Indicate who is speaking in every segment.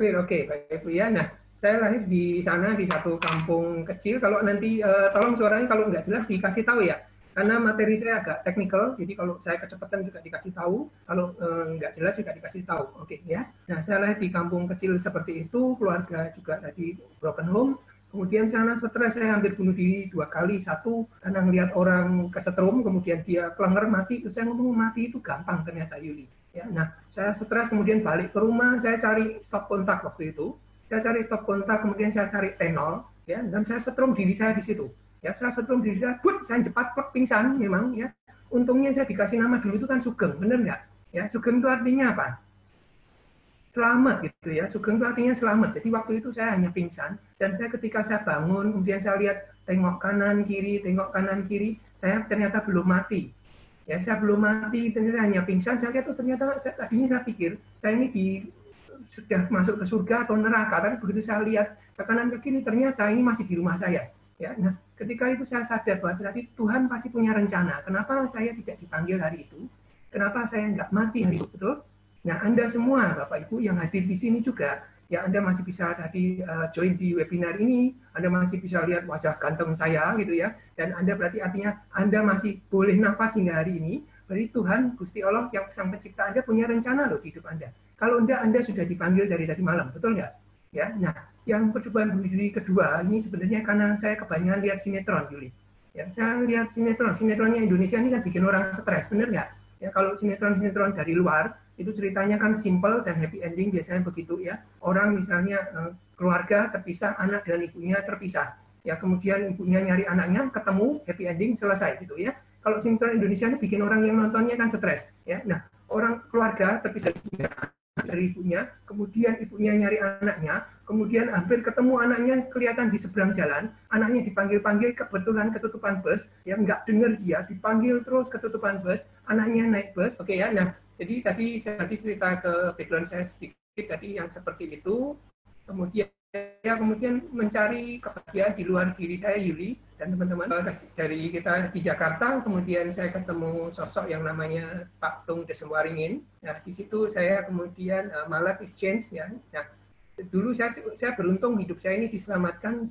Speaker 1: Oke, Pak Ibu ya. Nah, saya lahir di sana di satu kampung kecil. Kalau nanti tolong suaranya kalau nggak jelas dikasih tahu ya. Karena materi saya agak teknikal, jadi kalau saya kecepatan juga dikasih tahu, kalau nggak jelas juga dikasih tahu. Oke ya. Nah, saya lahir di kampung kecil seperti itu, keluarga juga tadi broken home. Kemudian sana stres, saya hampir bunuh diri 2 kali. Satu karena ngelihat orang kesetrum, kemudian dia kelenger mati. Terus saya ngomong mati itu gampang ternyata Yuli. Ya, nah, saya stres kemudian balik ke rumah, saya cari stop kontak waktu itu. Saya cari stop kontak, kemudian saya cari T0, ya, dan saya setrum diri saya di situ. Ya, saya setrum diri saya, saya cepat pingsan memang ya. Untungnya saya dikasih nama dulu itu kan Sugeng, bener nggak? Ya, Sugeng itu artinya apa? Selamat gitu ya. Sugeng itu artinya selamat. Jadi waktu itu saya hanya pingsan dan saya ketika saya bangun, kemudian saya lihat tengok kanan kiri, saya ternyata belum mati. Ya, saya belum mati, ternyata hanya pingsan. Saya lihat ternyata tadinya saya pikir saya ini sudah masuk ke surga atau neraka, tapi begitu saya lihat ke kanan ke kiri ternyata ini masih di rumah saya. Ya, nah ketika itu saya sadar bahwa berarti Tuhan pasti punya rencana. Kenapa saya tidak dipanggil hari itu? Kenapa saya nggak mati hari itu? Betul? Nah, Anda semua, Bapak Ibu yang hadir di sini juga, ya Anda masih bisa tadi join di webinar ini, Anda masih bisa lihat wajah ganteng saya gitu ya, dan Anda berarti artinya Anda masih boleh nafas hingga hari ini, berarti Tuhan, Gusti Allah yang Sang Pencipta Anda punya rencana loh di hidup Anda. Kalau enggak, Anda sudah dipanggil dari tadi malam, betul nggak? Ya, nah, yang percobaan bunuh diri kedua ini sebenarnya karena saya kebanyakan lihat sinetron, Yuli. Ya, saya lihat sinetronnya Indonesia ini kan bikin orang stres, bener nggak? Ya, kalau sinetron dari luar itu ceritanya kan simple dan happy ending biasanya begitu ya. Orang misalnya keluarga terpisah, anak dan ibunya terpisah. Ya, kemudian ibunya nyari anaknya, ketemu, happy ending, selesai gitu ya. Kalau sinetron Indonesia ini bikin orang yang nontonnya kan stres ya. Nah, orang keluarga terpisah dari ibunya, kemudian ibunya nyari anaknya, kemudian hampir ketemu anaknya kelihatan di seberang jalan, anaknya dipanggil-panggil, kebetulan ketutupan bus, ya nggak dengar dia, dipanggil terus ketutupan bus, anaknya naik bus, oke ya. Nah, jadi tadi saya cerita ke background saya sedikit tadi yang seperti itu, kemudian mencari kebahagiaan di luar diri saya, Yuli dan teman-teman dari kita di Jakarta. Kemudian saya ketemu sosok yang namanya Pak Tung Desemwaringin. Nah, di situ saya kemudian malah exchange ya. Nah, dulu saya beruntung hidup saya ini diselamatkan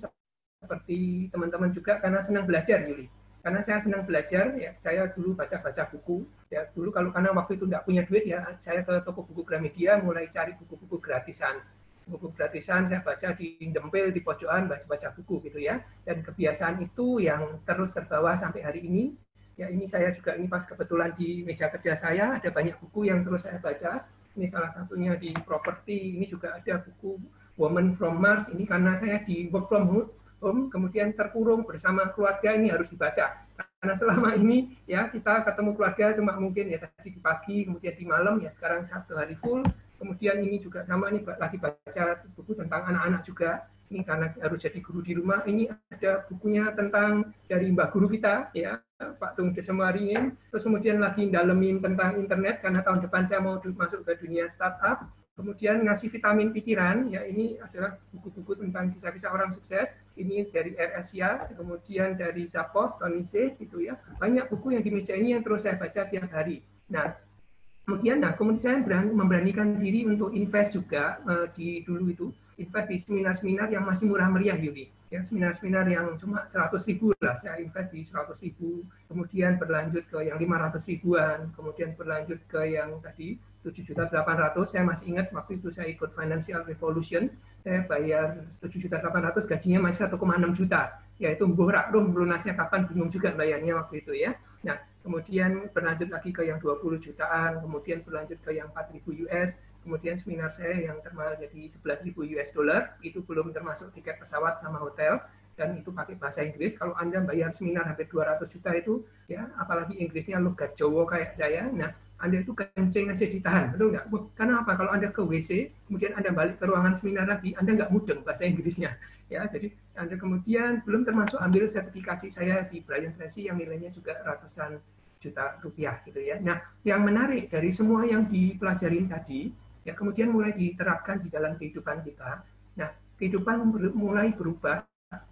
Speaker 1: seperti teman-teman juga karena senang belajar, Yuli. Karena saya senang belajar, ya saya dulu baca-baca buku. Ya dulu karena waktu itu tidak punya duit ya, saya ke toko buku Gramedia mulai cari buku-buku gratisan. Buku gratisan saya baca di dempel di pojokan, baca-baca buku gitu ya. Dan kebiasaan itu yang terus terbawa sampai hari ini. Ya ini saya juga ini pas kebetulan di meja kerja saya ada banyak buku yang terus saya baca. Ini salah satunya di properti, ini juga ada buku Woman from Mars. Ini karena saya di work from home, kemudian terkurung bersama keluarga, ini harus dibaca. Karena selama ini ya kita ketemu keluarga cuma mungkin ya tadi di pagi, kemudian di malam, ya sekarang 1 hari full. Kemudian ini juga sama, ini lagi baca buku tentang anak-anak juga. Ini karena harus jadi guru di rumah. Ini ada bukunya tentang dari Mbak Guru kita, ya Pak Tung Desemwaringin. Terus kemudian lagi dalemin tentang internet, karena tahun depan saya mau masuk ke dunia startup. Kemudian ngasih vitamin pikiran, ya ini adalah buku-buku tentang kisah-kisah orang sukses. Ini dari RSIA, kemudian dari Zappos, Tony C, gitu ya. Banyak buku yang di meja ini yang terus saya baca tiap hari. Nah, kemudian saya memberanikan diri untuk invest juga di dulu itu, invest di seminar-seminar yang masih murah meriah, Yudi. Ya, seminar-seminar yang cuma 100.000 lah, saya invest di 100.000, kemudian berlanjut ke yang 500 ribuan, kemudian berlanjut ke yang tadi 7.800.000. Saya masih ingat waktu itu saya ikut Financial Revolution, saya bayar 7.800.000, gajinya masih 1,6 juta. Ya itu mborak rum lunasnya kapan bingung juga bayarnya waktu itu ya. Nah, kemudian berlanjut lagi ke yang 20 jutaan, kemudian berlanjut ke yang 4.000 US, kemudian seminar saya yang termahal jadi 11.000 US dollar, itu belum termasuk tiket pesawat sama hotel, dan itu pakai bahasa Inggris. Kalau Anda bayar seminar hampir 200 juta itu, ya apalagi Inggrisnya logat Jawa kayak saya, nah Anda itu kencing aja ditahan, betul nggak? Karena apa? Kalau Anda ke WC, kemudian Anda balik ke ruangan seminar lagi, Anda nggak mudeng bahasa Inggrisnya. Ya, jadi Anda kemudian belum termasuk ambil sertifikasi saya di Brian Tracy yang nilainya juga ratusan juta rupiah gitu ya. Nah, yang menarik dari semua yang dipelajarin tadi, ya kemudian mulai diterapkan di dalam kehidupan kita. Nah, kehidupan mulai berubah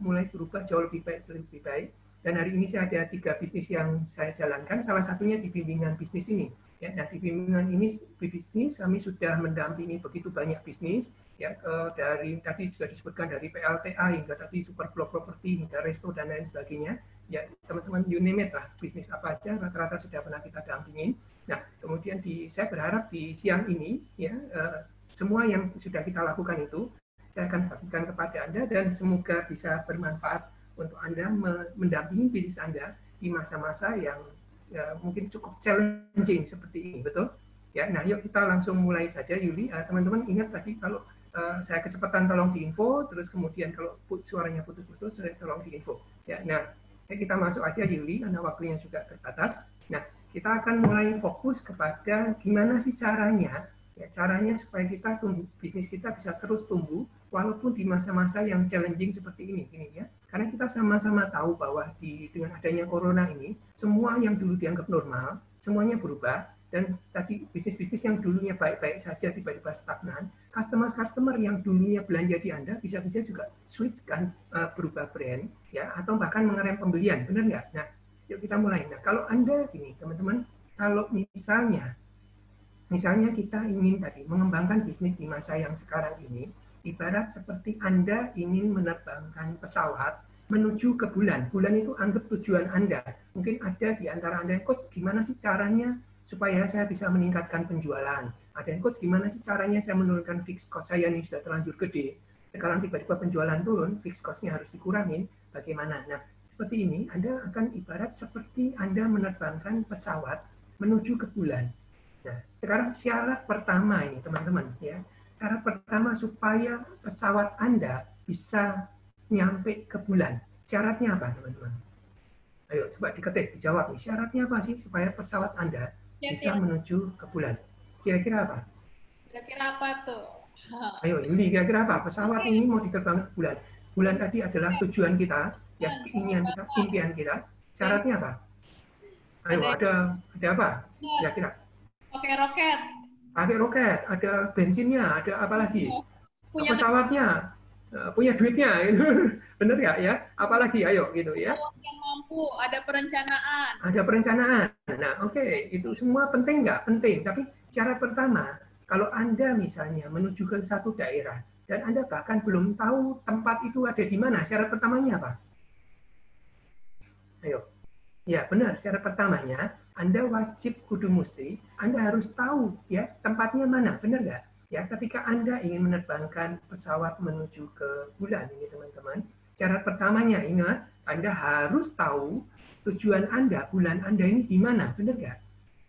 Speaker 1: jauh lebih baik. Dan hari ini saya ada 3 bisnis yang saya jalankan, salah satunya di bimbingan bisnis ini. Ya, nah di bimbingan ini bisnis kami sudah mendampingi begitu banyak bisnis, ya dari tadi sudah disebutkan dari PLTA hingga tadi super blok properti hingga resto dan lain sebagainya. Ya teman-teman you name it lah, bisnis apa aja rata-rata sudah pernah kita dampingin. Nah kemudian saya berharap di siang ini ya semua yang sudah kita lakukan itu saya akan bagikan kepada Anda dan semoga bisa bermanfaat untuk Anda mendampingi bisnis Anda di masa-masa yang ya, mungkin cukup challenging seperti ini, betul? Ya, nah yuk kita langsung mulai saja, Yuli. Teman-teman ingat tadi kalau saya kecepatan tolong diinfo, terus kemudian kalau suaranya putus-putus, tolong diinfo. Ya, nah kita masuk aja, Yuli, karena waktunya juga terbatas. Nah, kita akan mulai fokus kepada gimana sih caranya, ya caranya supaya kita bisnis kita bisa terus tumbuh walaupun di masa-masa yang challenging seperti ini ya. Karena kita sama-sama tahu bahwa dengan adanya corona ini, semua yang dulu dianggap normal, semuanya berubah, dan tadi bisnis-bisnis yang dulunya baik-baik saja tiba-tiba stagnan, customer yang dulunya belanja di Anda bisa-bisa juga switch kan, berubah brand, ya, atau bahkan mengerem pembelian, benar nggak? Nah, yuk kita mulai. Nah, kalau Anda gini, teman-teman, kalau misalnya kita ingin tadi mengembangkan bisnis di masa yang sekarang ini, ibarat seperti Anda ingin menerbangkan pesawat menuju ke bulan. Bulan itu anggap tujuan Anda. Mungkin ada di antara Anda yang coach, gimana sih caranya supaya saya bisa meningkatkan penjualan? Ada yang coach, gimana sih caranya saya menurunkan fixed cost saya yang sudah terlanjur gede? Sekarang tiba-tiba penjualan turun, fixed cost-nya harus dikurangin. Bagaimana? Nah, seperti ini, Anda akan ibarat seperti Anda menerbangkan pesawat menuju ke bulan. Nah, sekarang syarat pertama ini, teman-teman, ya. Syarat pertama supaya pesawat Anda bisa nyampe ke bulan. Syaratnya apa, teman-teman? Ayo, coba diketik, dijawab nih. Syaratnya apa sih supaya pesawat Anda bisa menuju ke bulan? Kira-kira apa?
Speaker 2: Kira-kira apa tuh?
Speaker 1: Ayo, Yuli, kira-kira apa? Pesawat ini mau diterbang ke bulan. Bulan tadi adalah tujuan kita, ya, keinginan kita, impian kita. Syaratnya apa? Ayo, ada apa? Kira-kira?
Speaker 2: Oke, roket.
Speaker 1: Pakai roket, ada bensinnya, ada apa lagi?
Speaker 2: Punya
Speaker 1: pesawatnya, punya duitnya, bener nggak ya? Apalagi, ayo gitu ya.
Speaker 2: Yang mampu, ada perencanaan.
Speaker 1: Ada perencanaan. Nah, oke, itu semua penting nggak? Penting. Tapi cara pertama, kalau Anda misalnya menuju ke satu daerah dan Anda bahkan belum tahu tempat itu ada di mana, syarat pertamanya apa? Ayo. Ya, benar. Syarat pertamanya, Anda wajib kudu musti, Anda harus tahu ya tempatnya mana, benar nggak? Ya, ketika Anda ingin menerbangkan pesawat menuju ke bulan ini, teman-teman, syarat pertamanya ingat, Anda harus tahu tujuan Anda, bulan Anda ini di mana, benar nggak?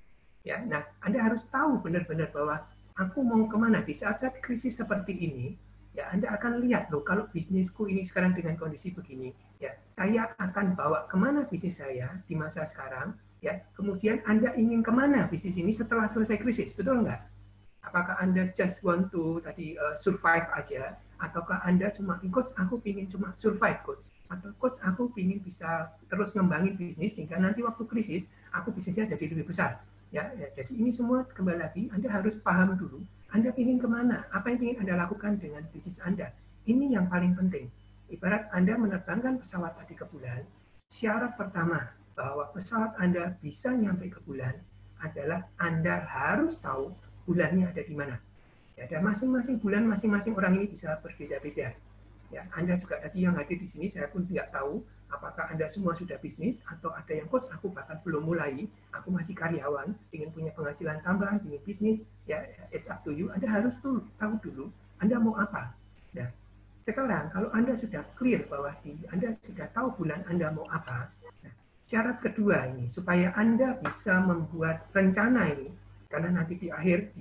Speaker 1: Ya, nah, Anda harus tahu benar-benar bahwa aku mau kemana di saat-saat krisis seperti ini. Ya, Anda akan lihat loh, kalau bisnisku ini sekarang dengan kondisi begini, ya, saya akan bawa kemana bisnis saya di masa sekarang, ya, kemudian Anda ingin kemana bisnis ini setelah selesai krisis, betul nggak? Apakah Anda just want to tadi survive aja, ataukah Anda cuma, coach, aku ingin cuma survive, coach, atau coach, aku ingin bisa terus ngembangin bisnis sehingga nanti waktu krisis, aku bisnisnya jadi lebih besar. Ya, jadi ini semua kembali lagi, Anda harus paham dulu, Anda ingin kemana, apa yang ingin Anda lakukan dengan bisnis Anda. Ini yang paling penting. Ibarat Anda menerbangkan pesawat tadi ke bulan, syarat pertama bahwa pesawat Anda bisa nyampe ke bulan adalah Anda harus tahu bulannya ada di mana. Ya, dan masing-masing bulan, masing-masing orang ini bisa berbeda-beda. Ya, Anda juga tadi yang hadir di sini, saya pun tidak tahu apakah Anda semua sudah bisnis atau ada yang coach, aku bahkan belum mulai, aku masih karyawan, ingin punya penghasilan tambahan, ingin bisnis, ya it's up to you. Anda harus tahu dulu Anda mau apa. Nah, sekarang kalau Anda sudah clear bahwa Anda sudah tahu bulan Anda mau apa, nah, syarat kedua ini supaya Anda bisa membuat rencana ini, karena nanti di akhir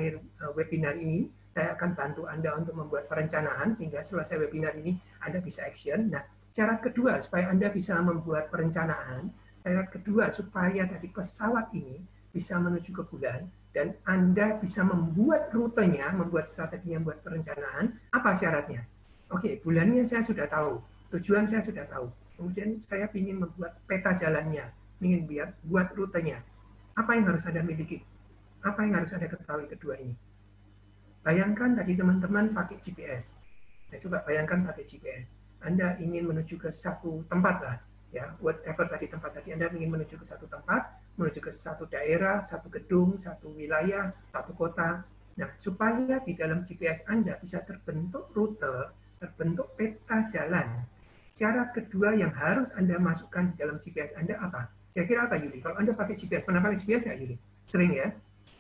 Speaker 1: webinar ini saya akan bantu Anda untuk membuat perencanaan sehingga selesai webinar ini Anda bisa action. Nah, syarat kedua supaya Anda bisa membuat perencanaan, syarat kedua supaya dari pesawat ini bisa menuju ke bulan dan Anda bisa membuat rutenya, membuat strateginya, membuat perencanaan, apa syaratnya? Oke, bulannya saya sudah tahu, tujuan saya sudah tahu. Kemudian saya ingin membuat peta jalannya, ingin buat rutenya. Apa yang harus Anda miliki? Apa yang harus Anda ketahui kedua ini? Bayangkan tadi teman-teman pakai GPS. Nah, coba bayangkan pakai GPS. Anda ingin menuju ke satu tempat lah, ya, whatever tadi tempat tadi Anda ingin menuju ke satu tempat, menuju ke satu daerah, satu gedung, satu wilayah, satu kota. Nah, supaya di dalam GPS Anda bisa terbentuk rute, terbentuk peta jalan. Cara kedua yang harus Anda masukkan di dalam GPS Anda apa? Kira-kira apa, Yuli? Kalau Anda pakai GPS, pernah pakai GPS nggak, Yuli? Sering ya?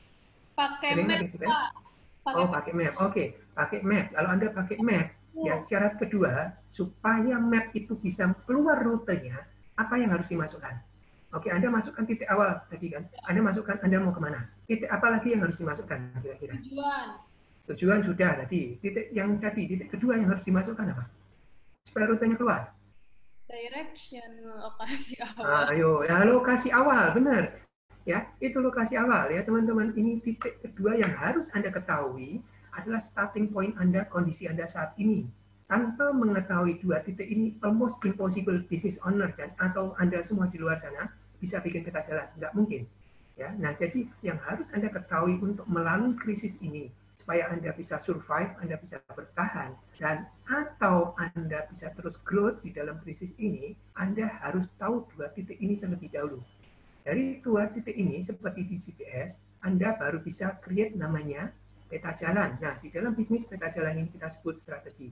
Speaker 2: Pakai
Speaker 1: Sering
Speaker 2: map,
Speaker 1: pakai GPS?
Speaker 2: Pak. Pakai
Speaker 1: Oh, pakai map. Oke, pakai map. Kalau Anda pakai map, ya syarat kedua, supaya map itu bisa keluar rutenya, apa yang harus dimasukkan? Oke, Anda masukkan titik awal tadi kan. Anda masukkan Anda mau kemana. Titik apa lagi yang harus dimasukkan kira-kira?
Speaker 2: tujuan.
Speaker 1: Tujuan sudah tadi. Titik yang tadi, titik kedua yang harus dimasukkan apa? Supaya rutenya keluar.
Speaker 2: Direction, lokasi awal.
Speaker 1: Ayo, ya lokasi awal, benar. Ya, itu lokasi awal ya teman-teman. Ini titik kedua yang harus Anda ketahui adalah starting point Anda, kondisi Anda saat ini. Tanpa mengetahui dua titik ini, almost impossible business owner dan atau Anda semua di luar sana bisa bikin peta jalan, nggak mungkin. Ya, nah jadi yang harus Anda ketahui untuk melalui krisis ini supaya Anda bisa survive, Anda bisa bertahan, dan atau Anda bisa terus growth di dalam krisis ini, Anda harus tahu dua titik ini terlebih dahulu. Dari dua titik ini, seperti di GPS, Anda baru bisa create namanya peta jalan. Nah, di dalam bisnis peta jalan ini kita sebut strategi.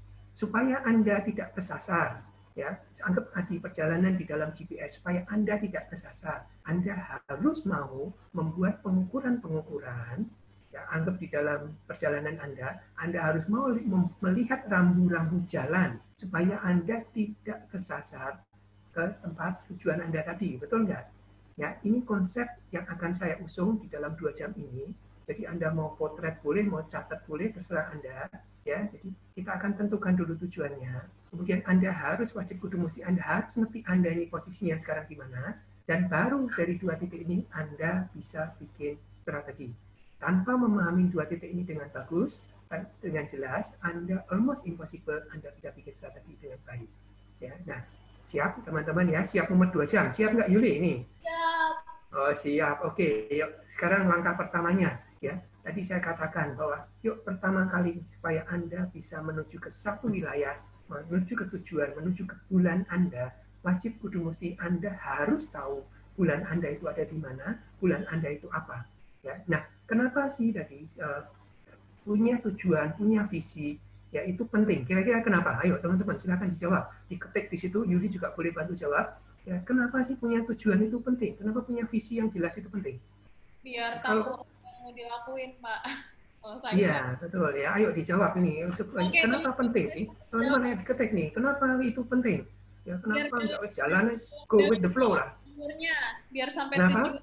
Speaker 1: Supaya Anda tidak kesasar, ya, anggap di perjalanan di dalam GPS, supaya Anda tidak kesasar, Anda harus mau membuat pengukuran-pengukuran, ya, anggap di dalam perjalanan Anda harus mau melihat rambu-rambu jalan, supaya Anda tidak kesasar ke tempat tujuan Anda tadi, betul nggak? Ya, ini konsep yang akan saya usung di dalam 2 jam ini. Jadi Anda mau potret boleh, mau catat boleh, terserah Anda. Ya, jadi kita akan tentukan dulu tujuannya. Kemudian Anda harus wajib kudu mesti Anda harus ngerti Anda ini posisinya sekarang di mana. Dan baru dari dua titik ini Anda bisa bikin strategi. Tanpa memahami dua titik ini dengan bagus, dengan jelas, Anda almost impossible Anda bisa bikin strategi dengan baik. Ya, nah, siap teman-teman ya, siap nomor 2 jam. Siap nggak Yuli ini?
Speaker 2: Siap.
Speaker 1: Oh, siap. Oke, yuk. Sekarang langkah pertamanya ya. Tadi saya katakan bahwa yuk pertama kali supaya Anda bisa menuju ke satu wilayah, menuju ke tujuan, menuju ke bulan Anda, wajib kudu mesti Anda harus tahu bulan Anda itu ada di mana, bulan Anda itu apa. Ya. Nah, kenapa sih tadi punya tujuan, punya visi, ya itu penting. Kira-kira kenapa? Ayo teman-teman silakan dijawab. Diketik di situ, Yuli juga boleh bantu jawab. Ya, kenapa sih punya tujuan itu penting? Kenapa punya visi yang jelas itu penting?
Speaker 2: Biar
Speaker 1: Kalau
Speaker 2: tahu apa yang mau dilakuin, Pak. Kalau saya.
Speaker 1: iya, betul ya. Ayo dijawab ini.
Speaker 2: Oke,
Speaker 1: Kenapa
Speaker 2: teman-teman.
Speaker 1: penting sih? Teman-teman ayo diketik nih. Kenapa itu penting? Ya,
Speaker 2: Biar
Speaker 1: kenapa nggak wes
Speaker 2: biar
Speaker 1: jalan, go with the flow lah.
Speaker 2: umurnya, biar sampai
Speaker 1: Kenapa?
Speaker 2: tujuan.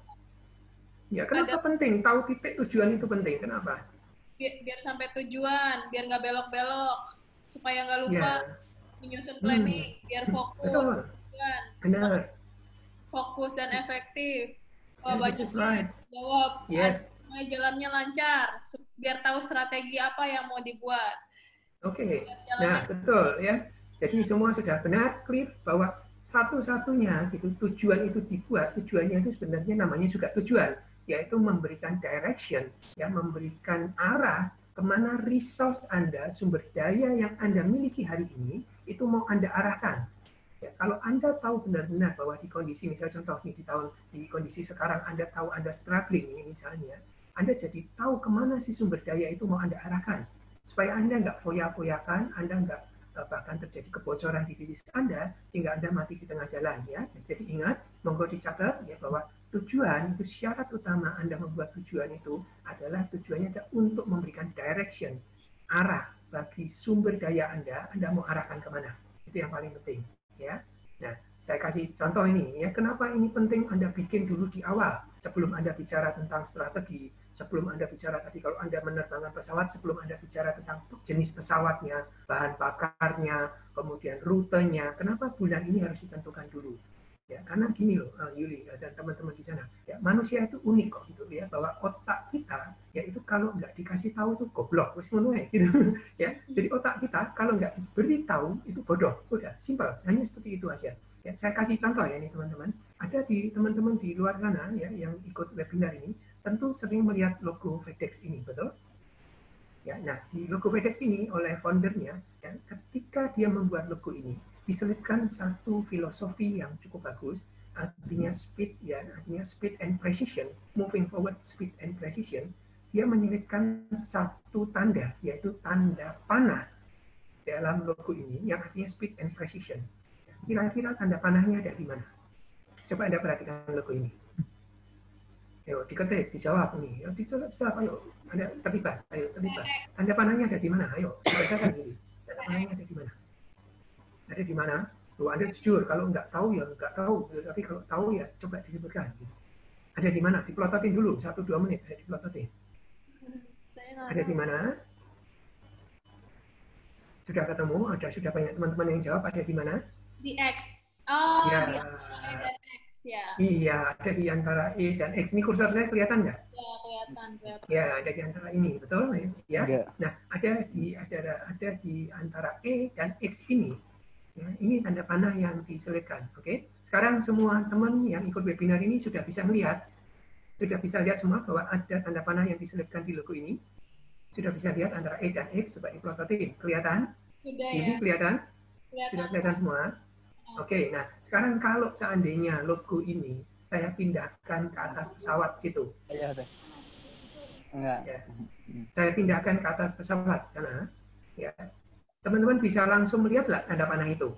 Speaker 1: Ya,
Speaker 2: Ada
Speaker 1: kenapa penting? Tahu titik tujuan itu penting. Kenapa?
Speaker 2: biar sampai tujuan, biar nggak belok-belok, supaya nggak lupa
Speaker 1: Ya,
Speaker 2: menyusun
Speaker 1: hmm,
Speaker 2: planning, biar fokus,
Speaker 1: betul,
Speaker 2: tujuan,
Speaker 1: benar.
Speaker 2: fokus dan efektif.
Speaker 1: Yeah,
Speaker 2: Kalau
Speaker 1: this is
Speaker 2: banyak
Speaker 1: right.
Speaker 2: jawab,
Speaker 1: Yes.
Speaker 2: jalannya lancar, biar tahu strategi apa yang mau dibuat.
Speaker 1: Oke,
Speaker 2: Jalannya
Speaker 1: nah betul ya. Jadi semua sudah benar, clear bahwa satu-satunya gitu tujuan itu dibuat, tujuannya itu sebenarnya namanya juga tujuan, yaitu memberikan direction, ya memberikan arah kemana resource Anda, sumber daya yang Anda miliki hari ini itu mau Anda arahkan. Ya, kalau Anda tahu benar-benar bahwa di kondisi misalnya contoh nih di kondisi sekarang Anda tahu Anda struggling ini misalnya, Anda jadi tahu kemana sih sumber daya itu mau Anda arahkan supaya Anda nggak foya-foyakan, Anda nggak bahkan terjadi kebocoran di bisnis Anda hingga Anda mati di tengah jalan ya. Jadi ingat, monggo dicatat ya bahwa tujuan itu syarat utama Anda membuat tujuan itu adalah tujuannya adalah untuk memberikan direction, arah bagi sumber daya Anda mau arahkan kemana. Itu yang paling penting ya. Nah, saya kasih contoh ini ya, kenapa ini penting Anda bikin dulu di awal sebelum Anda bicara tentang strategi, sebelum Anda bicara tadi kalau Anda menerbangkan pesawat, sebelum Anda bicara tentang jenis pesawatnya, bahan bakarnya, kemudian rutenya, kenapa bulan ini harus ditentukan dulu? Ya, karena gini loh, Yuli dan teman-teman di sana, ya manusia itu unik kok gitu ya, bahwa otak kita ya itu kalau nggak dikasih tahu itu goblok, wes ngono gitu ya. Jadi otak kita kalau nggak diberi tahu itu bodoh, udah simple, hanya seperti itu aja. Ya, saya kasih contoh ya ini teman-teman, ada di teman-teman di luar sana ya yang ikut webinar ini tentu sering melihat logo FedEx ini, betul? Ya, nah di logo FedEx ini oleh foundernya, ya, ketika dia membuat logo ini, diselipkan satu filosofi yang cukup bagus, artinya speed, ya, artinya speed and precision, moving forward speed and precision, dia menyelipkan satu tanda, yaitu tanda panah dalam logo ini, yang artinya speed and precision. Kira-kira tanda panahnya ada di mana? Coba Anda perhatikan logo ini. Ayo, diketik, dijawab nih. Ayo, dijawab, ayo. Anda terlibat, ayo terlibat. Tanda panahnya ada di mana? Ayo, bacakan ini. Tanda panahnya ada di mana? Ada di mana? Tuh, Anda jujur, kalau nggak tahu ya nggak tahu. Tapi kalau tahu ya coba disebutkan. Ada di mana? Diplototin dulu, 1-2 menit. Ada diplototin. Ada di mana? Sudah ketemu? Sudah banyak teman-teman yang jawab. Ada di mana?
Speaker 2: Di X. Oh,
Speaker 1: ya.
Speaker 2: Di antara E dan X ya.
Speaker 1: Iya, ada di antara E dan X. Ini kursor saya kelihatan nggak?
Speaker 2: Ya, kelihatan.
Speaker 1: Ya, ada di antara ini, betul ya?
Speaker 3: Enggak.
Speaker 1: Nah, ada di antara E dan X ini. Ya, ini tanda panah yang diselipkan. Oke. Sekarang semua teman yang ikut webinar ini sudah bisa melihat, semua bahwa ada tanda panah yang diselipkan di logo ini. Sudah bisa lihat antara E dan X sebagai plototin. Kelihatan?
Speaker 2: Sudah
Speaker 1: Ini
Speaker 2: ya.
Speaker 1: kelihatan?
Speaker 2: Kelihatan.
Speaker 1: Sudah kelihatan semua? Oke, nah sekarang kalau seandainya logo ini saya pindahkan ke atas pesawat situ.
Speaker 3: Iya, enggak.
Speaker 1: Ya. Saya pindahkan ke atas pesawat sana. Ya. Teman-teman bisa langsung melihat nggak tanda panah itu?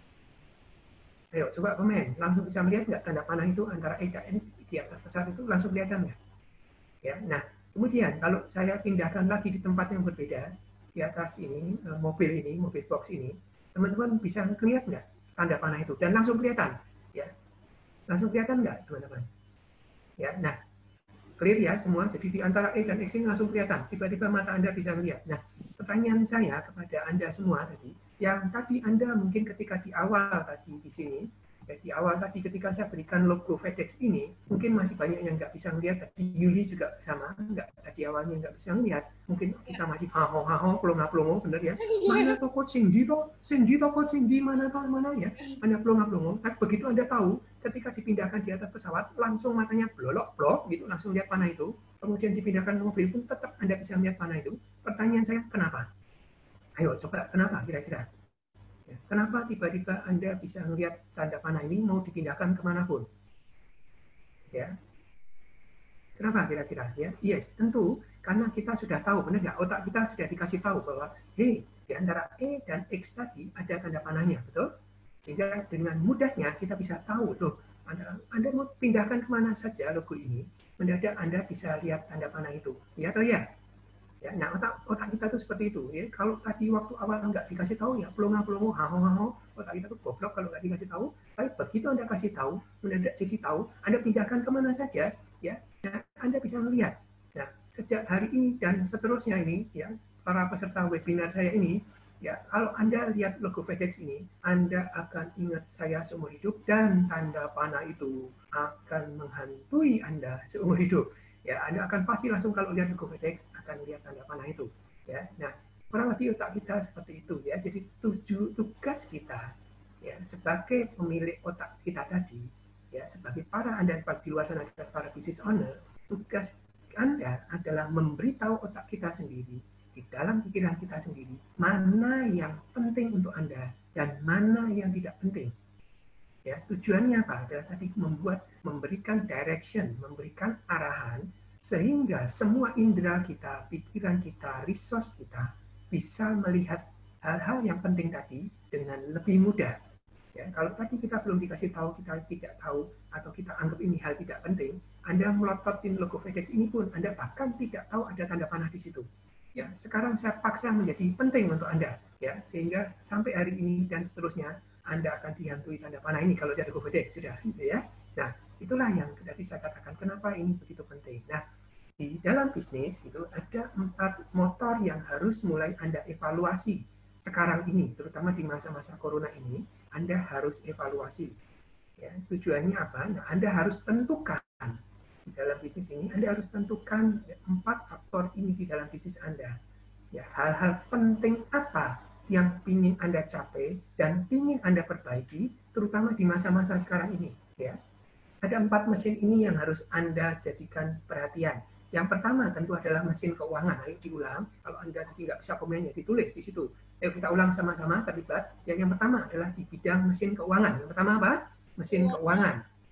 Speaker 1: Ayo, coba komen. Langsung bisa melihat nggak tanda panah itu antara E dan N di atas pesawat itu? Langsung kelihatan nggak? Ya. Nah, kemudian kalau saya pindahkan lagi di tempat yang berbeda, di atas ini, mobil box ini, teman-teman bisa melihat nggak tanda panah itu? Dan langsung kelihatan. Ya. Langsung kelihatan nggak, teman-teman? Ya. Nah, clear ya semua? Jadi di antara E dan X ini langsung kelihatan. Tiba-tiba mata Anda bisa melihat. Nah, pertanyaan saya kepada Anda semua tadi, yang tadi Anda mungkin ketika di awal tadi di sini, ya, di awal tadi ketika saya berikan logo FedEx ini, mungkin masih banyak yang nggak bisa melihat. Tadi Yuli juga sama, tadi awalnya nggak bisa melihat. Mungkin kita masih haho-haho, pelongo-pelongo, bener ya? Mana toko Cindy toko Cindy, mana ya? Mana pelongo-pelongo. Tapi begitu Anda tahu, ketika dipindahkan di atas pesawat, langsung matanya blok gitu, langsung lihat panah itu. Kemudian dipindahkan ke mobil pun tetap Anda bisa melihat panah itu. Pertanyaan saya, kenapa? Ayo, coba kenapa kira-kira? Kenapa tiba-tiba Anda bisa melihat tanda panah ini mau dipindahkan kemanapun? Ya, kenapa kira-kira? Ya, yes, tentu karena kita sudah tahu, benar nggak? Otak kita sudah dikasih tahu bahwa, hey, di antara E dan X tadi ada tanda panahnya, betul? Sehingga dengan mudahnya kita bisa tahu, loh, Anda mau pindahkan kemana saja logo ini, mendadak Anda bisa lihat tanda panah itu, ya atau ya? Ya, nah otak kita tuh seperti itu. Ya. Kalau tadi waktu awal nggak dikasih tahu ya pelongo-pelongo, haho-haho, otak kita tuh goblok kalau nggak dikasih tahu. Tapi begitu Anda kasih tahu, mendadak jadi tahu, Anda pindahkan kemana saja, ya, nah, Anda bisa melihat. Nah, sejak hari ini dan seterusnya ini, ya, para peserta webinar saya ini, ya, kalau Anda lihat logo FedEx ini, Anda akan ingat saya seumur hidup dan tanda panah itu akan menghantui Anda seumur hidup. Ya, Anda akan pasti langsung kalau lihat logo FedEx akan lihat tanda panah itu. Ya, nah kurang lebih otak kita seperti itu ya. Jadi tugas kita ya sebagai pemilik otak kita tadi, ya sebagai Anda di luar sana para business owner, tugas Anda adalah memberitahu otak kita sendiri di dalam pikiran kita sendiri mana yang penting untuk Anda dan mana yang tidak penting. Ya, tujuannya apa? Adalah tadi memberikan direction, memberikan arahan sehingga semua indera kita, pikiran kita, resource kita bisa melihat hal-hal yang penting tadi dengan lebih mudah. Ya, kalau tadi kita belum dikasih tahu, kita tidak tahu atau kita anggap ini hal tidak penting, Anda melototin logo FedEx ini pun Anda bahkan tidak tahu ada tanda panah di situ. Ya, sekarang saya paksa menjadi penting untuk Anda, ya, sehingga sampai hari ini dan seterusnya Anda akan dihantui tanda panah ini kalau ada logo FedEx sudah, gitu ya. Nah, itulah yang tadi saya katakan kenapa ini begitu penting. Nah, di dalam bisnis itu ada 4 motor yang harus mulai Anda evaluasi sekarang ini, terutama di masa-masa corona ini, Anda harus evaluasi. Ya, tujuannya apa? Nah, Anda harus tentukan di dalam bisnis ini, Anda harus tentukan 4 faktor ini di dalam bisnis Anda. Ya, hal-hal penting apa yang ingin Anda capai dan ingin Anda perbaiki, terutama di masa-masa sekarang ini. Ya. Ada 4 mesin ini yang harus Anda jadikan perhatian. Yang pertama tentu adalah mesin keuangan. Ayo diulang. Kalau Anda tidak bisa komennya, ditulis di situ. Ayo kita ulang sama-sama terlibat. Yang pertama adalah di bidang mesin keuangan. Yang pertama apa? Mesin keuangan.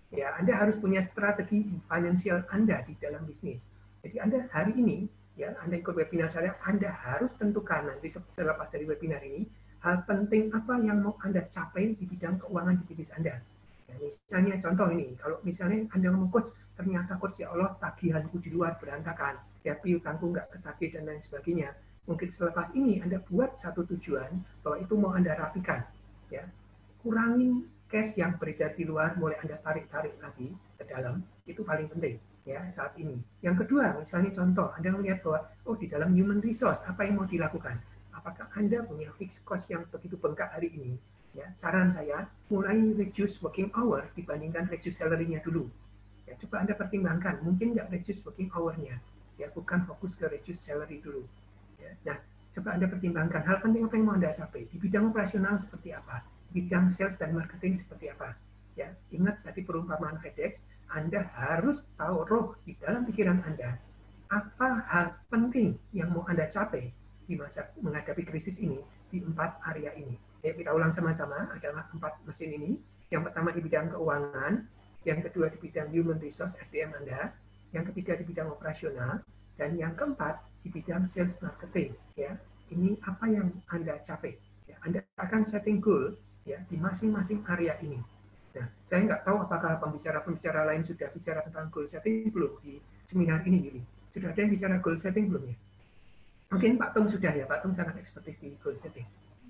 Speaker 1: Ya, Anda harus punya strategi finansial Anda di dalam bisnis. Jadi Anda hari ini, ya, Anda ikut webinar saya, Anda harus tentukan nanti selepas dari webinar ini, hal penting apa yang mau Anda capai di bidang keuangan di bisnis Anda. Ya, misalnya contoh ini, kalau misalnya Anda ngomong coach, ternyata coach ya Allah tagihanku di luar berantakan, ya piutangku nggak ketagih dan lain sebagainya. Mungkin selepas ini Anda buat satu tujuan bahwa itu mau Anda rapikan, ya kurangin cash yang beredar di luar, mulai Anda tarik-tarik lagi ke dalam, itu paling penting ya saat ini. Yang kedua, misalnya contoh, Anda melihat bahwa oh di dalam human resource apa yang mau dilakukan? Apakah Anda punya fixed cost yang begitu bengkak hari ini? Ya, saran saya mulai reduce working hour dibandingkan reduce salary-nya dulu. Ya, coba Anda pertimbangkan, mungkin nggak reduce working hour-nya, ya bukan fokus ke reduce salary dulu. Ya, nah, coba Anda pertimbangkan hal penting apa yang mau Anda capai di bidang operasional seperti apa, bidang sales dan marketing seperti apa. Ya, ingat tadi perumpamaan FedEx, Anda harus taruh di dalam pikiran Anda apa hal penting yang mau Anda capai di masa menghadapi krisis ini di 4 area ini. Ya, kita ulang sama-sama, adalah 4 mesin ini. Yang pertama di bidang keuangan, yang kedua di bidang human resource SDM Anda, yang ketiga di bidang operasional, dan yang keempat di bidang sales marketing. Ya, ini apa yang Anda capai. Ya, Anda akan setting goal ya di masing-masing area ini. Nah, saya nggak tahu apakah pembicara-pembicara lain sudah bicara tentang goal setting belum di seminar ini, Yuli. Sudah ada yang bicara goal setting belum ya? Mungkin Pak Tung sudah ya, Pak Tung sangat ekspertis di goal setting.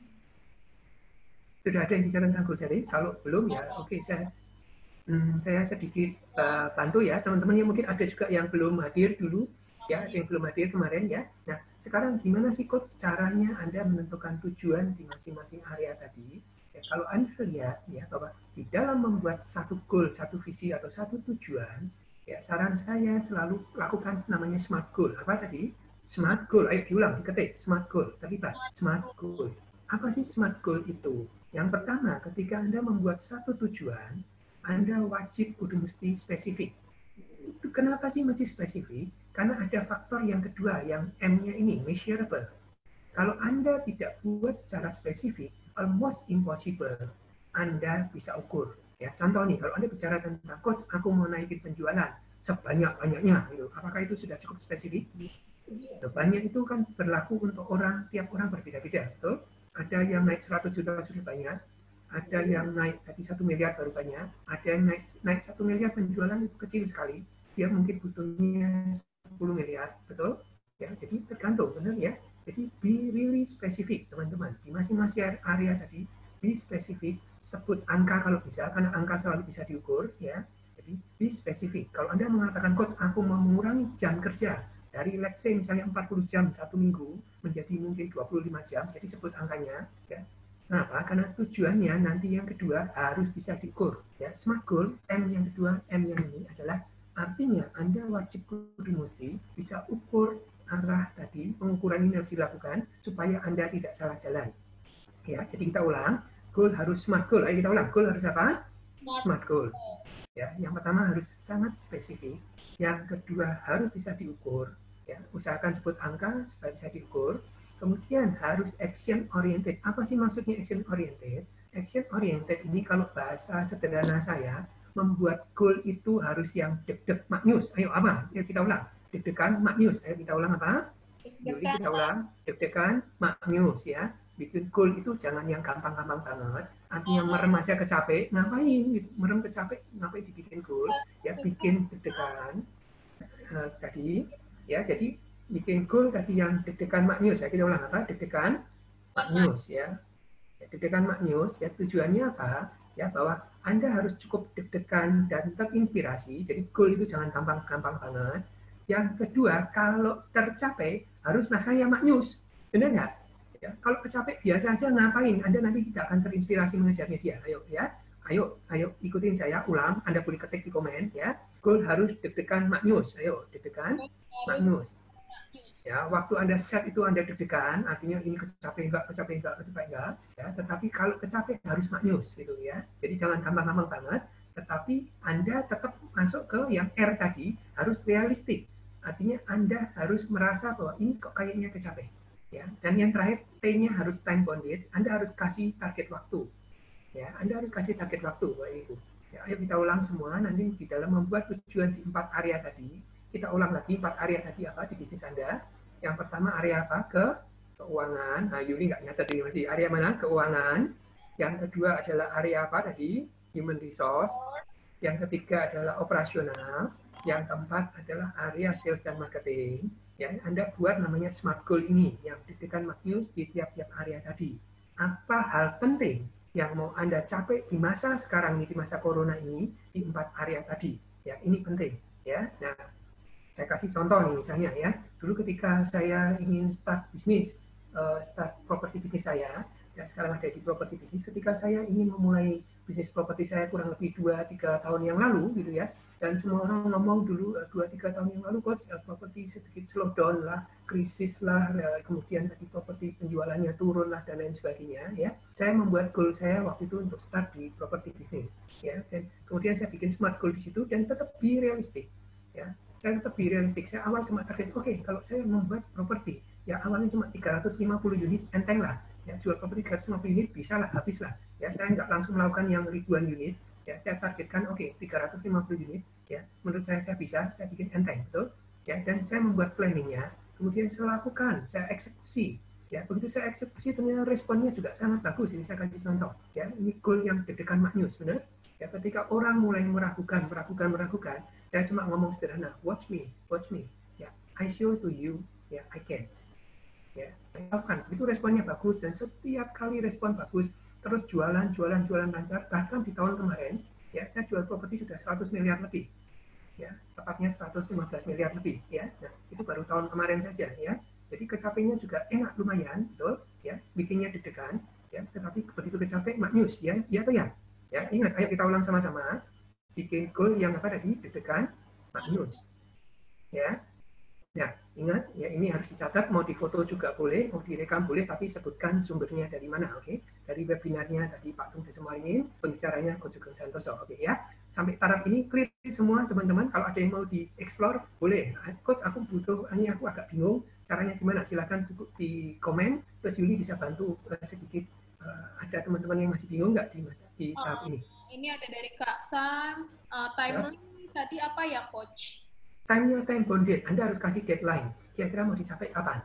Speaker 1: Sudah ada yang bicara tentang goal setting? Kalau belum ya, oke, saya sedikit bantu ya, teman-teman yang mungkin ada juga yang belum hadir dulu, ya, ada yang belum hadir kemarin ya. Nah, sekarang gimana sih coach caranya Anda menentukan tujuan di masing-masing area tadi? Ya, kalau Anda lihat ya bahwa di dalam membuat satu goal, satu visi atau satu tujuan, ya saran saya selalu lakukan namanya smart goal. Apa tadi? Smart goal. Ayo diulang, diketik smart goal. Terlibat smart goal. Apa sih smart goal itu? Yang pertama, ketika Anda membuat satu tujuan, Anda wajib kudu mesti spesifik. Itu kenapa sih mesti spesifik? Karena ada faktor yang kedua, yang M-nya ini, measurable. Kalau Anda tidak buat secara spesifik, almost impossible Anda bisa ukur. Ya, contoh nih, kalau Anda bicara tentang coach, aku mau naikin penjualan sebanyak-banyaknya, gitu. Apakah itu sudah cukup spesifik? Banyak itu kan berlaku untuk orang, tiap orang berbeda-beda, betul? Ada yang naik 100 juta sudah banyak, ada yang naik tadi 1 miliar baru banyak, ada yang naik 1 miliar penjualan itu kecil sekali, dia mungkin butuhnya 10 miliar, betul? Ya, jadi tergantung, benar ya. Jadi be really specific, teman-teman. Di masing-masing area tadi, be specific, sebut angka kalau bisa, karena angka selalu bisa diukur, ya. Jadi be specific. Kalau Anda mengatakan, coach, aku mau mengurangi jam kerja dari let's say misalnya 40 jam satu minggu menjadi mungkin 25 jam, jadi sebut angkanya, ya. Kenapa? Karena tujuannya nanti yang kedua harus bisa diukur. Ya, smart goal, M yang kedua, M yang ini adalah artinya Anda wajib kudu mesti bisa ukur arah tadi, pengukuran ini harus dilakukan supaya Anda tidak salah jalan. Ya, jadi kita ulang, goal harus smart goal. Ayo kita ulang, goal harus apa? Smart goal. Ya, yang pertama harus sangat spesifik, yang kedua harus bisa diukur. Ya, usahakan sebut angka supaya bisa diukur. Kemudian harus action oriented. Apa sih maksudnya action oriented? Action oriented ini kalau bahasa sederhana saya, membuat goal itu harus yang deg-deg maknyus. Ayo apa? Ayo kita ulang. Deg-degan maknyus. Ayo kita ulang apa? Yuli kita ulang. Deg-degan maknyus ya. Bikin goal itu jangan yang gampang-gampang banget. Artinya merem aja kecapek, ngapain gitu. Merem kecapek, ngapain dibikin goal? Ya bikin deg-degan tadi. Ya, jadi bikin goal tadi yang deg-degan maknyus ya, kita ulang apa? Deg-degan maknyus ya. Deg-degan maknyus ya, tujuannya apa? Ya, bahwa Anda harus cukup deg-degan dan terinspirasi. Jadi goal itu jangan gampang-gampang banget. Yang kedua, kalau tercapai harus rasanya maknyus. Benar nggak? Ya, kalau kecapek biasa aja ngapain? Anda nanti tidak akan terinspirasi mengejarnya dia. Ayo ya. Ayo ikutin saya, ulang. Anda boleh ketik di komen ya. Goal harus deg-degan maknyus. Ayo, deg-degan maknyus. Ya, waktu Anda set itu Anda deg-degan, artinya ini kecapai enggak, kecapai enggak, kecapai enggak. Ya, tetapi kalau kecapai harus maknyus gitu ya. Jadi jangan gampang-gampang banget, tetapi Anda tetap masuk ke yang R tadi, harus realistik. Artinya Anda harus merasa bahwa ini kok kayaknya kecapai. Ya, dan yang terakhir T-nya harus time bounded, Anda harus kasih target waktu. Ya, Anda harus kasih target waktu, Bapak Ibu. Ya, ayo kita ulang semua, nanti di dalam membuat tujuan di 4 area tadi, kita ulang lagi 4 area tadi apa di bisnis Anda. Yang pertama area apa? Keuangan. Nah, Yuli nggak nyatet ini masih. Area mana? Keuangan. Yang kedua adalah area apa tadi? Human resource. Yang ketiga adalah operasional. Yang keempat adalah area sales dan marketing. Ya, Anda buat namanya smart goal ini yang ditekan Magnus di tiap-tiap area tadi. Apa hal penting yang mau Anda capai di masa sekarang ini, di masa corona ini, di 4 area tadi. Ya, ini penting. Ya, nah, saya kasih contoh nih misalnya ya. Dulu ketika saya ingin start bisnis, start properti bisnis saya sekarang ada di properti bisnis. Ketika saya ingin memulai bisnis properti saya kurang lebih 2-3 tahun yang lalu gitu ya, dan semua orang ngomong dulu 2-3 tahun yang lalu coach properti sedikit slow down lah, krisis lah, kemudian tadi properti penjualannya turun lah dan lain sebagainya ya. Saya membuat goal saya waktu itu untuk start di properti bisnis ya, dan kemudian saya bikin smart goal di situ dan tetap be realistik ya. Saya tetap be realistik. Saya awal cuma target, oke, kalau saya membuat properti ya awalnya cuma 350 unit, enteng lah ya, jual properti 350 unit bisa lah, habis lah ya. Saya nggak langsung melakukan yang ribuan unit ya, saya targetkan 350 unit ya, menurut saya bisa, saya bikin enteng betul ya, dan saya membuat planningnya, kemudian saya lakukan, saya eksekusi ya. Begitu saya eksekusi ternyata responnya juga sangat bagus. Ini saya kasih contoh ya, ini goal yang deg-degan Magnus benar ya. Ketika orang mulai meragukan, saya cuma ngomong sederhana, watch me ya, I show to you ya, I can ya, lakukan. Itu responnya bagus, dan setiap kali respon bagus, terus jualan lancar. Bahkan di tahun kemarin ya, saya jual properti sudah 100 miliar lebih ya, tepatnya 115 miliar lebih ya. Nah, itu baru tahun kemarin saja ya. Jadi kecapainya juga enak, lumayan betul ya, bikinnya deg-degan ya, tetapi begitu kecapai Magnus ya, atau ya ingat, ayo kita ulang sama-sama, bikin goal yang apa tadi, deg-degan Magnus ya. Nah, ingat ya, ini harus dicatat, mau difoto juga boleh, mau direkam boleh, tapi sebutkan sumbernya dari mana, oke? Dari webinarnya tadi Pak Tung Desemaringin, pembicaranya Coach Sugeng Santoso, oke ya? Sampai taraf ini clear semua teman-teman. Kalau ada yang mau dieksplor, boleh. Coach, aku butuh, ini aku agak bingung, caranya gimana? Silakan di komen, terus Yuli bisa bantu sedikit. Ada teman-teman yang masih bingung nggak di tahap ini?
Speaker 2: Ini ada dari Kak San, timeline tadi apa ya, Coach?
Speaker 1: Time-nya time bonded, Anda harus kasih deadline. Kira-kira mau dicapai kapan?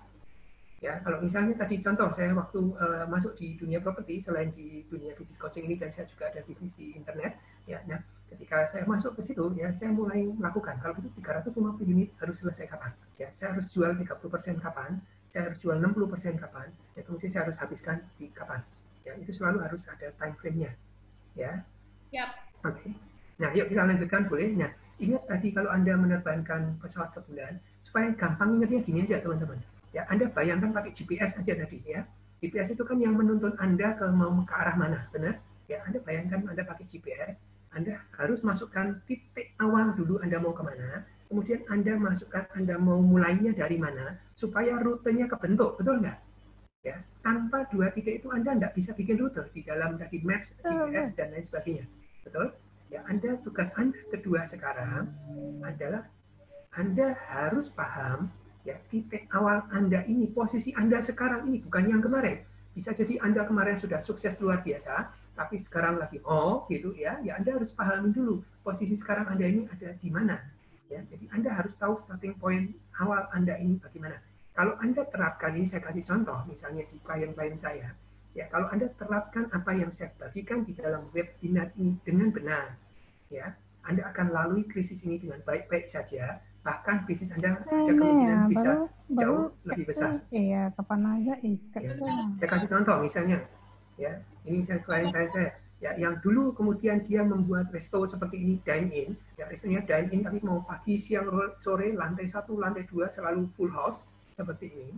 Speaker 1: Ya, kalau misalnya tadi contoh, saya waktu masuk di dunia properti, selain di dunia bisnis coaching ini, dan saya juga ada bisnis di internet. Ya, nah, ketika saya masuk ke situ, ya, saya mulai melakukan. Kalau itu 350 unit harus selesai kapan? Ya, saya harus jual 30% kapan? Saya harus jual 60% kapan? Ya, kemudian saya harus habiskan di kapan? Ya, itu selalu harus ada time frame-nya. Ya.
Speaker 2: Yap.
Speaker 1: Oke. Nah, yuk kita lanjutkan boleh. Nah, ingat tadi kalau Anda menerbangkan pesawat ke bulan, supaya gampang ingatnya gini aja teman-teman. Ya, Anda bayangkan pakai GPS aja tadi ya. GPS itu kan yang menuntun Anda mau ke arah mana, benar? Ya, Anda bayangkan Anda pakai GPS, Anda harus masukkan titik awal dulu Anda mau kemana, kemudian Anda masukkan Anda mau mulainya dari mana, supaya rutenya kebentuk, betul nggak? Ya, tanpa dua titik itu Anda nggak bisa bikin rute di dalam tadi Maps, GPS, dan lain sebagainya, betul? Ya, tugas Anda kedua sekarang adalah Anda harus paham ya, titik awal Anda ini, posisi Anda sekarang ini, bukan yang kemarin. Bisa jadi Anda kemarin sudah sukses luar biasa, tapi sekarang lagi gitu ya. Ya, Anda harus pahami dulu posisi sekarang Anda ini ada di mana. Ya, jadi Anda harus tahu starting point awal Anda ini bagaimana. Kalau Anda terapkan ini, saya kasih contoh misalnya di klien-klien saya. Ya, kalau Anda terapkan apa yang saya bagikan di dalam webinar ini dengan benar, ya, Anda akan lalui krisis ini dengan baik-baik saja. Bahkan bisnis Anda ada kemungkinan bisa jauh lebih besar.
Speaker 4: Iya, kapan aja
Speaker 1: ya. Saya kasih contoh misalnya, ya, ini saya klien-klien saya, ya, yang dulu kemudian dia membuat resto seperti ini dine-in, ya, restonya dine-in tapi mau pagi, siang, sore, lantai 1, lantai 2 selalu full house seperti ini.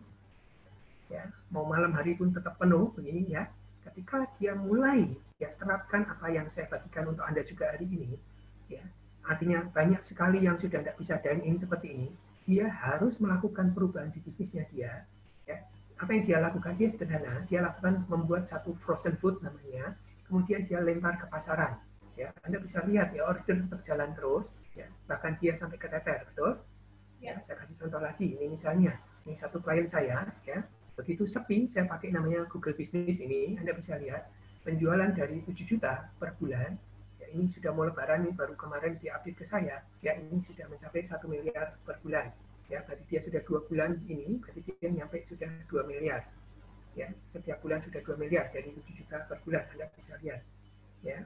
Speaker 1: Ya, mau malam hari pun tetap penuh begini ya. Ketika dia mulai ya terapkan apa yang saya bagikan untuk Anda juga hari ini, ya, artinya banyak sekali yang sudah tidak bisa dine-in seperti ini, dia harus melakukan perubahan di bisnisnya dia. Ya. Apa yang dia lakukan? Dia sederhana, dia lakukan membuat satu frozen food namanya, kemudian dia lempar ke pasaran. Ya, Anda bisa lihat ya, order tetap jalan terus, ya, bahkan dia sampai ke teter, betul? Ya, saya kasih contoh lagi, ini misalnya, ini satu klien saya, ya, begitu sepi, saya pakai namanya Google Business ini, Anda bisa lihat penjualan dari 7 juta per bulan, ya, ini sudah mau lebaran nih, baru kemarin diupdate ke saya, ya ini sudah mencapai 1 miliar per bulan. Ya, berarti dia sudah 2 bulan ini, berarti dia nyampe sudah 2 miliar. Ya, setiap bulan sudah 2 miliar, dari 7 juta per bulan, Anda bisa lihat. Ya,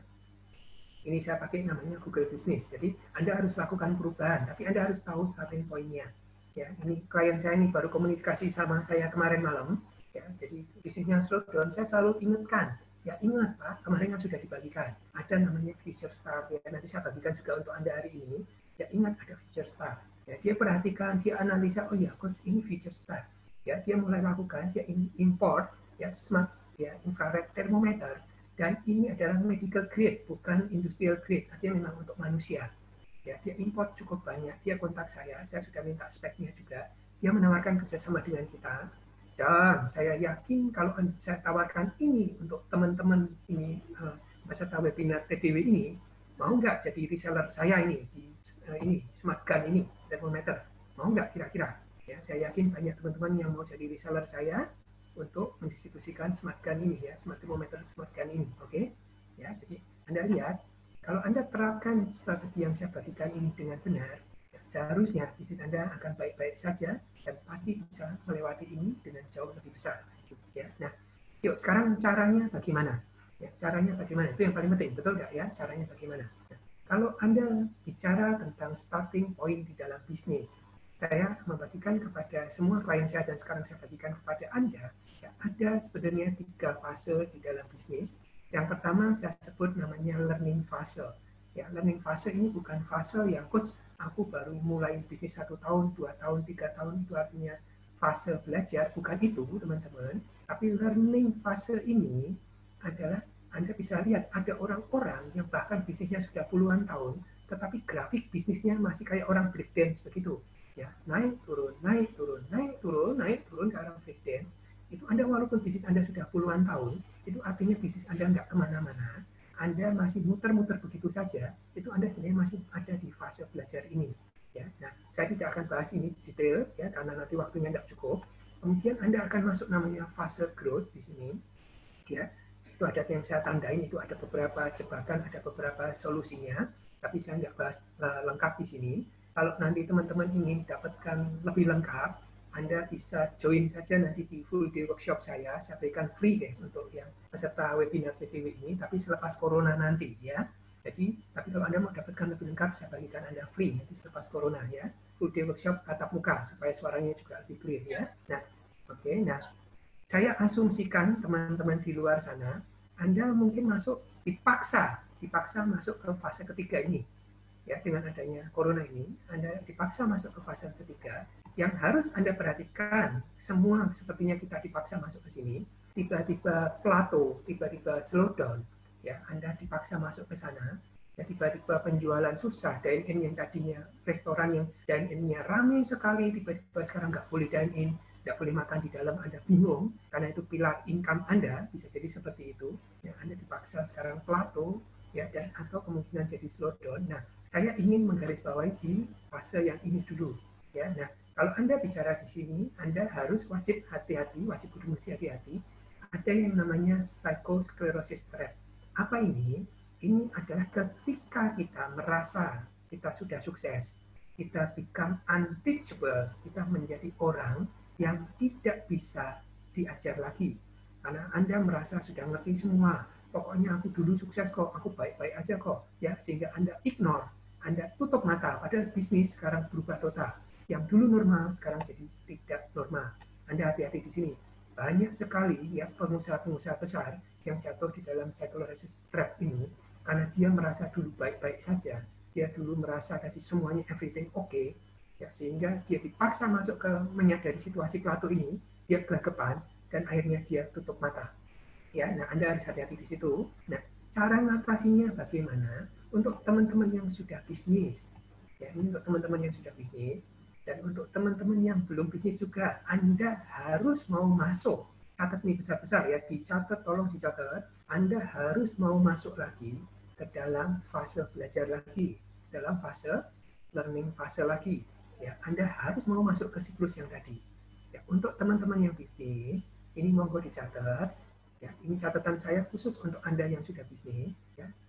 Speaker 1: ini saya pakai namanya Google Business. Jadi Anda harus lakukan perubahan, tapi Anda harus tahu starting point-nya. Ya, ini klien saya ini baru komunikasi sama saya kemarin malam. Ya, jadi bisnisnya slow down, saya selalu ingatkan. Ya ingat Pak, kemarin kan sudah dibagikan. Ada namanya Future Star. Ya, nanti saya bagikan juga untuk Anda hari ini. Ya ingat ada Future Star. Ya, dia perhatikan, dia analisa, oh ya coach ini Future Star. Ya, dia mulai lakukan, dia import ya smart ya infrared thermometer. Dan ini adalah medical grade, bukan industrial grade. Artinya memang untuk manusia. Ya, dia import cukup banyak. Dia kontak saya sudah minta speknya juga. Dia menawarkan kerjasama dengan kita. Dan saya yakin kalau saya tawarkan ini untuk teman-teman ini, peserta webinar TDW ini, mau nggak jadi reseller saya ini, di ini, Smart Gun ini, thermometer. Mau nggak kira-kira? Ya, saya yakin banyak teman-teman yang mau jadi reseller saya, untuk mendistribusikan smart gun ini ya, smart thermometer smart gun ini, oke? Ya, jadi Anda lihat kalau Anda terapkan strategi yang saya bagikan ini dengan benar, ya, seharusnya bisnis Anda akan baik-baik saja dan pasti bisa melewati ini dengan jauh lebih besar. Ya, nah, yuk sekarang caranya bagaimana? Ya, caranya bagaimana? Itu yang paling penting, betul nggak ya? Caranya bagaimana? Nah, kalau Anda bicara tentang starting point di dalam bisnis, saya membagikan kepada semua klien saya dan sekarang saya bagikan kepada Anda, ya, ada sebenarnya 3 fase di dalam bisnis. Yang pertama saya sebut namanya learning fase. Ya, learning fase ini bukan fase yang coach aku baru mulai bisnis 1 tahun, 2 tahun, 3 tahun, itu artinya fase belajar, bukan itu teman-teman. Tapi learning fase ini adalah Anda bisa lihat ada orang-orang yang bahkan bisnisnya sudah puluhan tahun, tetapi grafik bisnisnya masih kayak orang breakdance begitu. Ya, naik turun, naik turun, naik turun, naik turun ke arah breakdance. Itu Anda walaupun bisnis Anda sudah puluhan tahun, itu artinya bisnis Anda nggak kemana-mana, Anda masih muter-muter begitu saja, itu Anda sebenarnya masih ada di fase belajar ini. Ya, nah, saya tidak akan bahas ini detail, ya, karena nanti waktunya nggak cukup. Kemudian Anda akan masuk namanya fase growth di sini. Ya, itu ada yang saya tandain, itu ada beberapa jebakan, ada beberapa solusinya, tapi saya nggak bahas lengkap di sini. Kalau nanti teman-teman ingin dapatkan lebih lengkap, Anda bisa join saja nanti di full day workshop saya berikan free deh untuk yang peserta webinar PTW ini, tapi selepas corona nanti ya. Jadi, tapi kalau Anda mau dapatkan lebih lengkap, saya bagikan Anda free nanti selepas corona ya. Full day workshop tatap muka supaya suaranya juga lebih clear ya. Nah, oke, nah saya asumsikan teman-teman di luar sana, Anda mungkin dipaksa masuk ke fase ketiga ini. Ya, dengan adanya corona ini, Anda dipaksa masuk ke fase ketiga, yang harus Anda perhatikan, semua sepertinya kita dipaksa masuk ke sini, tiba-tiba plateau, tiba-tiba slow down, ya, Anda dipaksa masuk ke sana, ya, tiba-tiba penjualan susah, dine-in yang tadinya restoran yang dine-in-nya ramai sekali, tiba-tiba sekarang nggak boleh dine-in, nggak boleh makan di dalam, Anda bingung, karena itu pilar income Anda, bisa jadi seperti itu, ya, Anda dipaksa sekarang plateau, ya, dan atau kemungkinan jadi slow down. Nah, saya ingin menggarisbawahi di fase yang ini dulu. Ya, nah, kalau Anda bicara di sini, Anda harus wajib hati-hati, wajib mesti hati-hati. Ada yang namanya psychosclerosis threat. Apa ini? Ini adalah ketika kita merasa kita sudah sukses, kita become unteachable, kita menjadi orang yang tidak bisa diajar lagi. Karena Anda merasa sudah ngerti semua, pokoknya aku dulu sukses kok, aku baik-baik aja kok, ya, sehingga Anda ignore, Anda tutup mata, padahal bisnis sekarang berubah total. Yang dulu normal, sekarang jadi tidak normal. Anda hati-hati di sini. Banyak sekali ya pengusaha-pengusaha besar yang jatuh di dalam psychological trap ini, karena dia merasa dulu baik-baik saja, dia dulu merasa tadi semuanya everything okay, ya, sehingga dia dipaksa masuk ke menyadari situasi plateau ini, dia gelagapan, dan akhirnya dia tutup mata. Ya, nah Anda harus hati-hati di situ. Nah, cara mengatasinya bagaimana? Untuk teman-teman yang sudah bisnis, ya, ini untuk teman-teman yang sudah bisnis, dan untuk teman-teman yang belum bisnis juga, Anda harus mau masuk. Catat nih besar-besar ya, dicatat, tolong dicatat. Anda harus mau masuk lagi ke dalam fase belajar lagi, dalam fase learning fase lagi. Ya, Anda harus mau masuk ke siklus yang tadi. Ya, untuk teman-teman yang bisnis, ini monggo dicatat. Ya, ini catatan saya khusus untuk Anda yang sudah bisnis. Ya.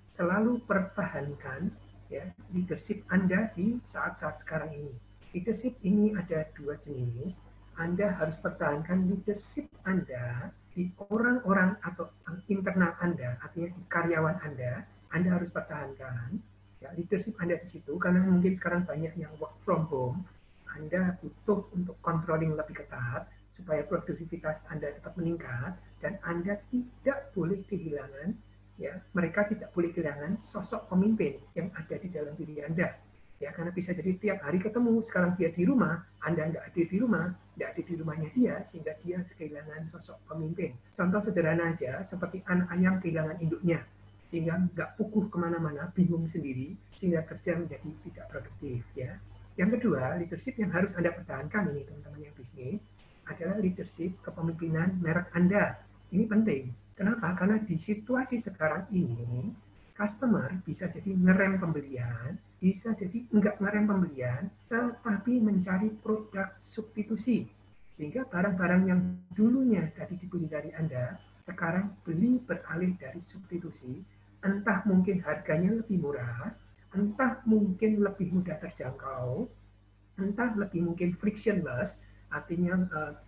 Speaker 1: selalu pertahankan ya leadership Anda di saat-saat sekarang ini. Leadership ini ada dua jenis. Anda harus pertahankan leadership Anda di orang-orang atau internal Anda, artinya di karyawan Anda harus pertahankan ya leadership Anda di situ, karena mungkin sekarang banyak yang work from home. Anda butuh untuk controlling lebih ketat supaya produktivitas Anda tetap meningkat, dan Anda tidak boleh kehilangan ya, mereka tidak boleh kehilangan sosok pemimpin yang ada di dalam diri Anda. Ya, karena bisa jadi tiap hari ketemu, sekarang dia di rumah, Anda nggak ada di rumah, nggak ada di rumahnya dia, sehingga dia kehilangan sosok pemimpin. Contoh sederhana aja, seperti anak ayam kehilangan induknya, sehingga nggak pukuh kemana-mana, bingung sendiri, sehingga kerja menjadi tidak produktif. Ya. Yang kedua, leadership yang harus Anda pertahankan ini, teman-teman yang bisnis, adalah leadership kepemimpinan merek Anda. Ini penting. Kenapa? Karena di situasi sekarang ini, customer bisa jadi ngerem pembelian, bisa jadi enggak ngerem pembelian, tetapi mencari produk substitusi. Sehingga barang-barang yang dulunya tadi dibeli dari Anda, sekarang beli beralih dari substitusi, entah mungkin harganya lebih murah, entah mungkin lebih mudah terjangkau, entah lebih mungkin frictionless, artinya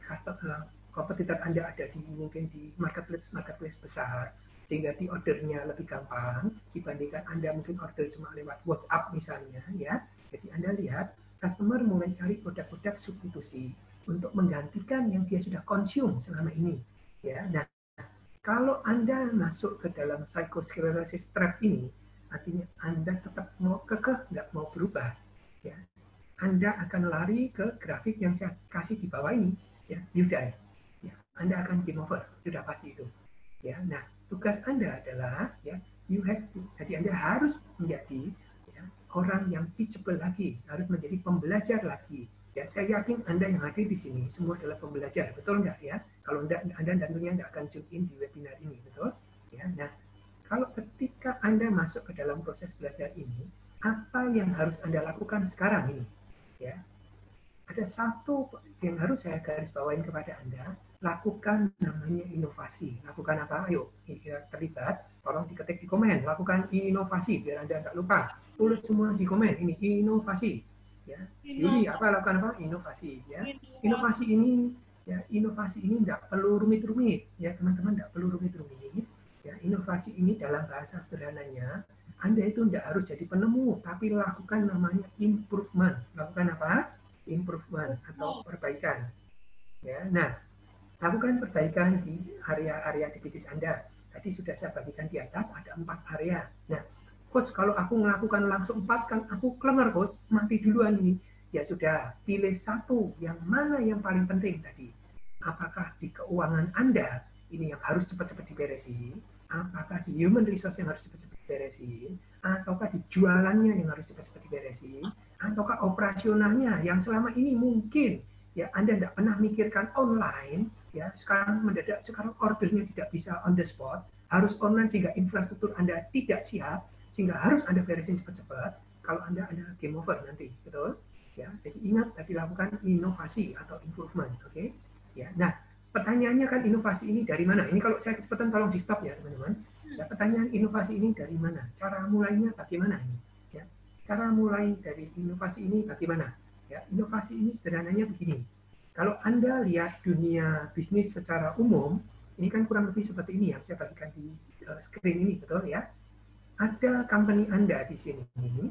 Speaker 1: kompetitor Anda ada di mungkin di marketplace besar, sehingga di ordernya lebih gampang dibandingkan Anda mungkin order cuma lewat WhatsApp misalnya ya. Jadi Anda lihat customer mulai cari produk-produk substitusi untuk menggantikan yang dia sudah consume selama ini ya. Nah, kalau Anda masuk ke dalam psychosclerosis trap ini, artinya Anda tetap mau kekeh, nggak mau berubah ya. Anda akan lari ke grafik yang saya kasih di bawah ini ya, you die. Ya, Anda akan game over, sudah pasti itu. Ya, nah tugas Anda adalah ya you have to, jadi Anda harus menjadi ya, orang yang teachable lagi, harus menjadi pembelajar lagi. Ya, saya yakin Anda yang hadir di sini semua adalah pembelajar, betul nggak ya? Kalau enggak, Anda tentunya nggak akan tune in di webinar ini, betul? Ya, nah kalau ketika Anda masuk ke dalam proses belajar ini, apa yang harus Anda lakukan sekarang ini? Ya, ada satu yang harus saya garis bawain kepada Anda, lakukan namanya inovasi. Lakukan apa? Ayo, kita terlibat, tolong diketik di komen. Lakukan inovasi, biar Anda nggak lupa. Tulis semua di komen, ini inovasi. Ya, Yuri, apa lakukan apa? Inovasi. Ya, inovasi ini nggak perlu rumit-rumit. Ya, teman-teman nggak perlu rumit-rumit. Ya, inovasi ini dalam bahasa sederhananya, Anda itu nggak harus jadi penemu, tapi lakukan namanya improvement. Lakukan apa? Improvement atau perbaikan. Ya, nah, lakukan perbaikan di area-area di bisnis Anda. Tadi sudah saya bagikan di atas, ada 4 area. Nah, coach, kalau aku melakukan langsung 4, kan aku klenger, coach, mati duluan ini. Ya sudah, pilih satu, yang mana yang paling penting tadi. Apakah di keuangan Anda, ini yang harus cepat-cepat diberesin, apakah di human resource yang harus cepat-cepat diberesin, ataukah di jualannya yang harus cepat-cepat diberesin, ataukah operasionalnya yang selama ini mungkin ya Anda tidak pernah mikirkan online, ya sekarang mendadak, sekarang ordernya tidak bisa on the spot, harus online sehingga infrastruktur Anda tidak siap, sehingga harus Anda beresin cepat-cepat. Kalau Anda ada game over nanti, betul? Ya, jadi ingat tadi lakukan inovasi atau improvement, oke? Ya, nah pertanyaannya kan inovasi ini dari mana? Ini kalau saya kecepatan tolong di stop ya teman-teman. Ya, pertanyaan inovasi ini dari mana? Cara mulainya bagaimana ini? Ya, cara mulai dari inovasi ini bagaimana? Ya, inovasi ini sederhananya begini. Kalau Anda lihat dunia bisnis secara umum, ini kan kurang lebih seperti ini yang saya bagikan di screen ini, betul ya? Ada company Anda di sini,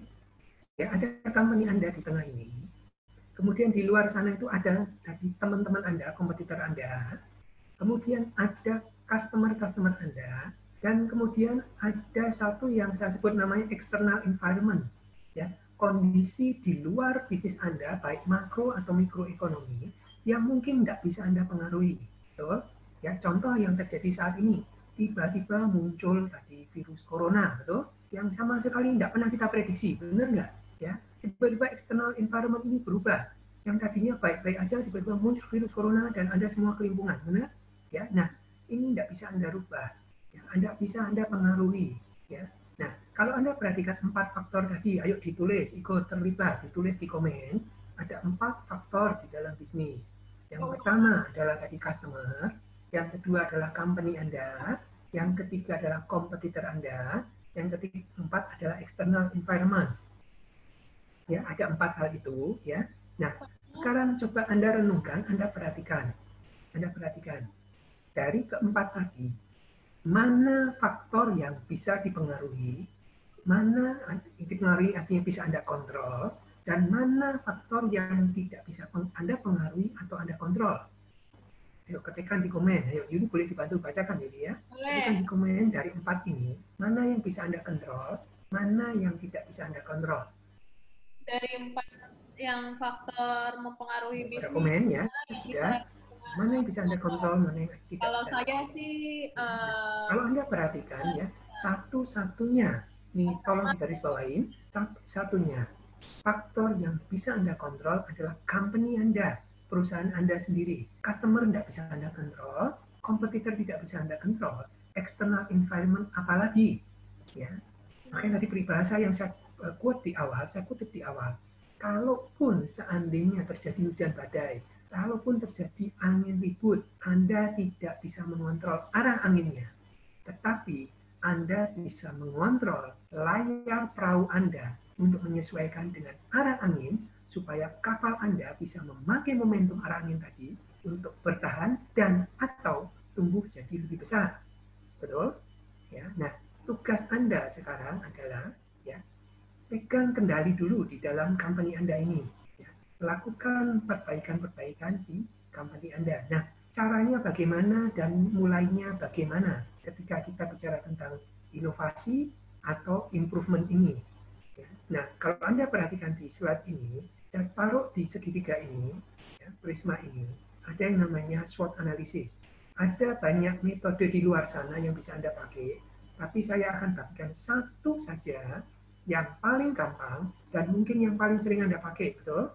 Speaker 1: ya ada company Anda di tengah ini. Kemudian di luar sana itu ada tadi teman-teman Anda, kompetitor Anda. Kemudian ada customer-customer Anda. Dan kemudian ada satu yang saya sebut namanya external environment. Ya, kondisi di luar bisnis Anda, baik makro atau mikroekonomi, yang mungkin nggak bisa Anda pengaruhi. Betul? Ya, contoh yang terjadi saat ini, tiba-tiba muncul tadi virus corona, betul? Yang sama sekali nggak pernah kita prediksi, benar nggak? Ya, tiba-tiba external environment ini berubah. Yang tadinya baik-baik aja, tiba-tiba muncul virus corona dan Anda semua kelimpungan, benar? Ya, nah ini tidak bisa Anda rubah. Ya, Anda bisa Anda pengaruhi. Ya, nah kalau Anda perhatikan 4 faktor tadi, ayo ditulis, ikut terlibat, ditulis di komen. Ada 4 faktor di dalam bisnis. Yang pertama adalah tadi customer, yang kedua adalah company Anda, yang ketiga adalah kompetitor Anda, Yang keempat adalah external environment. Ya, ada 4 hal itu, ya. Nah, sekarang coba Anda renungkan, Anda perhatikan. Dari keempat tadi, mana faktor yang bisa dipengaruhi, mana dipengaruhi artinya bisa Anda kontrol, dan mana faktor yang tidak bisa Anda pengaruhi atau Anda kontrol. Ayo ketikkan di komen. Ayo Yudi boleh dibantu bacakan Yudi ya. Ketikkan di komen dari 4 ini, mana yang bisa Anda kontrol, mana yang tidak bisa Anda kontrol.
Speaker 2: Dari 4 yang faktor mempengaruhi
Speaker 1: Pada
Speaker 2: bisnis,
Speaker 1: komen ya,
Speaker 2: sudah.
Speaker 1: Mana yang bisa Anda kontrol, mana yang tidak
Speaker 2: Kalau
Speaker 1: bisa.
Speaker 2: saya sih
Speaker 1: Kalau Anda perhatikan ya, satu-satunya, nih tolong digarisbawahin, satu-satunya faktor yang bisa Anda kontrol adalah company Anda, perusahaan Anda sendiri. Customer tidak bisa Anda kontrol, kompetitor tidak bisa Anda kontrol, external environment apalagi. Ya. Makanya tadi peribahasa yang saya kutip di awal, kalaupun seandainya terjadi hujan badai, kalaupun terjadi angin ribut, Anda tidak bisa mengontrol arah anginnya. Tetapi Anda bisa mengontrol layar perahu Anda untuk menyesuaikan dengan arah angin supaya kapal Anda bisa memakai momentum arah angin tadi untuk bertahan dan atau tumbuh jadi lebih besar. Betul? Ya. Nah, tugas Anda sekarang adalah ya, pegang kendali dulu di dalam company Anda ini. Ya. Lakukan perbaikan-perbaikan di company Anda. Nah, caranya bagaimana dan mulainya bagaimana ketika kita bicara tentang inovasi atau improvement ini. Ya. Nah, kalau Anda perhatikan di slide ini, saya taruh di segitiga ini, ya, prisma ini, ada yang namanya SWOT analysis. Ada banyak metode di luar sana yang bisa Anda pakai, tapi saya akan bagikan satu saja yang paling gampang dan mungkin yang paling sering Anda pakai, betul?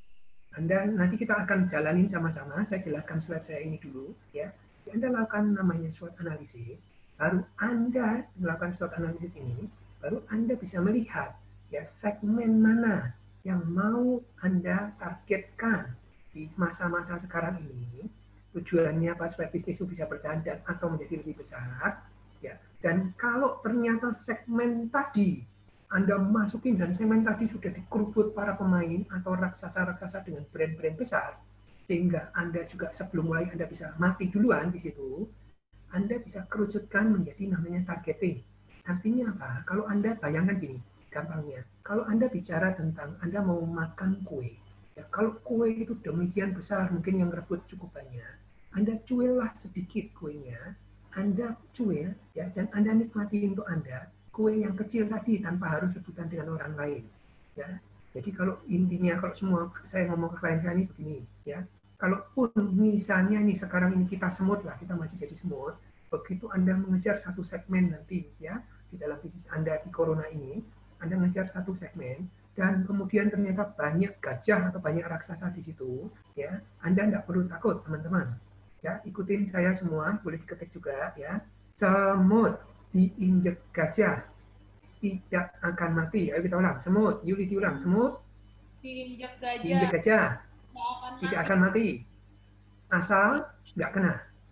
Speaker 1: Nanti kita akan jalanin sama-sama. Saya jelaskan slide saya ini dulu, ya. Anda lakukan namanya SWOT analysis, baru Anda melakukan SWOT analysis ini, baru Anda bisa melihat ya segmen mana yang mau Anda targetkan di masa-masa sekarang ini. Tujuannya apa supaya bisnis itu bisa bertahan dan atau menjadi lebih besar, ya. Dan kalau ternyata segmen tadi Anda masukin dan segmen tadi sudah dikerubut para pemain atau raksasa-raksasa dengan brand-brand besar, sehingga Anda juga sebelum mulai Anda bisa mati duluan di situ, Anda bisa kerucutkan menjadi namanya targeting. Artinya apa? Kalau Anda bayangkan gini, gampangnya, kalau Anda bicara tentang Anda mau makan kue, ya, kalau kue itu demikian besar, mungkin yang rebut cukup banyak, Anda cuillah sedikit kuenya, Anda cuil, ya, dan Anda nikmati untuk Anda, kue yang kecil tadi tanpa harus rebutan dengan orang lain. Ya. Jadi kalau intinya kalau semua saya ngomong ke klien saya ini begini, ya. Kalaupun misalnya nih sekarang ini kita semut lah, kita masih jadi semut, begitu Anda mengejar satu segmen nanti ya di dalam bisnis Anda di corona ini, Anda mengejar satu segmen dan kemudian ternyata banyak gajah atau banyak raksasa di situ, ya Anda tidak perlu takut teman-teman. Ya, ikutin saya semua, boleh diketik juga ya. Semut diinjek gajah tidak akan mati. Ayo kita ulang. Semut, Yuli diulang. Semut
Speaker 2: diinjak
Speaker 1: diinjek
Speaker 2: gajah
Speaker 1: gajah tidak akan mati. Asal nggak kena.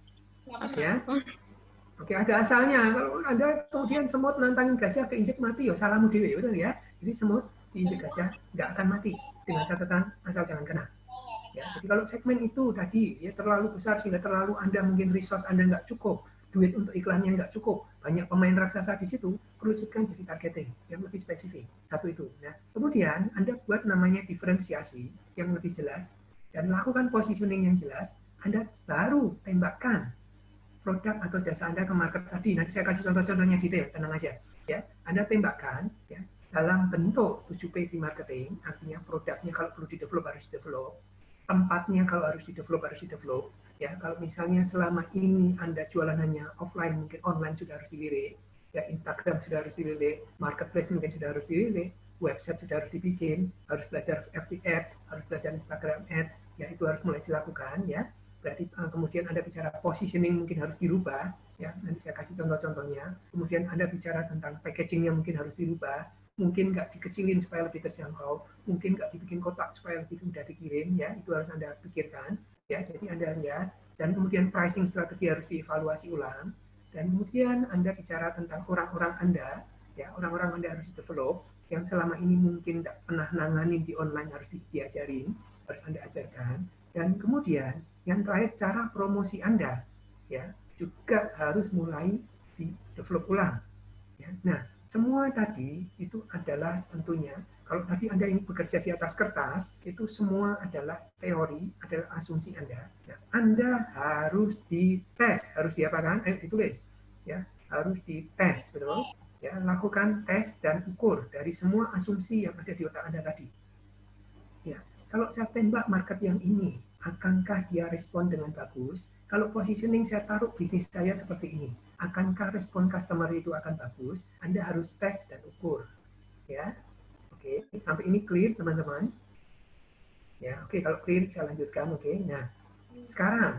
Speaker 1: Ya. Oke, ada asalnya. Kalau Anda kemudian semut nantangin gajah keinjek mati, ya salahmu dewe, betul ya. Jadi semut diinjek gajah nggak akan mati dengan catatan asal jangan kena. Ya, jadi kalau segmen itu tadi ya terlalu besar sehingga terlalu Anda mungkin resource Anda nggak cukup, duit untuk iklannya nggak cukup, banyak pemain raksasa di situ, kerucutkan jadi targeting yang lebih spesifik. Satu itu. Nah, kemudian Anda buat namanya diferensiasi yang lebih jelas dan lakukan positioning yang jelas. Anda baru tembakkan produk atau jasa Anda ke market tadi. Nanti saya kasih contoh-contohnya detail, tenang aja. Ya, Anda tembakkan ya dalam bentuk 7P di marketing, artinya produknya kalau perlu di-develop harus di-develop, tempatnya kalau harus di-develop harus di-develop. Ya, kalau misalnya selama ini Anda jualan hanya offline, mungkin online sudah harus dilirik, ya Instagram sudah harus dilirik, marketplace mungkin sudah harus dilirik, website sudah harus dibikin, harus belajar FB Ads, harus belajar Instagram Ads, ya itu harus mulai dilakukan ya. Berarti kemudian Anda bicara positioning mungkin harus dirubah, ya nanti saya kasih contoh-contohnya. Kemudian Anda bicara tentang packagingnya mungkin harus dirubah, mungkin nggak dikecilin supaya lebih terjangkau, mungkin nggak dibikin kotak supaya lebih mudah dikirim, ya itu harus Anda pikirkan. Ya, jadi Anda lihat, dan kemudian pricing strategi harus dievaluasi ulang, dan kemudian Anda bicara tentang orang-orang Anda, ya orang-orang Anda harus develop yang selama ini mungkin tidak pernah nanganin di online harus diajarin, harus Anda ajarkan. Dan kemudian yang terakhir cara promosi Anda ya juga harus mulai di develop ulang. Ya. Nah, semua tadi itu adalah tentunya kalau tadi Anda ini bekerja di atas kertas, itu semua adalah teori, adalah asumsi Anda. Nah, Anda harus dites, harus diapakan? Ditulis, ya, harus dites, betul? Ya, lakukan tes dan ukur dari semua asumsi yang ada di otak Anda tadi. Ya, kalau saya tembak market yang ini, akankah dia respon dengan bagus? Kalau positioning saya taruh bisnis saya seperti ini, akankah respon customer itu akan bagus? Anda harus tes dan ukur, ya. Oke, sampai ini clear teman-teman? Ya, oke, kalau clear saya lanjutkan, oke. Nah, sekarang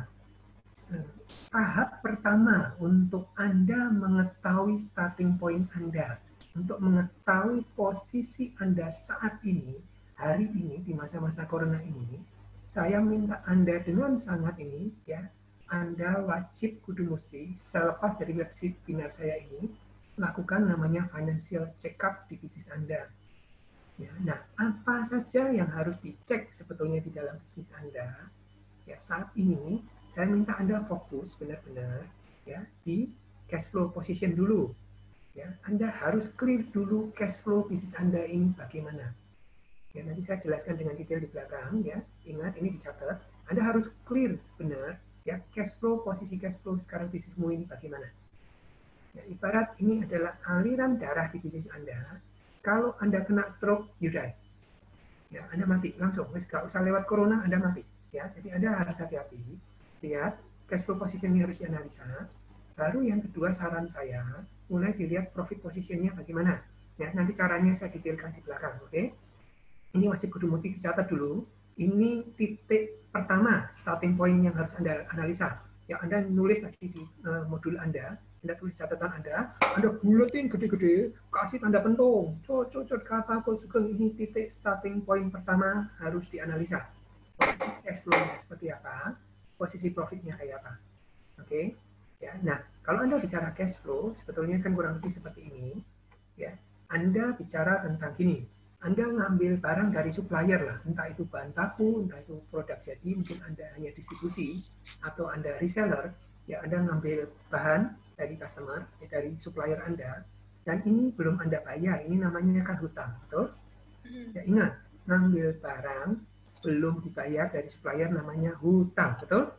Speaker 1: tahap pertama untuk Anda mengetahui starting point Anda, untuk mengetahui posisi Anda saat ini, hari ini, di masa-masa corona ini, saya minta Anda dengan sangat ini, ya, Anda wajib kudu mesti, selepas dari webinar saya ini, lakukan namanya financial check-up di bisnis Anda. Ya, nah, apa saja yang harus dicek sebetulnya di dalam bisnis Anda? Ya, saat ini saya minta Anda fokus benar-benar ya di cash flow position dulu. Ya, Anda harus clear dulu cash flow bisnis Anda ini bagaimana. Ya, nanti saya jelaskan dengan detail di belakang ya. Ingat ini dicatat. Anda harus clear benar ya cash flow, posisi cash flow sekarang bisnismu ini bagaimana. Ya, ibarat ini adalah aliran darah di bisnis Anda. Kalau Anda kena stroke, you die. Ya, Anda mati langsung. Nggak usah lewat corona, Anda mati. Ya, jadi Anda harus hati-hati. Lihat, cash flow position ini harus dianalisa. Baru yang kedua saran saya, mulai dilihat profit positionnya bagaimana. Ya, nanti caranya saya detailkan di belakang, oke? Ini wajib kudu mesti dicatat dulu. Ini titik pertama, starting point yang harus Anda analisa. Ya, Anda nulis tadi di modul Anda tulis catatan Anda buletin gede-gede, kasih tanda pentung, cocok kata sugeng ini titik starting point pertama harus dianalisa. Posisi cash flow-nya seperti apa, posisi profitnya kayak apa. Oke? Ya, nah, kalau Anda bicara cash flow, sebetulnya kan kurang lebih seperti ini. Ya, Anda bicara tentang gini, Anda ngambil barang dari supplier lah, entah itu bahan baku, entah itu produk jadi, mungkin Anda hanya distribusi, atau Anda reseller, ya Anda ngambil bahan dari customer, dari supplier Anda, dan ini belum Anda bayar, ini namanya kan hutang, betul? Ya ingat, ngambil barang belum dibayar dari supplier namanya hutang, betul?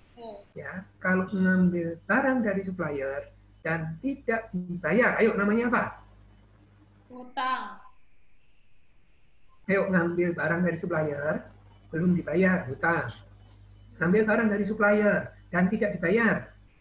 Speaker 1: Ya, kalau ngambil barang dari supplier dan tidak dibayar, ayo namanya apa?
Speaker 2: Hutang.
Speaker 1: Ayo ngambil barang dari supplier, belum dibayar, hutang. Ngambil barang dari supplier dan tidak dibayar,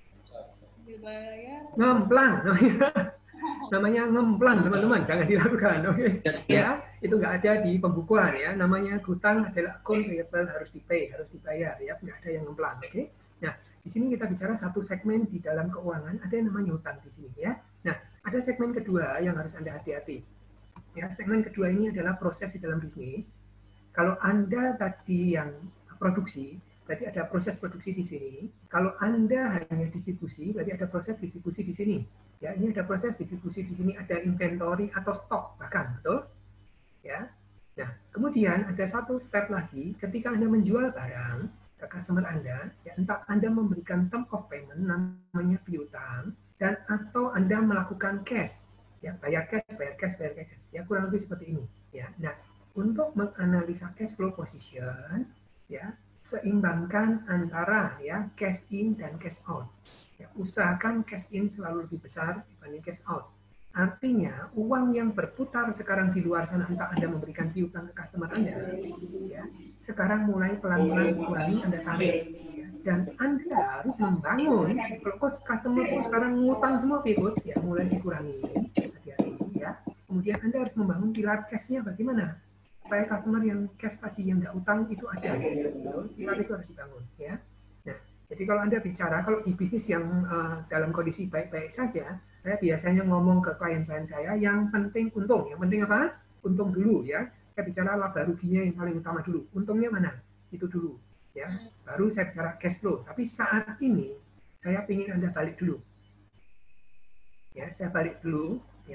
Speaker 1: ngemplang namanya ngemplang teman-teman, jangan dilakukan, oke? Ya, itu nggak ada di pembukuan ya, namanya hutang adalah account payable, harus dibayar ya, nggak ada yang ngemplang, oke? Nah, di sini kita bicara satu segmen di dalam keuangan, ada yang namanya hutang di sini ya. Nah, ada segmen kedua yang harus Anda hati-hati. Ya, segmen kedua ini adalah proses di dalam bisnis. Kalau Anda tadi yang produksi, berarti ada proses produksi di sini. Kalau Anda hanya distribusi, berarti ada proses distribusi di sini. Ya, ini ada proses distribusi di sini, ada inventory atau stok bahkan, betul? Ya. Nah, kemudian ada satu step lagi, ketika Anda menjual barang ke customer Anda, ya entah Anda memberikan term of payment namanya piutang, dan atau Anda melakukan cash, ya bayar cash, ya kurang lebih seperti ini. Ya, nah untuk menganalisa cash flow position, ya seimbangkan antara ya cash in dan cash out. Ya, usahakan cash in selalu lebih besar dibanding cash out. Artinya uang yang berputar sekarang di luar sana, entah Anda memberikan piutang ke customer Anda, ya sekarang mulai pelan-pelan dikurangi, Anda tarik. Ya, dan Anda harus membangun. Kalau customer sekarang ngutang semua pikut, ya mulai dikurangi. Hati-hati ya. Kemudian Anda harus membangun pilar cash-nya bagaimana? Supaya customer yang cash tadi yang nggak utang itu ada, pilar itu harus dibangun ya. Nah, jadi kalau Anda bicara kalau di bisnis yang dalam kondisi baik-baik saja, saya biasanya ngomong ke klien-klien saya yang penting untung, yang penting apa? Untung dulu ya. Saya bicara laba ruginya yang paling utama dulu. Untungnya mana? Itu dulu ya. Baru saya bicara cash flow. Tapi saat ini saya ingin Anda balik dulu. Ya, saya balik dulu ya.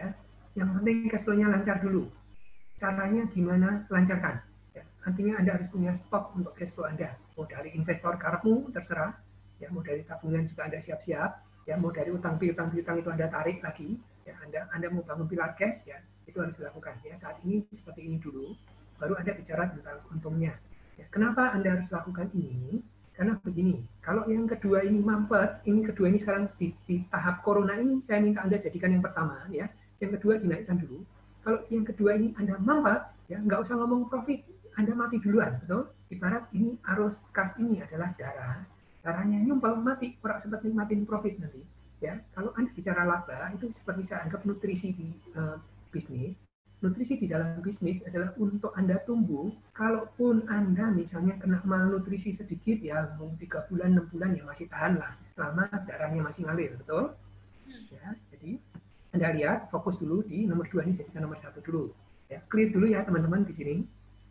Speaker 1: Yang penting cash flow-nya lancar dulu. Caranya gimana? Lancarkan. Ya, artinya Anda harus punya stok untuk cash flow Anda. Mau dari investor karepmu, terserah. Ya, mau dari tabungan juga Anda siap-siap. Ya, mau dari utang piutang itu Anda tarik lagi. Ya, Anda mau bangun pilar cash, ya, itu harus dilakukan. Ya, saat ini seperti ini dulu. Baru Anda bicara tentang untungnya. Ya, kenapa Anda harus lakukan ini? Karena begini, kalau yang kedua ini mampet, kedua ini sekarang di tahap corona ini, saya minta Anda jadikan yang pertama, ya. Yang kedua dinaikkan dulu. Kalau yang kedua ini Anda mampet, ya nggak usah ngomong profit, Anda mati duluan, betul? Ibarat ini arus kas ini adalah darah, darahnya nyumpel mati, kurang sempat nikmatin profit nanti. Ya, kalau Anda bicara laba, itu seperti saya anggap nutrisi di bisnis. Nutrisi di dalam bisnis adalah untuk Anda tumbuh. Kalaupun Anda misalnya kena malnutrisi sedikit, ya 3 bulan, 6 bulan ya masih tahan lah, selama darahnya masih ngalir, betul? Ya, jadi Anda lihat, fokus dulu di nomor 2 ini, jadikan nomor 1 dulu. Ya, clear dulu ya teman-teman di sini.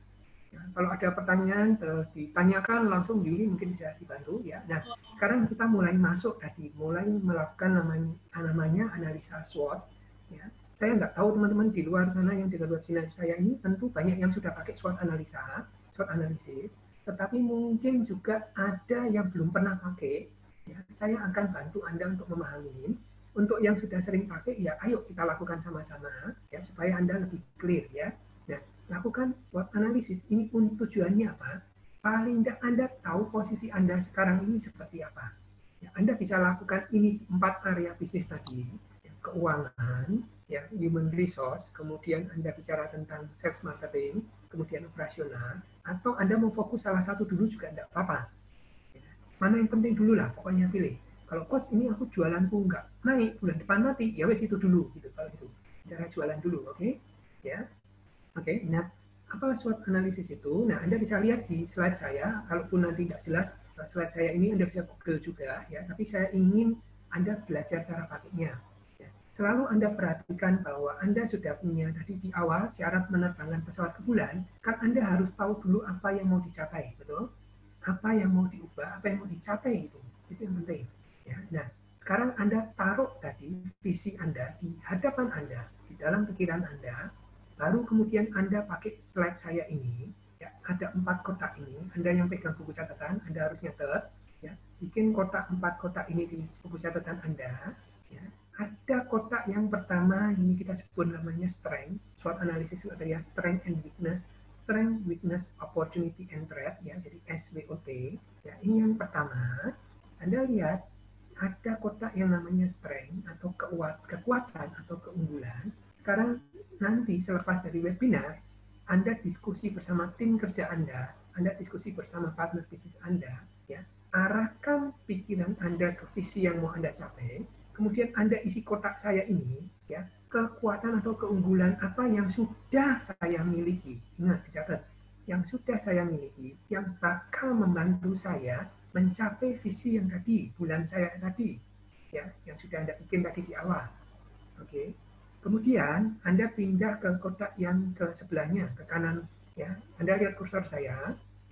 Speaker 1: Ya, kalau ada pertanyaan, ditanyakan langsung Yuli mungkin bisa dibantu ya. Nah, sekarang kita mulai masuk tadi, mulai melakukan namanya analisa SWOT. Ya. Saya nggak tahu teman-teman di luar sana yang di luar saya ini tentu banyak yang sudah pakai SWOT analisa, SWOT analisis, tetapi mungkin juga ada yang belum pernah pakai. Ya, saya akan bantu Anda untuk memahami. Untuk yang sudah sering pakai, ya ayo kita lakukan sama-sama ya supaya Anda lebih clear ya. Nah, lakukan SWOT analisis ini tujuannya apa? Paling tidak Anda tahu posisi Anda sekarang ini seperti apa. Ya, Anda bisa lakukan ini 4 area bisnis tadi, ya, keuangan, ya, human resource, kemudian Anda bicara tentang sales marketing, kemudian operasional, atau Anda mau fokus salah satu dulu juga tidak apa-apa. Ya, mana yang penting dulu lah, pokoknya pilih. Kalau coach ini aku jualanku nggak naik, bulan depan mati, ya wes itu dulu, gitu. Kalau gitu, bicara jualan dulu, oke? Ya. Oke, nah apa SWOT analisis itu? Nah, Anda bisa lihat di slide saya, kalaupun nanti tidak jelas, slide saya ini Anda bisa Google juga, ya. Tapi saya ingin Anda belajar cara pakainya. Ya. Selalu Anda perhatikan bahwa Anda sudah punya tadi di awal syarat menerbangkan pesawat ke bulan, kan Anda harus tahu dulu apa yang mau dicapai, betul? Apa yang mau diubah, apa yang mau dicapai itu yang penting. Ya. Nah, sekarang Anda taruh tadi visi Anda di hadapan Anda, di dalam pikiran Anda. Baru kemudian Anda pakai slide saya ini, ya, ada 4 kotak ini. Anda yang pegang buku catatan, Anda harus nyatet, ya, bikin kotak 4 kotak ini di buku catatan Anda. Ya. Ada kotak yang pertama, ini kita sebut namanya strength, SWOT analisis kriteria strength and weakness, strength, weakness, opportunity and threat, ya, jadi SWOT. Ya, ini yang pertama. Anda lihat ada kotak yang namanya strength atau kekuatan atau keunggulan. Sekarang nanti selepas dari webinar, Anda diskusi bersama tim kerja Anda diskusi bersama partner bisnis Anda, ya, arahkan pikiran Anda ke visi yang mau Anda capai, kemudian Anda isi kotak saya ini, ya, kekuatan atau keunggulan apa yang sudah saya miliki, ingat dicatat, yang sudah saya miliki, yang bakal membantu saya mencapai visi yang tadi, bulan saya tadi, ya, yang sudah Anda bikin tadi di awal, oke. Kemudian Anda pindah ke kotak yang ke sebelahnya, ke kanan, ya. Anda lihat kursor saya,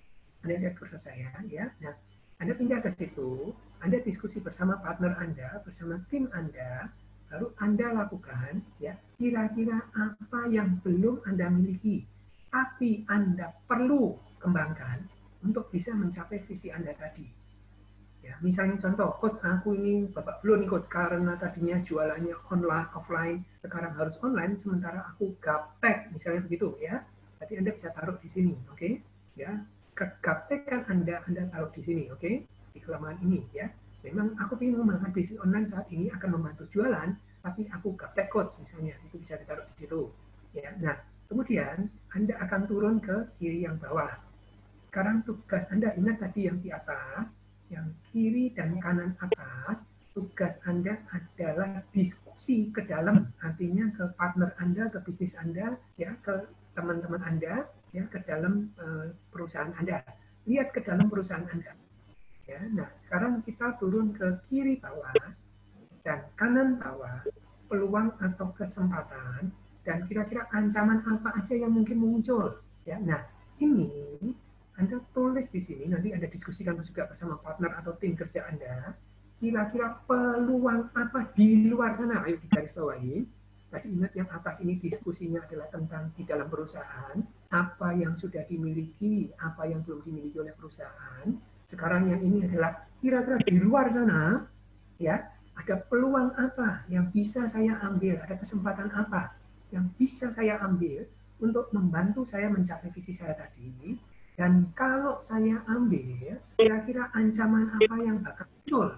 Speaker 1: ya. Nah, Anda pindah ke situ, Anda diskusi bersama partner Anda, bersama tim Anda, lalu Anda lakukan, ya, kira-kira apa yang belum Anda miliki, tapi Anda perlu kembangkan untuk bisa mencapai visi Anda tadi. Ya, misalnya contoh, coach aku ini babak belum nih coach karena tadinya jualannya online, offline, sekarang harus online, sementara aku gaptek, misalnya begitu ya. Tapi Anda bisa taruh di sini, oke? Ya, gaptek kan Anda taruh di sini, oke? Di halaman ini ya. Memang aku ingin mengembangkan bisnis online saat ini akan membantu jualan, tapi aku gaptek coach misalnya, itu bisa ditaruh di situ. Ya, nah kemudian Anda akan turun ke kiri yang bawah. Sekarang tugas Anda ingat tadi yang di atas. Yang kiri dan kanan atas, tugas Anda adalah diskusi ke dalam, artinya ke partner Anda, ke bisnis Anda, ya, ke teman-teman Anda, ya, ke dalam perusahaan Anda. Lihat ke dalam perusahaan Anda. Ya, nah, sekarang kita turun ke kiri bawah dan kanan bawah, peluang atau kesempatan, dan kira-kira ancaman apa aja yang mungkin muncul. Ya, nah, ini Anda tulis di sini, nanti Anda diskusikan juga bersama partner atau tim kerja Anda, kira-kira peluang apa di luar sana, ayo digarisbawahi, Tadi ingat yang atas ini diskusinya adalah tentang di dalam perusahaan, apa yang sudah dimiliki, apa yang belum dimiliki oleh perusahaan. Sekarang yang ini adalah kira-kira di luar sana, ya, ada peluang apa yang bisa saya ambil, ada kesempatan apa yang bisa saya ambil untuk membantu saya mencapai visi saya tadi. Dan kalau saya ambil, kira-kira ancaman apa yang bakal muncul,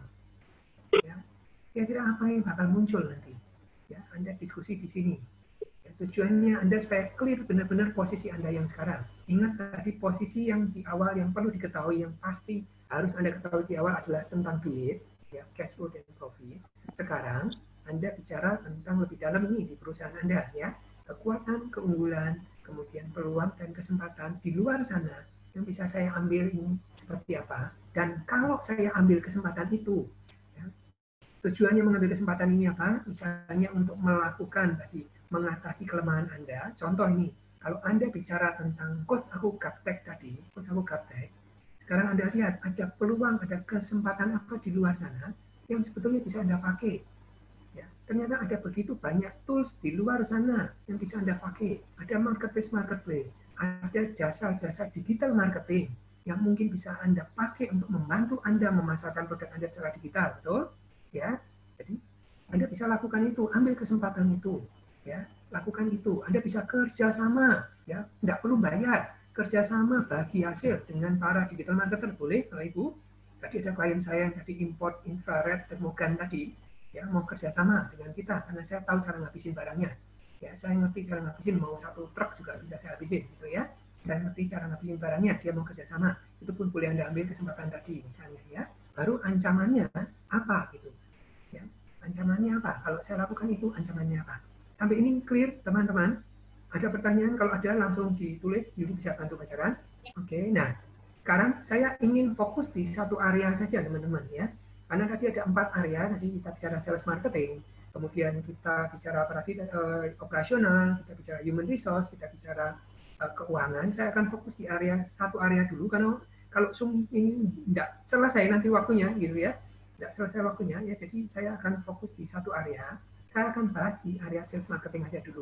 Speaker 1: ya, kira-kira apa yang bakal muncul nanti. Ya, Anda diskusi di sini. Ya, tujuannya Anda supaya clear benar-benar posisi Anda yang sekarang. Ingat tadi posisi yang di awal yang perlu diketahui, yang pasti harus Anda ketahui di awal adalah tentang duit, ya, cash flow dan profit. Sekarang Anda bicara tentang lebih dalam ini di perusahaan Anda, ya, kekuatan, keunggulan, kemudian peluang dan kesempatan di luar sana yang bisa saya ambil ini seperti apa. Dan kalau saya ambil kesempatan itu, ya, tujuannya mengambil kesempatan ini apa? Misalnya untuk melakukan tadi, mengatasi kelemahan Anda. Contoh ini, kalau Anda bicara tentang coach aku gaptek tadi, coach aku gaptek, sekarang Anda lihat ada peluang, ada kesempatan apa di luar sana yang sebetulnya bisa Anda pakai. Ya, ternyata ada begitu banyak tools di luar sana yang bisa Anda pakai. Ada marketplace, ada jasa-jasa digital marketing yang mungkin bisa Anda pakai untuk membantu Anda memasarkan produk Anda secara digital, betul? Ya, jadi Anda bisa lakukan itu, ambil kesempatan itu, ya, lakukan itu. Anda bisa kerjasama, ya, tidak perlu bayar, kerjasama bagi hasil dengan para digital marketer, boleh, Bapak Ibu. Tadi ada klien saya yang tadi import infrared termogan tadi, ya, mau kerjasama dengan kita karena saya tahu cara ngabisin barangnya. Ya, saya ngerti cara ngabisin, mau satu truk juga bisa saya habisin, gitu ya. Saya ngerti cara ngabisin barangnya, dia mau kerjasama, itu pun boleh Anda ambil kesempatan tadi, misalnya, ya. Baru ancamannya apa gitu, ya, ancamannya apa kalau saya lakukan itu, ancamannya apa. Sampai ini clear teman-teman? Ada pertanyaan? Kalau ada langsung ditulis, Yudi bisa bantu bacakan. Oke, nah sekarang saya ingin fokus di satu area saja teman-teman, ya, karena tadi ada 4 area. Tadi kita bicara sales marketing, kemudian kita bicara operasional, kita bicara human resource, kita bicara keuangan. Saya akan fokus di satu area dulu, karena kalau Zoom ini tidak selesai nanti waktunya, gitu ya, tidak selesai waktunya, ya, jadi saya akan fokus di satu area. Saya akan bahas di area sales marketing aja dulu.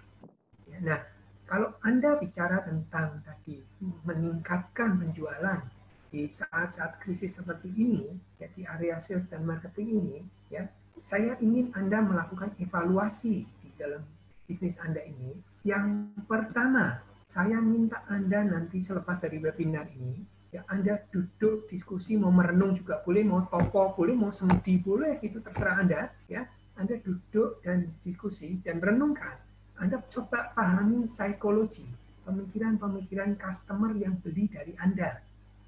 Speaker 1: Ya, nah, kalau Anda bicara tentang tadi meningkatkan penjualan di saat-saat krisis seperti ini, ya, di area sales dan marketing ini, ya, saya ingin Anda melakukan evaluasi di dalam bisnis Anda ini. Yang pertama, saya minta Anda nanti selepas dari webinar ini, ya, Anda duduk diskusi, mau merenung juga boleh, mau topo boleh, mau semedi boleh, itu terserah Anda, ya. Anda duduk dan diskusi dan renungkan. Anda coba pahami psikologi, pemikiran-pemikiran customer yang beli dari Anda.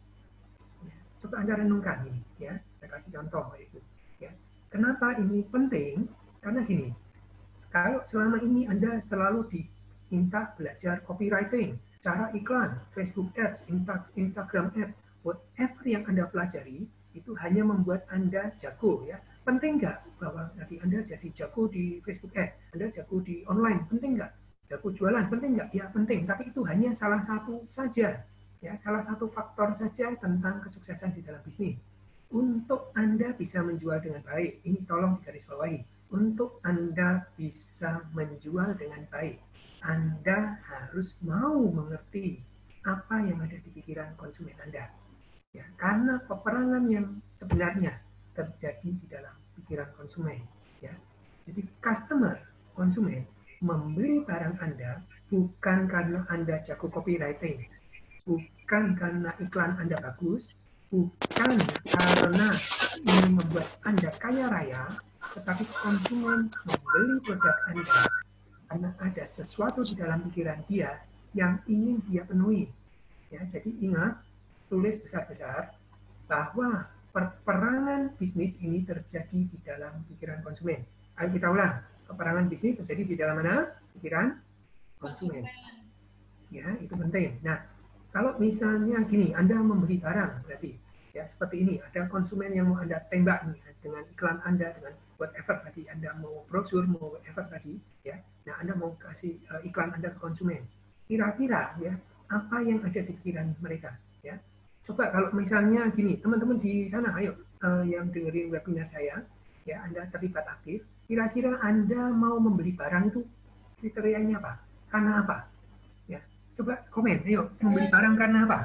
Speaker 1: Ya, coba Anda renungkan ini, ya. Saya kasih contoh itu, ya. Kenapa ini penting? Karena gini, kalau selama ini Anda selalu diminta belajar copywriting, cara iklan, Facebook Ads, Instagram Ads, whatever yang Anda pelajari, itu hanya membuat Anda jago, ya. Penting nggak bahwa nanti Anda jadi jago di Facebook Ads, Anda jago di online, penting nggak? Jago jualan, penting nggak? Ya penting, tapi itu hanya salah satu saja, ya, salah satu faktor saja tentang kesuksesan di dalam bisnis. Untuk Anda bisa menjual dengan baik, ini tolong digarisbawahi. Untuk Anda bisa menjual dengan baik, Anda harus mau mengerti apa yang ada di pikiran konsumen Anda. Ya, karena peperangan yang sebenarnya terjadi di dalam pikiran konsumen. Ya. Jadi konsumen, membeli barang Anda bukan karena Anda jago copywriting, bukan karena iklan Anda bagus, bukan karena ingin membuat Anda kaya raya, tetapi konsumen membeli produk Anda karena ada sesuatu di dalam pikiran dia yang ingin dia penuhi. Ya, jadi ingat, tulis besar-besar bahwa peperangan bisnis ini terjadi di dalam pikiran konsumen. Ayo kita ulang, peperangan bisnis terjadi di dalam mana? Pikiran konsumen. Ya, itu penting. Nah, kalau misalnya gini, Anda membeli barang, berarti ya seperti ini, ada konsumen yang mau Anda tembak nih dengan iklan Anda, dengan whatever tadi, Anda mau brosur, mau whatever tadi, ya. Nah, Anda mau kasih iklan Anda ke konsumen. Kira-kira ya, apa yang ada di pikiran mereka, ya. Coba kalau misalnya gini, teman-teman di sana, ayo yang dengerin webinar saya, ya, Anda terlibat aktif, Kira-kira Anda mau membeli barang itu kriterianya apa? Karena apa? Ya, coba komen. Ayo, membeli barang karena apa?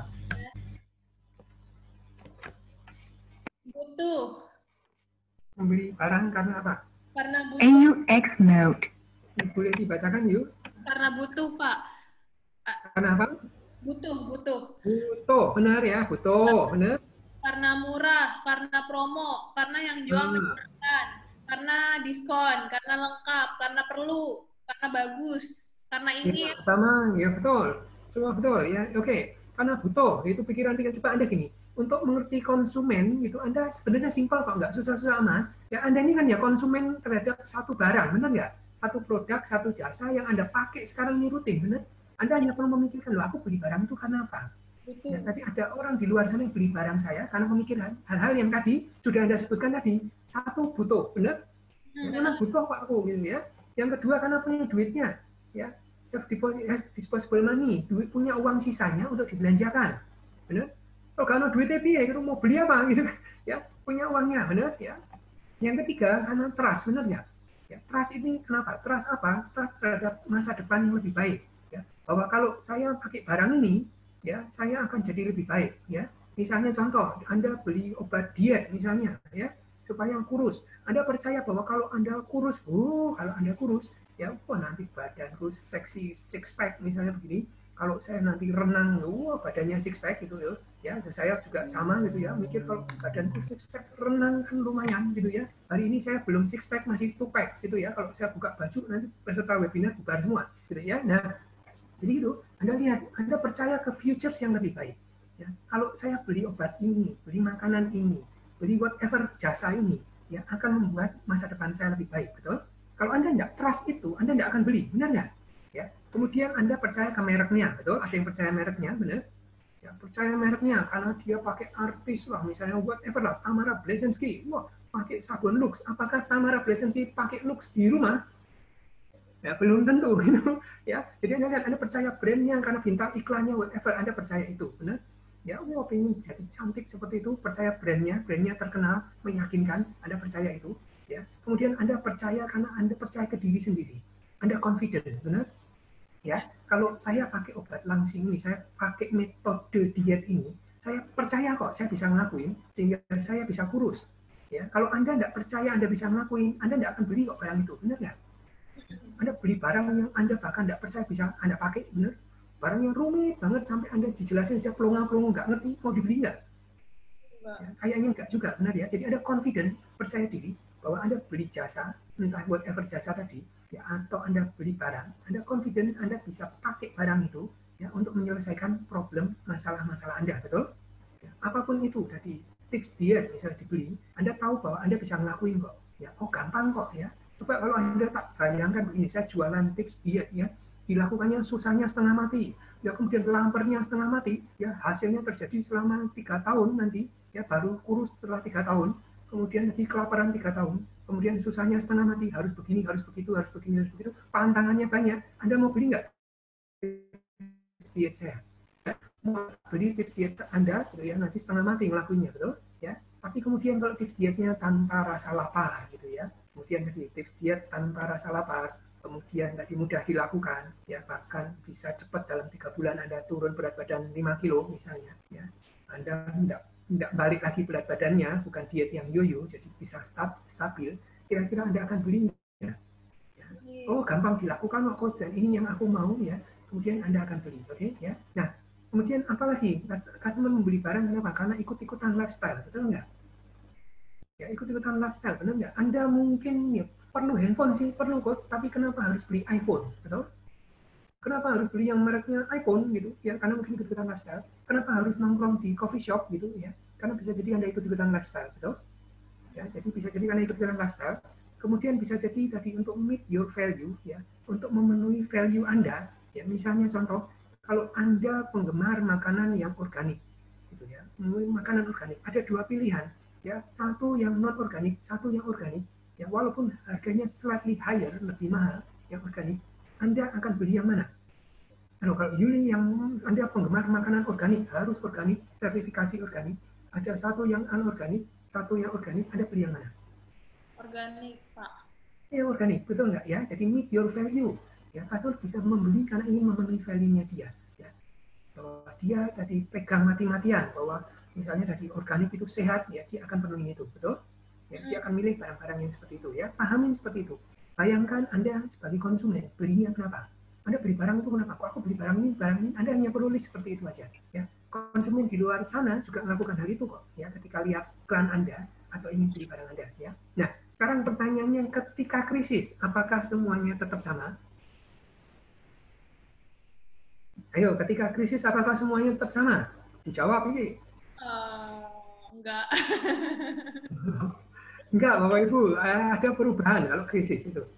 Speaker 2: Butuh.
Speaker 1: Membeli barang karena apa?
Speaker 2: Karena butuh.
Speaker 4: AUX mode.
Speaker 1: Boleh dibacakan yuk.
Speaker 2: Karena butuh, Pak.
Speaker 1: Karena apa?
Speaker 2: Butuh.
Speaker 1: Butuh, benar ya, butuh, benar.
Speaker 2: Karena murah, karena promo, karena yang jual menyenangkan, karena diskon, karena lengkap, karena perlu, karena bagus, karena ingin.
Speaker 1: Ya, pertama, ya betul. Semua betul ya. Oke, karena butuh, itu pikiran cepat Anda gini. Untuk mengerti konsumen itu Anda sebenarnya simpel kok, nggak susah-susah amat. Ya Anda ini kan ya konsumen terhadap satu barang, benar nggak? Satu produk, satu jasa yang Anda pakai sekarang ini rutin, benar? Anda hanya perlu memikirkan, loh aku beli barang itu karena apa? Ya, tadi ada orang di luar sana yang beli barang saya karena memikirkan hal-hal yang tadi sudah Anda sebutkan tadi. Satu, butuh, benar? Memang butuh kok aku, gitu ya. Yang kedua, karena punya duitnya. Ya, disposable money, duit, punya uang sisanya untuk dibelanjakan, benar? Kalau karena duitnya piye, mau beli apa, gitu ya, punya uangnya, benar? Ya. Yang ketiga, karena trust, benar nggak? Ya, trust ini kenapa? Trust apa? Trust terhadap masa depan yang lebih baik. Ya, bahwa kalau saya pakai barang ini, ya saya akan jadi lebih baik, ya. Misalnya contoh, Anda beli obat diet misalnya, ya, supaya kurus. Anda percaya bahwa kalau Anda kurus, kalau Anda kurus, ya, nanti badanku seksi six pack misalnya begini. Kalau saya nanti renang, badannya six pack gitu ya. Saya juga sama gitu ya, mikir kalau badanku six pack renang kan lumayan gitu ya. Hari ini saya belum six pack, masih two pack gitu ya. Kalau saya buka baju nanti peserta webinar bubar semua gitu ya. Nah, jadi itu, Anda lihat, Anda percaya ke futures yang lebih baik. Ya, kalau saya beli obat ini, beli makanan ini, beli whatever jasa ini, ya akan membuat masa depan saya lebih baik, betul? Kalau Anda tidak trust itu, Anda tidak akan beli, benar nggak? Ya, kemudian Anda percaya ke mereknya, betul? Ada yang percaya mereknya, benar? Ya, percaya mereknya karena dia pakai artis, wah misalnya whatever lah, Tamara Bleszynsky, wah pakai sabun Lux. Apakah Tamara Bleszynsky pakai Lux di rumah? Ya, belum tentu gitu ya. Jadi Anda percaya brandnya karena bintang iklannya whatever, Anda percaya itu, benar? Ya, pengen jadi cantik seperti itu, percaya brandnya terkenal, meyakinkan, Anda percaya itu, ya. Kemudian Anda percaya karena Anda percaya ke diri sendiri, Anda confident, benar? Ya, kalau saya pakai obat langsing ini, saya pakai metode diet ini, saya percaya kok saya bisa ngelakuin sehingga saya bisa kurus. Ya, kalau Anda tidak percaya Anda bisa ngelakuin, Anda tidak akan beli kok barang itu, benar nggak? Anda beli barang yang Anda bahkan tidak percaya bisa Anda pakai, benar? Barang yang rumit banget sampai Anda dijelasin aja pelongo-pelongo nggak ngerti, mau dibeli nggak? Ya, kayaknya nggak juga, benar ya? Jadi Anda confident, percaya diri bahwa Anda beli jasa, entah whatever jasa tadi, ya, atau Anda beli barang, Anda confident Anda bisa pakai barang itu ya untuk menyelesaikan problem masalah-masalah Anda, betul? Ya, apapun itu tadi, tips diet misalnya dibeli, Anda tahu bahwa Anda bisa ngelakuin kok. Ya, gampang kok ya. Coba kalau Anda tak bayangkan begini, saya jualan tips diet ya, dilakukannya susahnya setengah mati, ya kemudian lampernya setengah mati, ya hasilnya terjadi selama 3 tahun nanti, ya baru kurus setelah 3 tahun, kemudian nanti kelaparan 3 tahun, kemudian susahnya setengah mati, harus begini, harus begitu, harus begini, harus begitu, pantangannya banyak. Anda mau beli nggak diet saya? Mau beli tips diet Anda, gitu ya, nanti setengah mati ngelakuinnya, betul? Ya. Tapi kemudian kalau tips dietnya tanpa rasa lapar, gitu ya, kemudian tips diet tanpa rasa lapar, kemudian tadi mudah dilakukan, ya bahkan bisa cepat dalam 3 bulan Anda turun berat badan 5 kilo misalnya, ya Anda tidak balik lagi berat badannya, bukan diet yang yoyo, jadi bisa stabil. Kira-kira Anda akan beli ya? Oh gampang dilakukan kok coach, dan ini yang aku mau ya, kemudian Anda akan beli, oke ya. Nah kemudian apalagi customer membeli barang kenapa? Karena ikut-ikutan lifestyle, betul nggak? Ya ikut-ikutan lifestyle, benar nggak? Anda mungkin ya perlu handphone sih, perlu coach, tapi kenapa harus beli iPhone, betul? Kenapa harus beli yang mereknya iPhone gitu? Ya karena mungkin ikut-ikutan lifestyle. Kenapa harus nongkrong di coffee shop gitu ya? Karena bisa jadi Anda ikut-ikutan lifestyle, betul? Ya, jadi bisa jadi Anda ikut-ikutan lifestyle. Kemudian bisa jadi tadi untuk meet your value ya, untuk memenuhi value Anda. Ya misalnya contoh, kalau Anda penggemar makanan yang organik, gitu ya, makanan organik, ada 2 pilihan. Ya, satu yang non organik, satu yang organik. Ya, walaupun harganya slightly higher, lebih mahal yang organik, Anda akan beli yang mana? Kalau Yuli yang Anda penggemar makanan organik, harus organik, sertifikasi organik. Ada satu yang anorganik, satu yang organik, Anda beli yang mana?
Speaker 2: Organik, Pak.
Speaker 1: Organik, betul nggak ya? Jadi meet your value. Ya, customer bisa membeli karena ingin memenuhi value-nya dia. Ya. Bahwa dia tadi pegang mati-matian bahwa misalnya dari organik itu sehat, ya dia akan penuhi itu, betul? Ya, dia akan milih barang-barang yang seperti itu. Ya, pahamin seperti itu. Bayangkan Anda sebagai konsumen belinya kenapa? Anda beli barang itu kenapa? Kok aku beli barang ini? Anda hanya perlu list seperti itu saja. Ya, konsumen di luar sana juga melakukan hal itu kok. Ya, ketika lihat iklan Anda atau ingin beli barang Anda. Ya, nah. Sekarang pertanyaannya, ketika krisis, apakah semuanya tetap sama? Ayo, ketika krisis, apakah semuanya tetap sama? Dijawab ini.
Speaker 2: Enggak.
Speaker 1: Enggak, Bapak Ibu. Ada perubahan kalau krisis itu.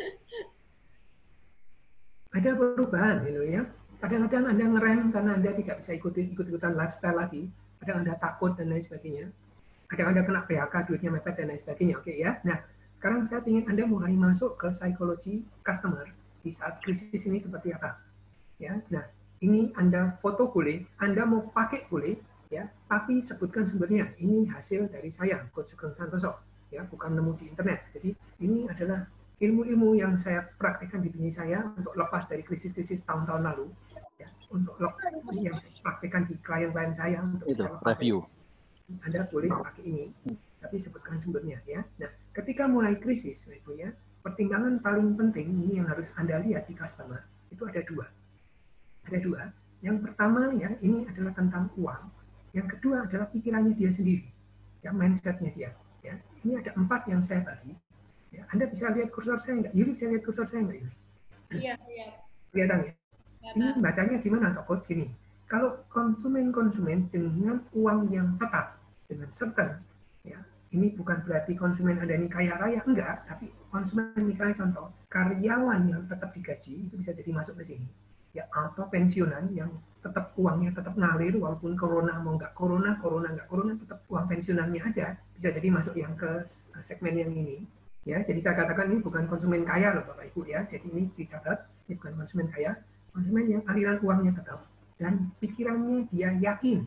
Speaker 1: Ada perubahan, gitu ya. Kadang-kadang Anda ngerem karena Anda tidak bisa ikut-ikutan lifestyle lagi. Kadang Anda takut dan lain sebagainya. Kadang Anda kena PHK, duitnya mepet dan lain sebagainya. Oke ya. Nah, sekarang saya ingin Anda mulai masuk ke psikologi customer di saat krisis ini seperti apa. Ya, nah ini Anda foto boleh, Anda mau pakai boleh, ya, tapi sebutkan sumbernya. Ini hasil dari saya, Coach Sugeng Santoso, ya, bukan nemu di internet. Jadi ini adalah ilmu-ilmu yang saya praktikkan di bisnis saya untuk lepas dari krisis-krisis tahun-tahun lalu, ya, untuk lepas yang saya praktikkan di klien-klien saya untuk
Speaker 3: itu
Speaker 1: bisa lepas
Speaker 3: review.
Speaker 1: Anda boleh pakai ini, tapi sebutkan sumbernya ya. Nah, ketika mulai krisis, Ibu ya, pertimbangan paling penting ini yang harus Anda lihat di customer itu ada dua. Ada dua. Yang pertama ya, ini adalah tentang uang. Yang kedua adalah pikirannya dia sendiri, ya, mindsetnya dia. Ya, ini ada 4 yang saya bagi. Ya, Anda bisa lihat kursor saya nggak? Yuri bisa lihat kursor saya nggak, Yuri?
Speaker 2: Iya.
Speaker 1: Kelihatan ya? Ini bacanya gimana, Coach? Gini. Kalau konsumen-konsumen dengan uang yang tetap, dengan certain, ya, ini bukan berarti konsumen Anda ini kaya raya, enggak, tapi konsumen misalnya contoh, karyawan yang tetap digaji, itu bisa jadi masuk ke sini. Ya, atau pensiunan yang tetap uangnya tetap ngalir, walaupun corona mau nggak corona, nggak corona, tetap uang pensiunannya ada, bisa jadi masuk yang ke segmen yang ini. Ya, jadi saya katakan ini bukan konsumen kaya loh Bapak Ibu ya, jadi ini dicatat, ini bukan konsumen kaya, konsumen yang aliran uangnya tetap. Dan pikirannya dia yakin.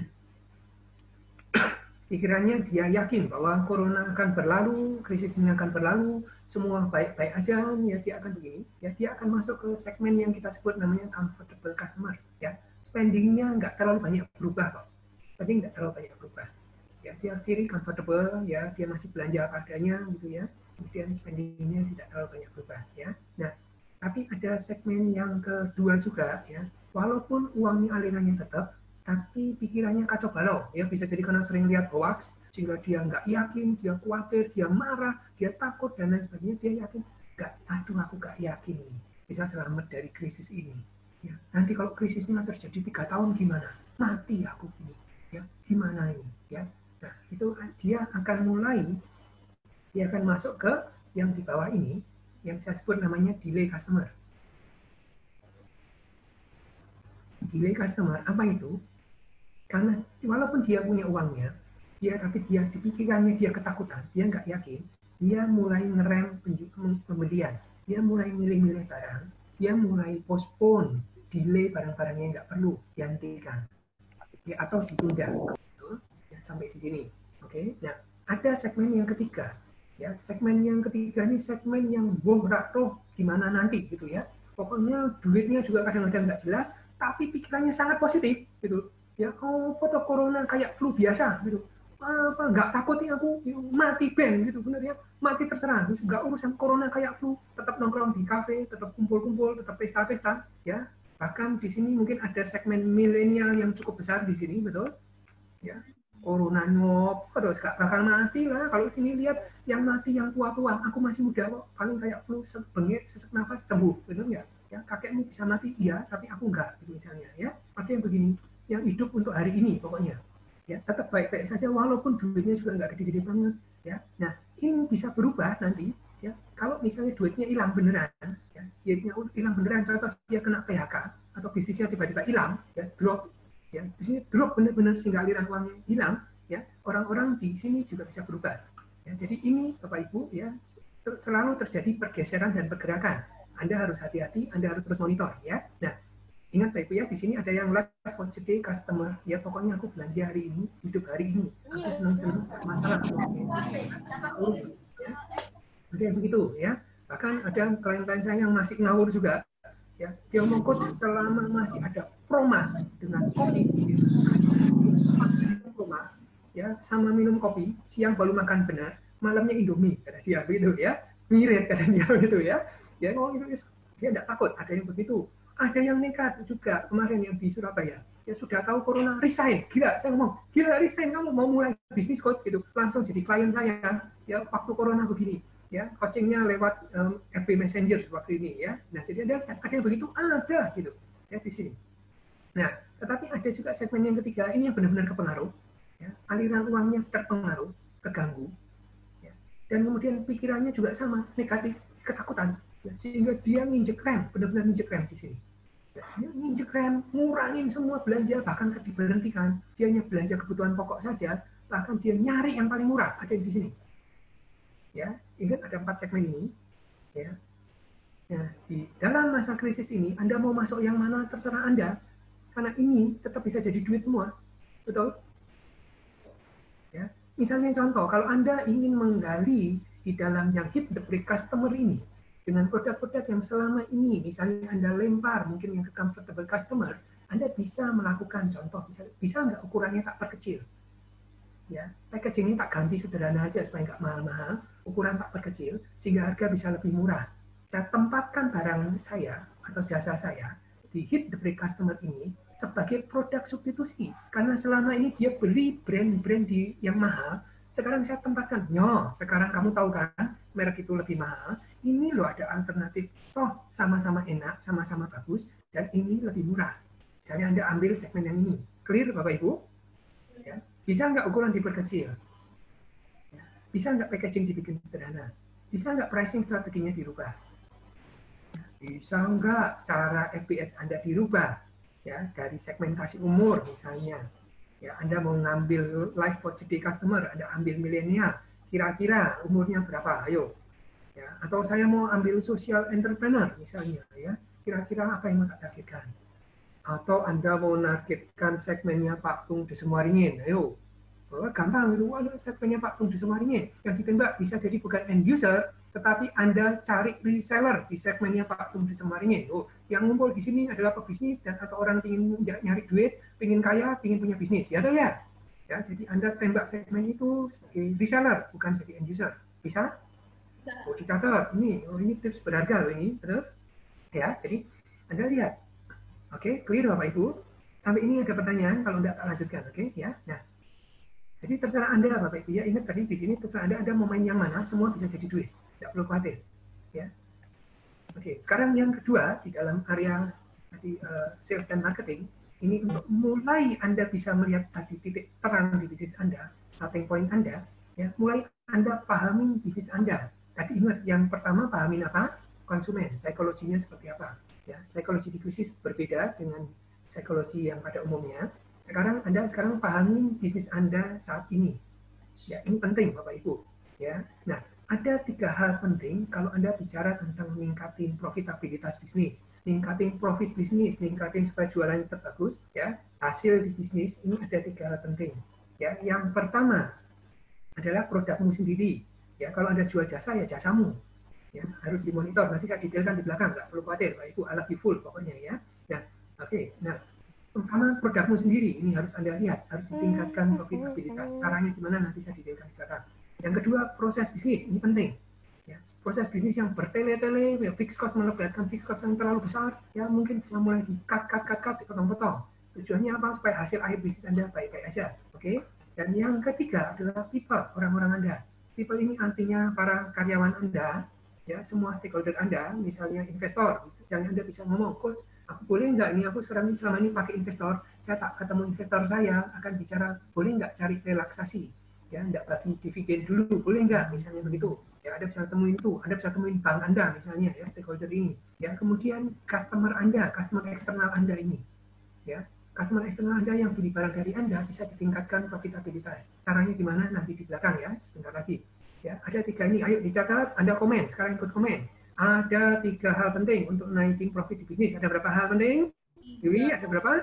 Speaker 1: Pikirannya dia yakin bahwa corona akan berlalu, krisis ini akan berlalu, semua baik-baik aja, ya dia akan begini. Ya, dia akan masuk ke segmen yang kita sebut namanya comfortable customer. Ya, spendingnya nggak terlalu banyak berubah kok. Tapi nggak terlalu banyak berubah. Ya, dia very comfortable, ya dia masih belanja padanya gitu ya. Kemudian spendingnya tidak terlalu banyak berubah. Ya, nah tapi ada segmen yang kedua juga ya. Walaupun uangnya alirannya tetap, tapi pikirannya kacau balau. Ya, bisa jadi karena sering lihat hoax, sehingga dia nggak yakin, dia khawatir, dia marah, dia takut, dan lain sebagainya. Dia yakin, aduh aku nggak yakin nih, bisa selamat dari krisis ini. Ya, nanti kalau krisisnya terjadi 3 tahun gimana? Mati aku ini. Ya, gimana ini? Ya, nah itu dia akan masuk ke yang di bawah ini, yang saya sebut namanya delay customer. Delay customer, apa itu? Karena walaupun dia punya uangnya, tapi dia di pikirannya dia ketakutan, dia nggak yakin, dia mulai ngerem pembelian, dia mulai milih-milih barang, dia mulai postpone, delay barang-barang yang nggak perlu, dihentikan, ya, atau ditunda. Ya, sampai di sini, oke? Nah, ada segmen yang ketiga, ya, segmen yang ketiga ini segmen yang roh gimana nanti, gitu ya. Pokoknya duitnya juga kadang-kadang nggak jelas, tapi pikirannya sangat positif, gitu. Ya, foto corona kayak flu biasa, gitu. Apa nggak takut nih aku mati ben, gitu, bener ya, mati terserah, terus nggak urusan corona kayak flu, tetap nongkrong di kafe, tetap kumpul-kumpul, tetap pesta-pesta, ya. Bahkan di sini mungkin ada segmen milenial yang cukup besar di sini, betul? Ya, corona nyop, terus gak bakal mati lah. Kalau sini lihat yang mati yang tua-tua, aku masih muda kok, paling kayak flu bengek, sesak nafas sembuh, benar nggak? Ya, kakekmu bisa mati, iya, tapi aku enggak, gitu misalnya. Ya, ada yang begini, yang hidup untuk hari ini pokoknya. Ya, tetap baik-baik saja, walaupun duitnya juga nggak gede-gede banget. Ya, nah ini bisa berubah nanti. Ya, kalau misalnya duitnya hilang beneran, ya, duitnya hilang beneran, contoh dia kena PHK atau bisnisnya tiba-tiba hilang, ya, drop. Ya, di sini drop benar-benar sehingga aliran uangnya hilang, ya, orang-orang di sini juga bisa berubah. Ya, jadi ini Bapak Ibu ya, selalu terjadi pergeseran dan pergerakan. Anda harus hati-hati, Anda harus terus monitor ya. Nah, ingat Bapak Ibu ya, di sini ada yang live for today customer. Ya, pokoknya aku belanja hari ini, hidup hari ini. Aku senang-senang, masalah. Ya. Ada yang begitu ya. Bahkan ada klien-klien saya yang masih ngawur juga. Ya, dia ngomong coach selama masih ada proma dengan kopi, proma, ya sama minum kopi, siang baru makan benar, malamnya Indomie kata dia begitu ya, mirip kata dia begitu ya. Dia ngomong itu dia tidak takut, ada yang begitu. Ada yang nekat juga kemarin yang di Surabaya. Ya sudah tahu corona resign, gila saya ngomong, gila resign kamu mau mulai bisnis coach gitu, langsung jadi klien saya ya waktu corona begini. Ya, coachingnya lewat FB Messenger waktu ini ya. Nah, jadi ada yang begitu ada gitu ya di sini. Nah, tetapi ada juga segmen yang ketiga ini yang benar-benar kepengaruh, ya, aliran uangnya terpengaruh, keganggu, ya, dan kemudian pikirannya juga sama negatif, ketakutan, ya, sehingga dia nginjek rem, benar-benar nginjek rem di sini. Ya, dia nginjek rem, ngurangin semua belanja, bahkan diberhentikan. Dia hanya belanja kebutuhan pokok saja, bahkan dia nyari yang paling murah ada di sini. Ya, ingat ada 4 segmen ini. Ya. Nah, di dalam masa krisis ini, Anda mau masuk yang mana terserah Anda, karena ini tetap bisa jadi duit semua, betul? Ya, misalnya contoh, kalau Anda ingin menggali di dalam yang hit the break customer ini dengan produk-produk yang selama ini, misalnya Anda lempar mungkin yang ke comfortable customer, Anda bisa melakukan contoh, bisa nggak ukurannya tak perkecil? Ya, packagingnya tak ganti sederhana aja supaya nggak mahal-mahal, ukuran tak perkecil sehingga harga bisa lebih murah. Saya tempatkan barang saya atau jasa saya di hit the break customer ini sebagai produk substitusi karena selama ini dia beli brand-brand yang mahal, sekarang saya tempatkan, sekarang kamu tahu kan merek itu lebih mahal, ini loh ada alternatif, toh sama-sama enak, sama-sama bagus dan ini lebih murah. Misalnya Anda ambil segmen yang ini, clear Bapak Ibu? Ya. Bisa nggak ukuran diperkecil? Bisa nggak packaging dibikin sederhana? Bisa nggak pricing strateginya dirubah? Bisa nggak cara FBH Anda dirubah? Ya, dari segmentasi umur misalnya. Ya, Anda mau ngambil life for today customer, Anda ambil milenial, kira-kira umurnya berapa? Ayo. Ya, atau saya mau ambil social entrepreneur misalnya, ya. Kira-kira apa yang mau tak targetkan? Atau Anda mau nargetkan segmennya Pak Tung Desemwaringin, ayo. Gampang itu, segmennya Pak Tung Desemwaringin. Yang ditembak bisa jadi bukan end user, tetapi Anda cari reseller di segmennya Pak Tung Desemwaringin. Yang ngumpul di sini adalah pebisnis dan atau orang ingin nyari duit, ingin kaya, ingin punya bisnis, ya atau ya? Ya, jadi Anda tembak segmen itu sebagai reseller, bukan jadi end user. Bisa? Oh, dicatat. Ini tips berharga loh ini, betul? Ya, jadi Anda lihat. Oke, clear Bapak Ibu? Sampai ini ada pertanyaan, kalau enggak tak lanjutkan, oke? Ya. Nah, jadi terserah Anda Bapak Ibu ya. Ingat tadi di sini terserah Anda mau main yang mana, semua bisa jadi duit. Tidak perlu khawatir, ya. Oke, sekarang yang kedua di dalam area tadi sales dan marketing, ini untuk mulai Anda bisa melihat tadi titik terang di bisnis Anda, starting point Anda, ya, mulai Anda pahami bisnis Anda. Tadi ingat yang pertama pahamin apa? Konsumen, psikologinya seperti apa? Ya, psikologi di krisis berbeda dengan psikologi yang pada umumnya. Anda sekarang pahami bisnis Anda saat ini. Ya, ini penting Bapak Ibu. Ya, nah ada 3 hal penting kalau Anda bicara tentang meningkatin profitabilitas bisnis, meningkatin profit bisnis, meningkatin supaya jualannya tetap bagus. Ya, hasil di bisnis ini ada 3 hal penting. Ya, yang pertama adalah produkmu sendiri. Ya, kalau Anda jual jasa ya jasamu. Ya, harus dimonitor. Nanti saya detailkan di belakang, nggak perlu khawatir, Pak Ibu, I love you full pokoknya ya. Nah, oke. Nah, pertama produkmu sendiri ini harus Anda lihat, harus ditingkatkan profitabilitas. Caranya gimana nanti saya detailkan di belakang. Yang kedua, proses bisnis ini penting. Ya, proses bisnis yang bertele-tele, ya, fixed cost melebatkan fixed cost yang terlalu besar, ya mungkin bisa mulai di cut, dipotong-potong. Tujuannya apa? Supaya hasil akhir bisnis Anda baik-baik aja. Oke. Dan yang ketiga adalah people, orang-orang Anda. People ini artinya para karyawan Anda, ya, semua stakeholder Anda, misalnya investor, misalnya Anda bisa ngomong, coach, aku boleh nggak ini, aku sekarang ini selama ini pakai investor, saya tak ketemu investor saya, akan bicara, boleh nggak cari relaksasi, ya, nggak bagi dividen dulu, boleh nggak, misalnya begitu, ya, Anda bisa temuin itu, Anda bisa temuin bank Anda, misalnya, ya, stakeholder ini, ya, kemudian customer Anda, customer eksternal Anda ini, ya, customer eksternal Anda yang beli barang dari Anda bisa ditingkatkan profitabilitas, caranya gimana nanti di belakang ya, sebentar lagi. Ya, ada 3 ini, ayo dicatat, Anda komen, sekarang ikut komen. Ada 3 hal penting untuk naikin profit di bisnis. Ada berapa hal penting? Yuri, ada berapa?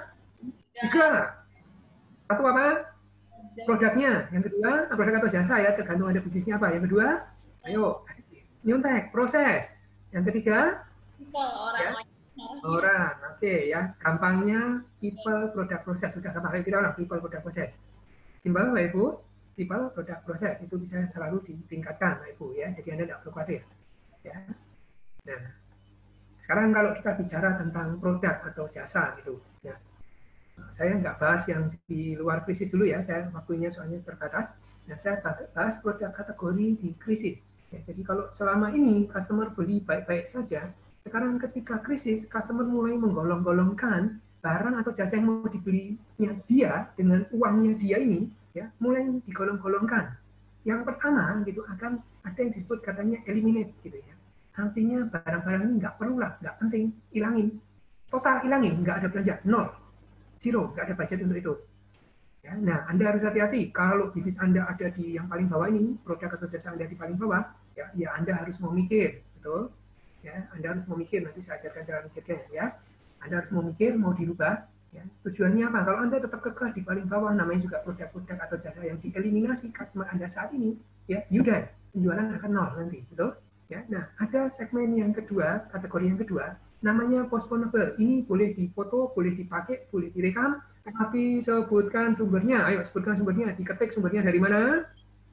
Speaker 1: 3. Satu apa? Produknya. Yang kedua, produk atau jasa ya, tergantung ada bisnisnya apa. Yang kedua, ayo. Nyontek, proses. Yang ketiga,
Speaker 2: People, orang.
Speaker 1: orang. Oke, ya. Gampangnya people, product, proses. Sudah kemarin kita udah people, product, proses. Timbal, Bapak Ibu, people, product, proses. Itu bisa selalu ditingkatkan, Bapak Ibu. Ya. Jadi Anda tidak perlu khawatir. Ya. Nah, sekarang kalau kita bicara tentang produk atau jasa, gitu. Ya. Saya nggak bahas yang di luar krisis dulu ya. Saya waktunya soalnya terbatas. Nah, saya bahas produk kategori di krisis. Ya, jadi kalau selama ini customer beli baik-baik saja, sekarang ketika krisis, customer mulai menggolong-golongkan barang atau jasa yang mau dibelinya dia dengan uangnya dia ini, ya mulai digolong-golongkan. Yang pertama gitu akan ada yang disebut katanya eliminate gitu ya. Artinya barang-barang ini nggak perlu lah, nggak penting, hilangin, total hilangin, nggak ada belanja, nol, zero, nggak ada budget untuk itu. Ya, nah, Anda harus hati-hati. Kalau bisnis Anda ada di yang paling bawah ini, produk atau jasa Anda di paling bawah, ya Anda harus mau mikir, betul? Ya, Anda harus mau mikir. Nanti saya ajarkan cara mikirnya, ya. Anda harus mau mikir, mau dirubah. Ya. Tujuannya apa? Kalau Anda tetap kekeh di paling bawah, namanya juga produk-produk atau jasa yang dieliminasi customer Anda saat ini, ya, udah penjualan akan nol nanti, betul? Ya, nah, ada segmen yang kedua, kategori yang kedua, namanya postponable. Ini boleh difoto, boleh dipakai, boleh direkam, tapi sebutkan sumbernya. Ayo sebutkan sumbernya. Diketik sumbernya dari mana?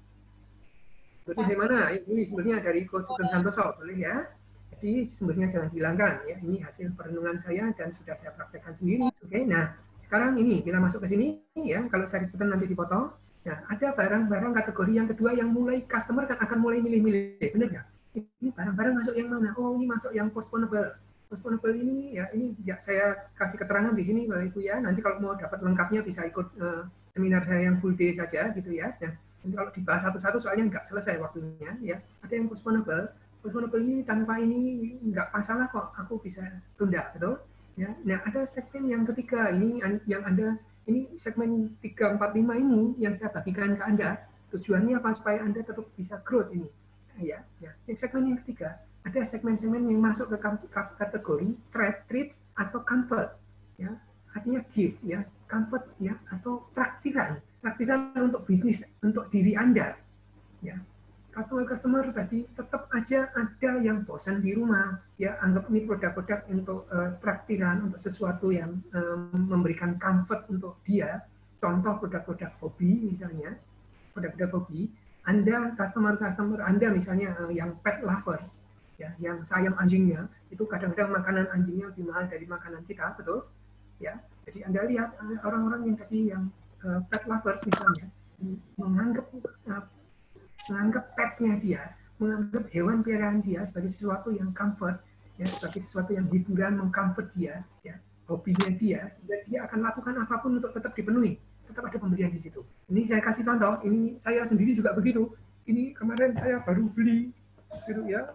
Speaker 1: Sumbernya dari mana? Ini sumbernya dari Coach Sugeng Santoso, boleh ya? Jadi sumbernya jangan dihilangkan. Ya, ini hasil perenungan saya dan sudah saya praktekkan sendiri. Oke, nah sekarang ini kita masuk ke sini ya. Kalau saya disebutkan nanti dipotong. Nah, ada barang-barang kategori yang kedua yang mulai customer kan akan mulai milih-milih, benar nggak? Ini barang-barang masuk yang mana? Oh, ini masuk yang postponable. Postponable ini ya ini ya, saya kasih keterangan di sini Bapak Ibu ya. Nanti kalau mau dapat lengkapnya bisa ikut seminar saya yang full day saja gitu ya. Nah, nanti kalau dibahas satu-satu soalnya nggak selesai waktunya ya. Ada yang postponable. Postponable ini tanpa ini nggak masalah kok. Aku bisa tunda, betul? Ya. Nah, ada segmen yang ketiga ini yang Anda ini segmen 345 ini yang saya bagikan ke Anda. Tujuannya apa supaya Anda tetap bisa growth ini. Ya, ya. Yang segmen yang ketiga ada segmen-segmen yang masuk ke kategori treats atau comfort, ya artinya gift, ya comfort, ya atau praktiran untuk bisnis untuk diri Anda, ya customer tadi tetap aja ada yang bosan di rumah, ya anggap ini produk-produk untuk praktiran untuk sesuatu yang memberikan comfort untuk dia, contoh produk-produk hobi misalnya, produk-produk hobi. Anda customer Anda misalnya yang pet lovers, ya, yang sayang anjingnya, itu kadang-kadang makanan anjingnya lebih mahal dari makanan kita, betul? Ya, jadi Anda lihat orang-orang yang tadi yang pet lovers misalnya menganggap petsnya dia, menganggap hewan peliharaan dia sebagai sesuatu yang comfort, ya, sebagai sesuatu yang hiburan, mengcomfort dia, ya, hobinya dia, sehingga dia akan lakukan apapun untuk tetap dipenuhi, tetap ada pemberian di situ. Ini saya kasih contoh, ini saya sendiri juga begitu. Ini kemarin saya baru beli gitu ya.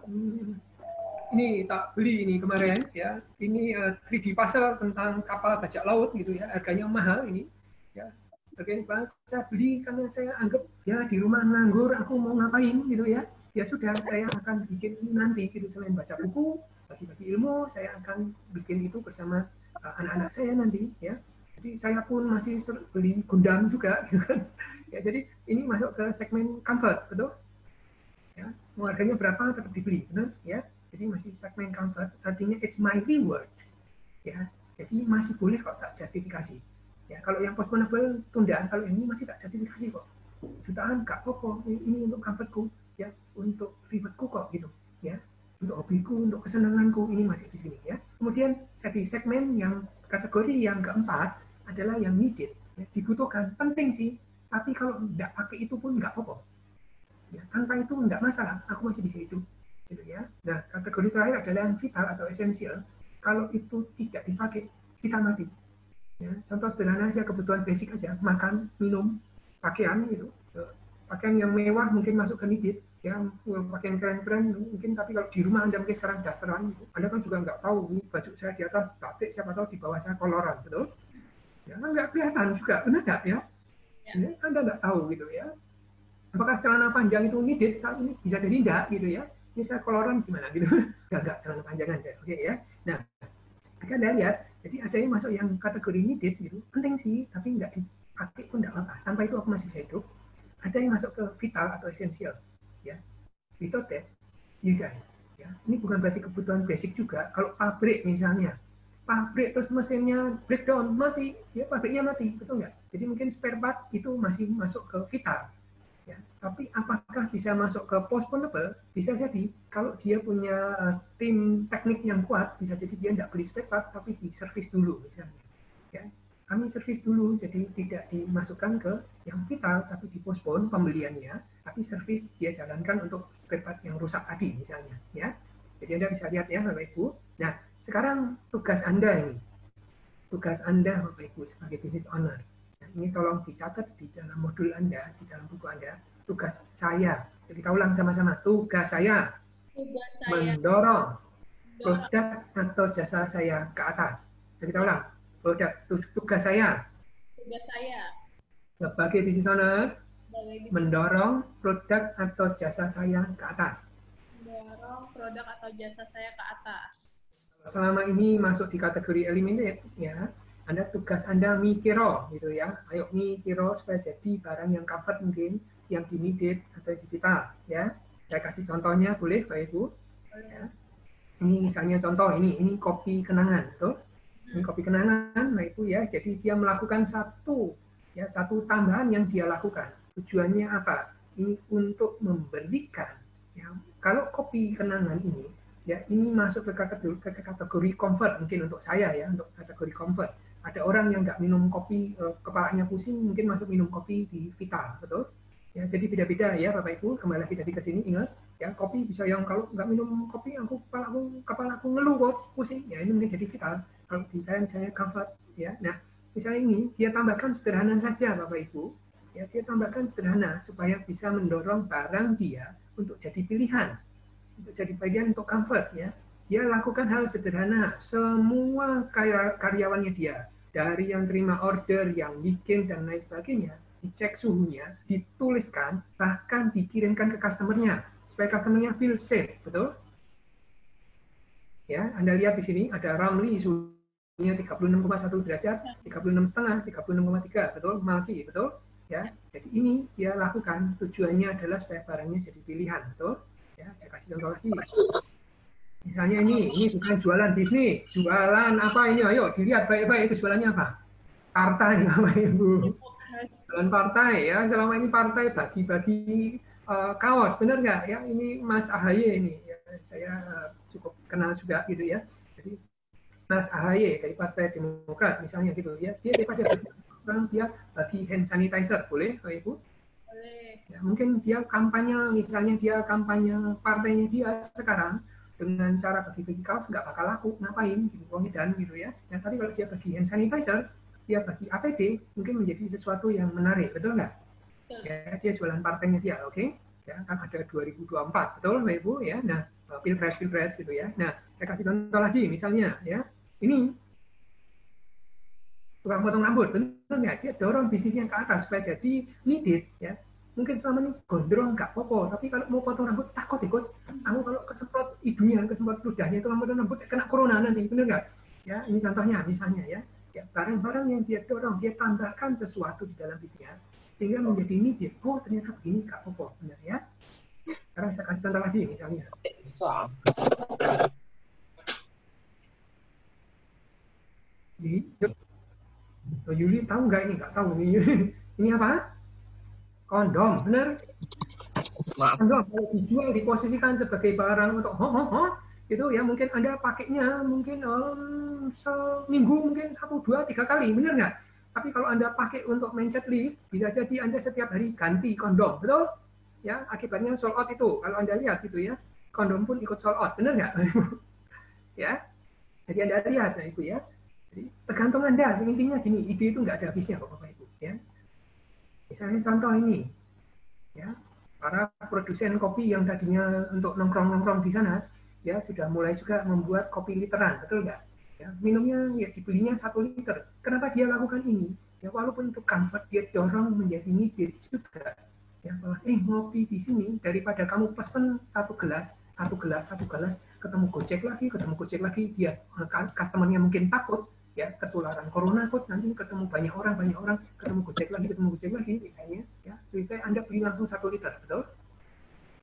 Speaker 1: Ini tak beli ini kemarin ya. Ini 3D puzzle tentang kapal bajak laut gitu ya. Harganya mahal ini ya. Harganya saya beli karena saya anggap ya di rumah nganggur, aku mau ngapain gitu ya. Ya sudah, saya akan bikin ini nanti gitu, selain baca buku, bagi-bagi ilmu, saya akan bikin itu bersama anak-anak saya nanti ya. Jadi saya pun masih beli Gundam juga gitu kan. Ya, jadi ini masuk ke segmen comfort, betul? Ya, mau harganya berapa tetap dibeli, benar? Ya, jadi masih segmen comfort, artinya it's my reward, ya. Jadi masih boleh kok tak justifikasi. Ya, kalau yang postponable tundaan, kalau ini masih tak justifikasi kok. Jutaan gak apa-apa, ini untuk comfortku, ya, untuk rewardku kok gitu, ya, untuk hobiku, untuk kesenanganku, ini masih di sini ya. Kemudian jadi segmen yang kategori yang keempat adalah yang needed, ya, dibutuhkan, penting sih, tapi kalau nggak pakai itu pun nggak apa-apa. Ya, tanpa itu nggak masalah, aku masih bisa hidup, gitu ya. Nah, kategori terakhir adalah yang vital atau esensial. Kalau itu tidak dipakai, kita mati. Ya, contoh sederhana saja, kebutuhan basic aja, makan, minum, pakaian gitu. Pakaian yang mewah mungkin masuk ke needed, ya, pakaian keren-keren mungkin, tapi kalau di rumah Anda mungkin sekarang dasteran, gitu. Anda kan juga nggak tahu ini baju saya di atas batik, siapa tahu di bawah saya koloran, betul? Ya, nggak kelihatan juga, benar nggak ya? Ya, Anda nggak tahu gitu ya. Apakah celana panjang itu needed saat ini? Bisa jadi enggak gitu ya. Ini saya koloran gimana gitu. Enggak celana panjangan saya. Oke ya. Nah, Anda lihat, jadi ada yang masuk yang kategori needed gitu. Penting sih, tapi enggak dipakai pun enggak apa-apa. Tanpa itu aku masih bisa hidup. Ada yang masuk ke vital atau esensial, ya. Without that, Tidak. Ya. Ini bukan berarti kebutuhan basic juga. Kalau pabrik misalnya, pabrik terus mesinnya breakdown, mati, ya pabriknya mati, betul nggak? Jadi mungkin spare part itu masih masuk ke vital. Ya. Tapi apakah bisa masuk ke postponable? Bisa jadi. Kalau dia punya tim teknik yang kuat, bisa jadi dia tidak beli spare part, tapi diservis dulu misalnya. Ya. Kami servis dulu, jadi tidak dimasukkan ke yang vital, tapi dipospon pembeliannya, tapi servis dia jalankan untuk spare part yang rusak tadi misalnya. Ya. Jadi Anda bisa lihat ya Bapak Ibu. Nah, sekarang tugas Anda ini, tugas Anda Bapak Ibu sebagai business owner. Nah, ini tolong dicatat di dalam modul Anda, di dalam buku Anda. Tugas saya, jadi kita ulang sama-sama. Tugas saya mendorong produk atau jasa saya ke atas. Jadi kita ulang. Tugas saya sebagai business owner mendorong produk atau jasa saya ke atas.
Speaker 2: Mendorong produk atau jasa saya ke atas.
Speaker 1: Selama ini masuk di kategori eliminate, ya, tugas Anda mikiro, gitu ya. Ayo mikiro supaya jadi barang yang comfort mungkin, yang immediate atau digital, ya. Saya kasih contohnya, boleh, Pak Ibu? Ya. Ini misalnya contoh, ini kopi kenangan, tuh. Ini kopi kenangan, Pak Ibu ya. Jadi dia melakukan satu tambahan yang dia lakukan. Tujuannya apa? Ini untuk memberikan, ya. Kalau kopi kenangan ini, ya ini masuk ke kategori comfort mungkin untuk saya ya, untuk kategori comfort. Ada orang yang nggak minum kopi, kepalanya pusing, mungkin masuk minum kopi di Vital, betul? Ya, jadi beda-beda ya Bapak Ibu. Kembali lagi tadi ke sini, ingat ya, kopi bisa yang kalau nggak minum kopi, kepala aku ngeluh kok, pusing. Ya ini mungkin jadi Vital. Kalau di saya misalnya comfort, ya. Nah, misalnya ini dia tambahkan sederhana saja Bapak Ibu. Ya, dia tambahkan sederhana supaya bisa mendorong barang dia untuk jadi pilihan, untuk jadi bagian untuk comfort ya. Dia lakukan hal sederhana, semua karyawannya dia, dari yang terima order, yang bikin dan lain sebagainya, dicek suhunya, dituliskan, bahkan dikirimkan ke customernya supaya customernya feel safe, betul? Ya, Anda lihat di sini ada Ramli suhunya 36,1 derajat, 36,5, 36,3, betul? Malki, betul? Ya, jadi ini dia lakukan, tujuannya adalah supaya barangnya jadi pilihan, betul? Ya, saya kasih contoh lagi. Misalnya ini bukan jualan bisnis, jualan apa ini? Ayo dilihat baik-baik itu jualannya apa? Partai, Bapak Ibu. Jualan partai ya. Selama ini partai bagi-bagi kaos, benar nggak? Ya, ini Mas AHY ini. Ya, saya cukup kenal juga gitu ya. Jadi Mas AHY dari Partai Demokrat misalnya gitu ya. Dia daripada sekarang dia bagi hand sanitizer, boleh Bapak Ibu? Boleh. Ya, mungkin dia kampanye, misalnya dia kampanye partainya dia sekarang dengan cara bagi-bagi kaos nggak bakal laku, ngapain gitu, dan gitu ya. Nah, tapi kalau dia bagi hand sanitizer, dia bagi APD, mungkin menjadi sesuatu yang menarik, betul nggak? Ya, dia jualan partainya dia, oke? Ya, kan ada 2024, betul Bapak Ibu ya. Nah, pilpres gitu ya. Nah, saya kasih contoh lagi, misalnya ya, ini tukang potong rambut, benar nggak? Dia dorong bisnisnya ke atas supaya jadi needed ya. Mungkin selama ini gondrong nggak popo, tapi kalau mau potong rambut takut ikut. Aku kalau kesemprot hidungnya, kesemprot ludahnya itu rambut kena corona nanti, benar nggak? Ya, ini contohnya misalnya ya. Ya, barang-barang yang dia dorong, dia tambahkan sesuatu di dalam bisnisnya sehingga menjadi needed. Oh, ternyata begini nggak popo, benar ya? Sekarang saya kasih contoh lagi misalnya. Yuli tahu nggak ini? Nggak tahu ini. Ini apa? Kondom, benar? Kondom kalau dijual diposisikan sebagai barang untuk gitu ya, mungkin Anda pakainya mungkin seminggu mungkin 1, 2, 3 kali, benar nggak? Tapi kalau Anda pakai untuk mencet lift, bisa jadi Anda setiap hari ganti kondom, betul? Ya, akibatnya sold out itu. Kalau Anda lihat gitu ya, kondom pun ikut sold out, benar nggak? Ya, jadi Anda lihat, nah Ibu ya. Jadi tergantung Anda, intinya gini, ide itu nggak ada habisnya kok Bapak Ibu. Ya. Misalnya contoh ini, ya, para produsen kopi yang tadinya untuk nongkrong-nongkrong di sana, ya sudah mulai juga membuat kopi literan, betul nggak? Ya, minumnya ya dibelinya 1 liter. Kenapa dia lakukan ini? Ya walaupun itu comfort, dia dorong menjadi needed juga. Ya, bahwa ngopi di sini daripada kamu pesen 1 gelas, ketemu gojek lagi, dia customernya mungkin takut. Ya, ketularan corona kok, nanti ketemu banyak orang, ketemu gojek lagi kayaknya ya, lebih baik Anda beli langsung 1 liter, betul?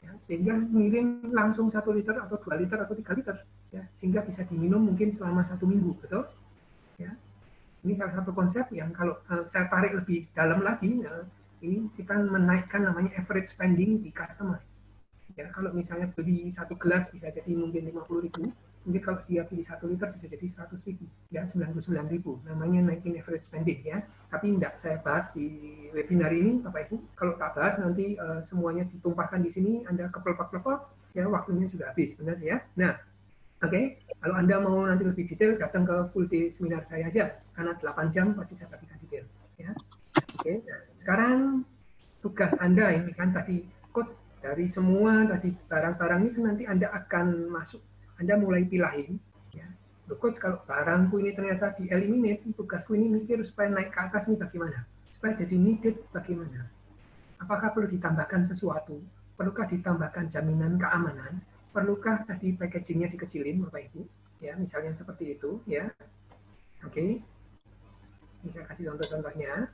Speaker 1: ya, sehingga ngirim langsung 1 liter atau 2 liter atau 3 liter, ya, sehingga bisa diminum mungkin selama 1 minggu, betul? Ya. Ini salah satu konsep yang kalau saya tarik lebih dalam lagi, ini kita menaikkan namanya average spending di customer. Ya, kalau misalnya beli 1 gelas bisa jadi mungkin 50.000, mungkin kalau dia beli 1 liter bisa jadi 100.000, ya 99.000. Namanya naikin average spending, ya. Tapi tidak saya bahas di webinar ini, Bapak Ibu. Kalau tak bahas nanti semuanya ditumpahkan di sini, Anda kepelpak-kepelpak, ya waktunya sudah habis, benar ya. Nah, oke, kalau Anda mau nanti lebih detail, datang ke full day seminar saya aja, karena 8 jam pasti saya bagikan detail. Ya. Oke, nah, sekarang tugas Anda ini kan tadi, Coach, dari semua tadi barang-barang itu nanti Anda akan masuk, Anda mulai pilahin. Ya. Coach, kalau barangku ini ternyata di-eliminate, tugasku ini mikir supaya naik ke atas ini bagaimana? Supaya jadi needed bagaimana? Apakah perlu ditambahkan sesuatu? Perlukah ditambahkan jaminan keamanan? Perlukah tadi packagingnya dikecilin, Bapak Ibu? Ya, misalnya seperti itu, ya. Oke. Bisa kasih contoh-contohnya.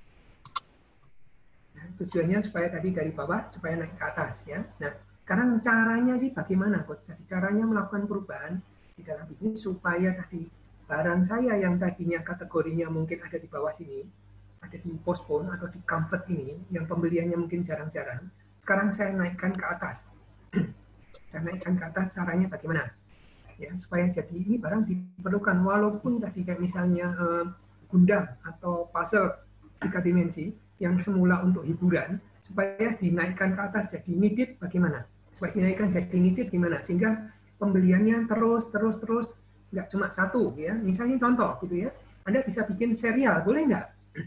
Speaker 1: Nah, tujuannya supaya tadi dari bawah supaya naik ke atas, ya. Nah, sekarang caranya sih bagaimana, Coach? Jadi caranya melakukan perubahan di dalam bisnis supaya tadi barang saya yang tadinya kategorinya mungkin ada di bawah sini, ada di postpone atau di comfort ini, yang pembeliannya mungkin jarang-jarang, sekarang saya naikkan ke atas. Saya naikkan ke atas, caranya bagaimana? Ya, supaya jadi ini barang diperlukan, walaupun tadi kayak misalnya Gundam atau puzzle 3 dimensi, yang semula untuk hiburan, supaya dinaikkan ke atas jadi needed bagaimana? Supaya dinaikkan jadi needed gimana? Sehingga pembeliannya terus, nggak cuma satu, ya. Misalnya contoh, gitu ya, Anda bisa bikin serial, boleh nggak?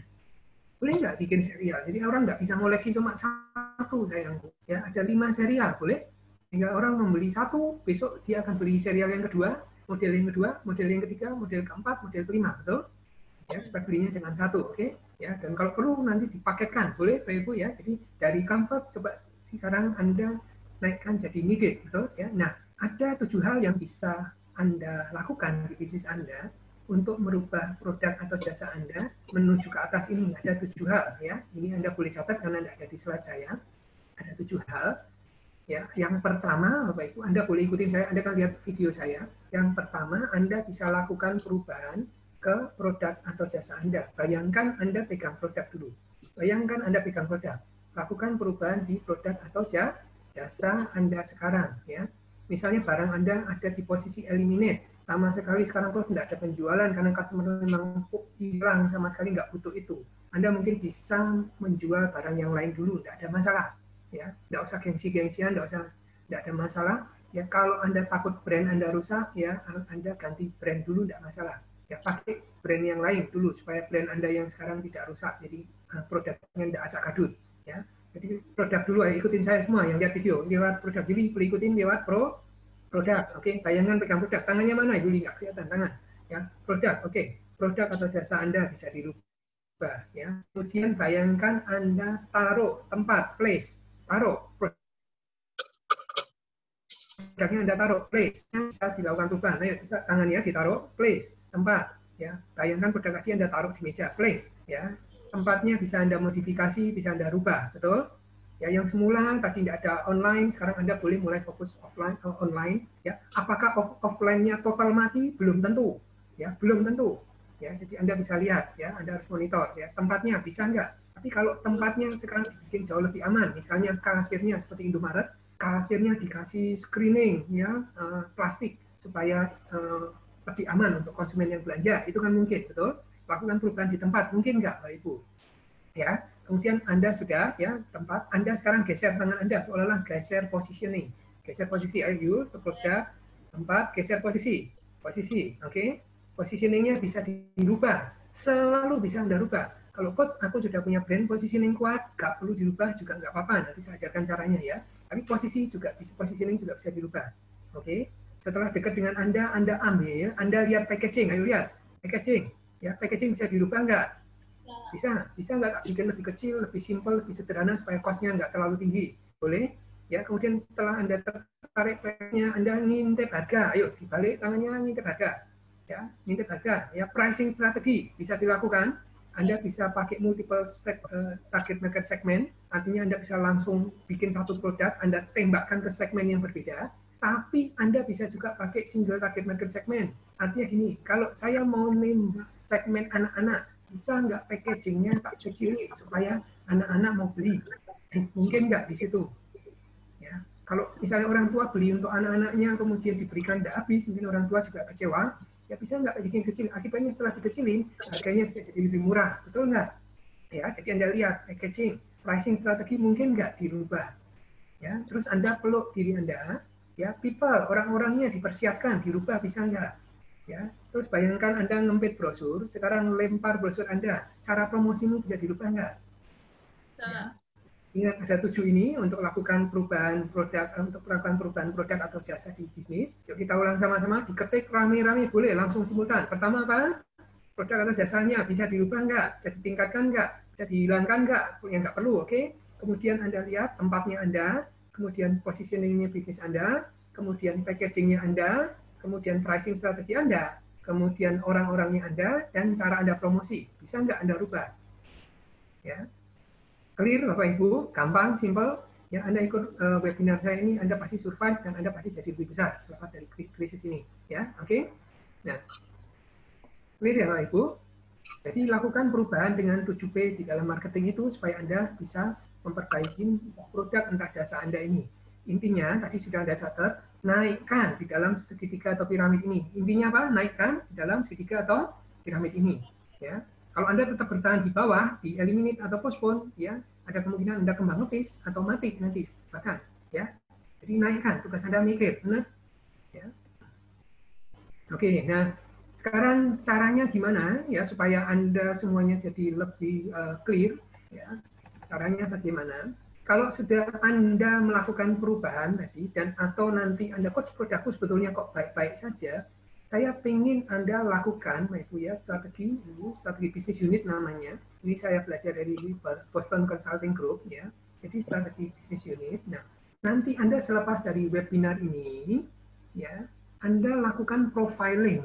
Speaker 1: Boleh nggak bikin serial? Jadi orang nggak bisa ngoleksi cuma satu, sayangku. Ya, ada 5 serial, boleh? Sehingga orang membeli satu, besok dia akan beli serial yang kedua, model yang kedua, model yang ketiga, model keempat, model kelima, betul? Ya, supaya belinya jangan satu, oke? Ya, dan kalau perlu nanti dipaketkan, boleh, Bapak Ibu ya. Jadi dari comfort coba sekarang Anda naikkan jadi needed, betul? Ya. Nah, ada 7 hal yang bisa Anda lakukan di bisnis Anda untuk merubah produk atau jasa Anda menuju ke atas ini. Ada 7 hal, ya. Ini Anda boleh catat karena tidak ada di slide saya. Ada 7 hal. Ya, yang pertama, Bapak Ibu, Anda boleh ikutin saya, Anda kan lihat video saya. Yang pertama, Anda bisa lakukan perubahan ke produk atau jasa Anda. Bayangkan Anda pegang produk dulu. Bayangkan Anda pegang produk. Lakukan perubahan di produk atau jasa Anda sekarang. Ya. Misalnya barang Anda ada di posisi eliminate. Sama sekali sekarang terus tidak ada penjualan karena customer memang hilang sama sekali nggak butuh itu. Anda mungkin bisa menjual barang yang lain dulu, tidak ada masalah. Ya, tidak usah gengsi-gengsian, tidak ada masalah. Ya, kalau Anda takut brand Anda rusak, ya Anda ganti brand dulu, tidak masalah. Ya, pakai brand yang lain dulu supaya brand Anda yang sekarang tidak rusak, jadi produknya tidak acak gadut. Ya, jadi produk dulu, ikutin saya semua yang lihat video, lewat produk Juli, boleh ikutin lewat produk. Oke, bayangan pegang produk, tangannya mana Juli, nggak kelihatan tangan. Ya, produk, oke, produk atau jasa Anda bisa dirubah. Ya, kemudian bayangkan Anda taruh tempat, place, taruh produknya Anda taruh, place, bisa dilakukan perubahan. Ayo, tangannya ditaruh, place, tempat. Ya, bayangkan produk tadi Anda taruh di meja, place. Ya, tempatnya bisa Anda modifikasi, bisa Anda rubah, betul? Ya, yang semula tadi tidak ada online, sekarang Anda boleh mulai fokus offline, online. Ya, apakah offline-nya total mati? Belum tentu. Ya, belum tentu. Ya, jadi Anda bisa lihat, ya, Anda harus monitor. Ya, tempatnya bisa nggak? Tapi kalau tempatnya sekarang bikin jauh lebih aman, misalnya kasirnya seperti Indomaret, kasirnya dikasih screening, ya, plastik supaya lebih aman untuk konsumen yang belanja, itu kan mungkin, betul? Lakukan perubahan di tempat, mungkin nggak, Bapak Ibu? Ya, kemudian Anda sudah, ya, tempat, Anda sekarang geser tangan Anda, seolah-olah geser positioning, geser posisi, ayo, produk, tempat, geser posisi, oke? Positioningnya bisa dirubah, selalu bisa Anda rubah. Kalau coach, aku sudah punya brand positioning kuat, nggak perlu dirubah juga nggak apa-apa, nanti saya ajarkan caranya ya. Tapi positioning juga bisa dirubah. Oke? Setelah dekat dengan Anda ambil, Anda lihat packaging, ayo lihat packaging. Ya, packaging bisa dirubah nggak? Bisa nggak bikin lebih kecil, lebih simpel, lebih sederhana supaya cost-nya nggak terlalu tinggi? Boleh? Ya, kemudian setelah Anda tertarik packaging, Anda ngintip harga, ayo dibalik tangannya ngintip harga. Ya, ngintip harga. Ya, pricing strategi bisa dilakukan. Anda bisa pakai multiple target market segment, artinya Anda bisa langsung bikin satu produk, Anda tembakkan ke segmen yang berbeda, tapi Anda bisa juga pakai single target market segment. Artinya gini, kalau saya mau nembak segmen anak-anak, bisa nggak packagingnya tak kecilin supaya anak-anak mau beli? Mungkin nggak di situ. Ya. Kalau misalnya orang tua beli untuk anak-anaknya, kemudian diberikan tidak habis, mungkin orang tua juga kecewa, ya bisa nggak packaging kecil? Akibatnya setelah dikecilin, harganya bisa jadi lebih murah, betul nggak? Ya, jadi Anda lihat packaging, pricing strategi mungkin nggak dirubah. Ya, terus Anda peluk diri Anda, ya, people, orang-orangnya dipersiapkan, dirubah bisa nggak? Ya, terus bayangkan Anda ngempit brosur, sekarang lempar brosur Anda, cara promosimu bisa dirubah nggak? Ya. Ingat ada 7 ini untuk lakukan perubahan produk, untuk melakukan perubahan produk atau jasa di bisnis. Yuk kita ulang sama-sama, diketik rame-rame, boleh langsung simultan. Pertama apa? Produk atau jasanya bisa dirubah nggak? Bisa ditingkatkan nggak? Bisa dihilangkan nggak? Yang nggak perlu, oke? Kemudian Anda lihat tempatnya Anda, kemudian positioning bisnis Anda, kemudian packagingnya Anda, kemudian pricing strategi Anda, kemudian orang-orangnya Anda, dan cara Anda promosi. Bisa nggak Anda rubah? Ya. Clear Bapak Ibu, gampang, simple. Ya, Anda ikut webinar saya ini, Anda pasti survive dan Anda pasti jadi lebih besar selepas dari krisis ini. Ya, oke? Nah, clear ya Bapak Ibu? Jadi lakukan perubahan dengan 7P di dalam marketing itu supaya Anda bisa memperbaiki produk entah jasa Anda ini. Intinya, tadi sudah Anda catat, naikkan di dalam segitiga atau piramid ini. Intinya apa? Naikkan di dalam segitiga atau piramid ini. Ya. Kalau Anda tetap bertahan di bawah, di eliminate atau postpone, ya, ada kemungkinan Anda kembang ngemis atau mati nanti, bahkan, ya. Jadi naikkan, tugas Anda mikir, benar? Ya. Oke, nah sekarang caranya gimana ya supaya Anda semuanya jadi lebih clear, ya. Caranya bagaimana? Kalau sudah Anda melakukan perubahan tadi dan atau nanti Anda coach produkku sebetulnya kok baik-baik saja, saya ingin Anda lakukan, Ibu ya, strategi bisnis unit namanya. Ini saya belajar dari Boston Consulting Group ya. Jadi strategi bisnis unit. Nah, nanti Anda selepas dari webinar ini, ya, Anda lakukan profiling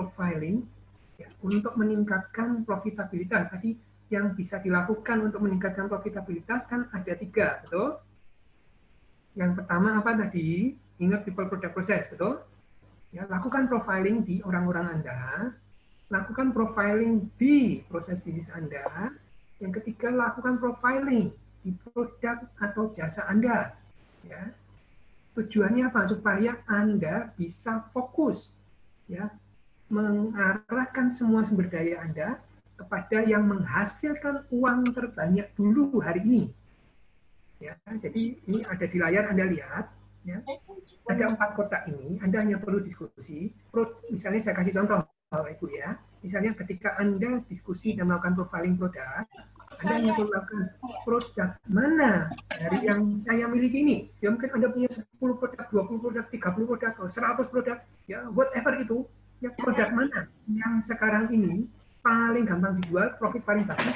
Speaker 1: ya, untuk meningkatkan profitabilitas. Tadi yang bisa dilakukan untuk meningkatkan profitabilitas kan ada 3, betul? Yang pertama apa tadi? Ingat people, product, process, betul? Ya, lakukan profiling di orang-orang Anda, lakukan profiling di proses bisnis Anda. Yang ketiga, lakukan profiling di produk atau jasa Anda. Ya. Tujuannya apa? Supaya Anda bisa fokus, ya, mengarahkan semua sumber daya Anda kepada yang menghasilkan uang terbanyak dulu hari ini. Ya, jadi ini ada di layar Anda lihat. Ya. Ada 4 kotak ini, Anda hanya perlu diskusi. Misalnya saya kasih contoh, Bapak Ibu ya. Misalnya ketika Anda diskusi dan melakukan profiling produk, Anda hanya perlu melakukan produk mana dari yang saya miliki ini. Ya mungkin Anda punya 10 produk, 20 produk, 30 produk, atau 100 produk, ya whatever itu. Ya produk mana yang sekarang ini paling gampang dijual, profit paling bagus,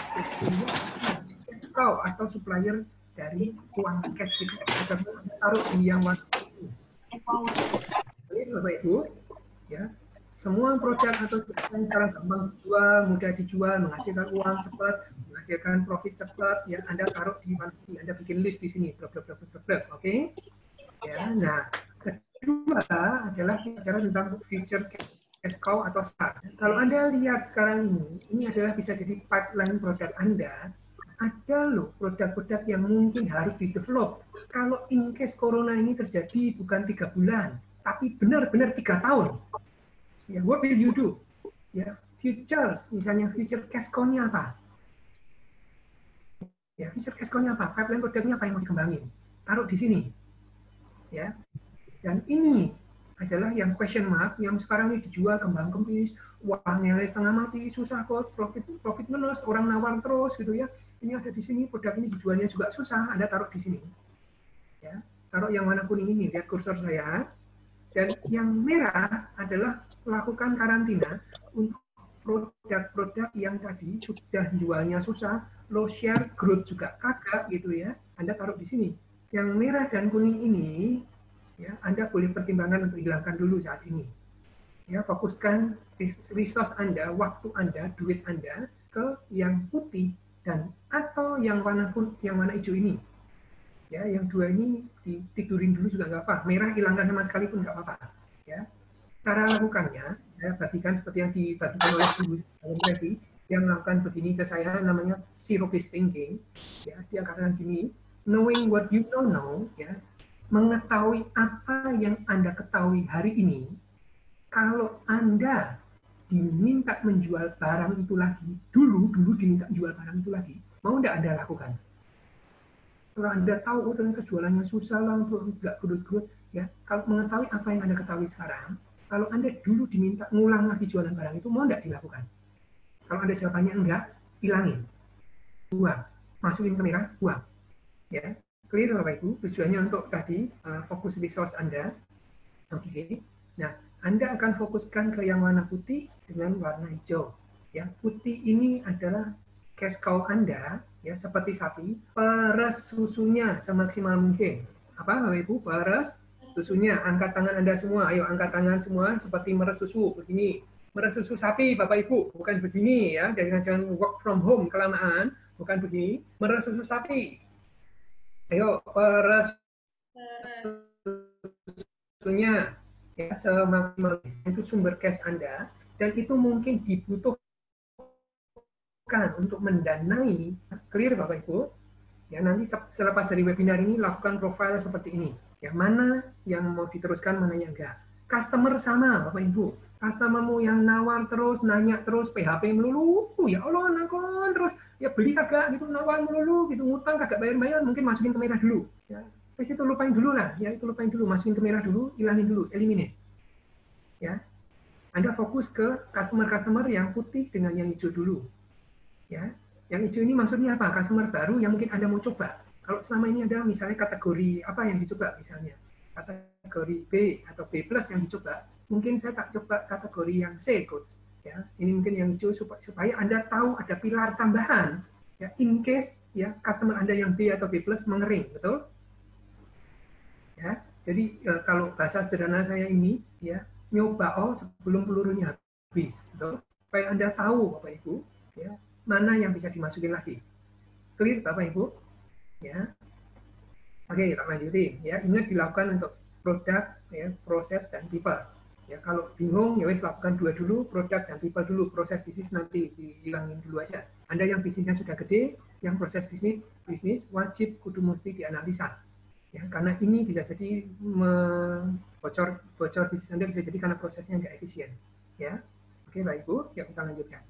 Speaker 1: atau supplier dari uang cash itu taruh di yang waktu ini, Bapak Ibu, ya, semua produk atau yang sekarang gampang dijual, mudah dijual, menghasilkan uang cepat, menghasilkan profit cepat, ya Anda taruh di mana? Anda bikin list di sini, oke? Ya, nah kedua adalah bicara tentang future cash cow atau start. Kalau Anda lihat sekarang ini adalah bisa jadi pipeline produk Anda. Ada loh produk-produk yang mungkin harus di-develop. Kalau in case corona ini terjadi bukan 3 bulan, tapi benar-benar 3 tahun. Ya, what will you do? Ya, futures, misalnya future cash cow-nya apa? Ya, future cash cow-nya apa? Pipeline produknya apa yang mau dikembangin? Taruh di sini. Ya. Dan ini adalah yang question mark, yang sekarang ini dijual kembang-kembis, uangnya setengah mati, susah kok, profit minus, orang nawar terus gitu ya. Ini ada di sini, produk ini dijualnya juga susah, Anda taruh di sini. Ya, taruh yang warna kuning ini, lihat kursor saya. Dan yang merah adalah lakukan karantina untuk produk-produk yang tadi sudah jualnya susah, low share, growth juga kagak gitu ya. Anda taruh di sini. Yang merah dan kuning ini, ya, Anda boleh pertimbangkan untuk hilangkan dulu saat ini. Ya, fokuskan resource Anda, waktu Anda, duit Anda ke yang putih dan atau yang warna hijau ini. Ya, yang dua ini ditidurin dulu juga nggak apa, merah hilangkan sama sekali pun nggak apa-apa. Ya, cara lakukannya, saya bagikan seperti yang dibagikan oleh Ibu tadi, yang melakukan begini ke saya, namanya zero-based thinking. Ya, dia katakan gini, knowing what you don't know, ya, mengetahui apa yang Anda ketahui hari ini. Kalau Anda diminta menjual barang itu lagi, dulu diminta jual barang itu lagi, mau nggak Anda lakukan? Kalau Anda tahu, oh ternyata jualannya susah lah, nggak gerut-gerut, ya. Kalau mengetahui apa yang Anda ketahui sekarang, kalau Anda dulu diminta ngulang lagi jualan barang itu, mau nggak dilakukan? Kalau Anda jawabannya enggak, hilangin, buang, masukin ke merah, buang. Ya, clear Bapak Ibu, tujuannya untuk tadi fokus resource Anda. Oke. Nah, Anda akan fokuskan ke yang warna putih dengan warna hijau. Ya, putih ini adalah cash cow Anda, ya, seperti sapi, peres susunya semaksimal mungkin. Apa Bapak Ibu? Peres susunya. Angkat tangan Anda semua. Ayo angkat tangan semua seperti meres susu begini. Meres susu sapi Bapak Ibu, bukan begini ya. Jangan work from home kelamaan, bukan begini. Meres susu sapi. Ayo peres susunya ya semaksimal itu sumber cash Anda, dan itu mungkin dibutuhkan untuk mendanai, clear Bapak Ibu. Ya, nanti selepas dari webinar ini lakukan profile seperti ini. Yang mana yang mau diteruskan, mana yang enggak. Customer sama Bapak Ibu. Customermu yang nawar terus, nanya terus, PHP melulu, ya Allah nakon terus, ya beli kagak gitu, nawar melulu gitu, ngutang kagak bayar-bayar, mungkin masukin ke merah dulu. Ya, terus itu lupain dulu lah, ya itu lupain dulu, masukin ke merah dulu, hilangin dulu, eliminate. Ya, Anda fokus ke customer-customer yang putih dengan yang hijau dulu. Ya, yang hijau ini maksudnya apa? Customer baru yang mungkin Anda mau coba. Kalau selama ini ada misalnya kategori apa yang dicoba, misalnya kategori B atau B+ yang dicoba, mungkin saya tak coba kategori yang C, coach. Ya, ini mungkin yang hijau supaya Anda tahu ada pilar tambahan. Ya, in case ya customer Anda yang B atau B+ mengering, betul? Ya, jadi kalau bahasa sederhana saya ini, ya nyoba sebelum pelurunya habis, betul? Supaya Anda tahu, Bapak Ibu, ya mana yang bisa dimasukin lagi. Clear Bapak Ibu? Ya. Oke, kita lanjutin. Ya, ingat dilakukan untuk produk, ya, proses dan tipe. Ya, kalau bingung ya wes lakukan dua dulu, produk dan tipe dulu, proses bisnis nanti dihilangin dulu aja. Anda yang bisnisnya sudah gede, yang proses bisnis wajib kudu mesti dianalisa. Ya, karena ini bisa jadi bocor bisnis Anda bisa jadi karena prosesnya nggak efisien. Ya. Oke, Bapak Ibu, ya kita lanjutkan.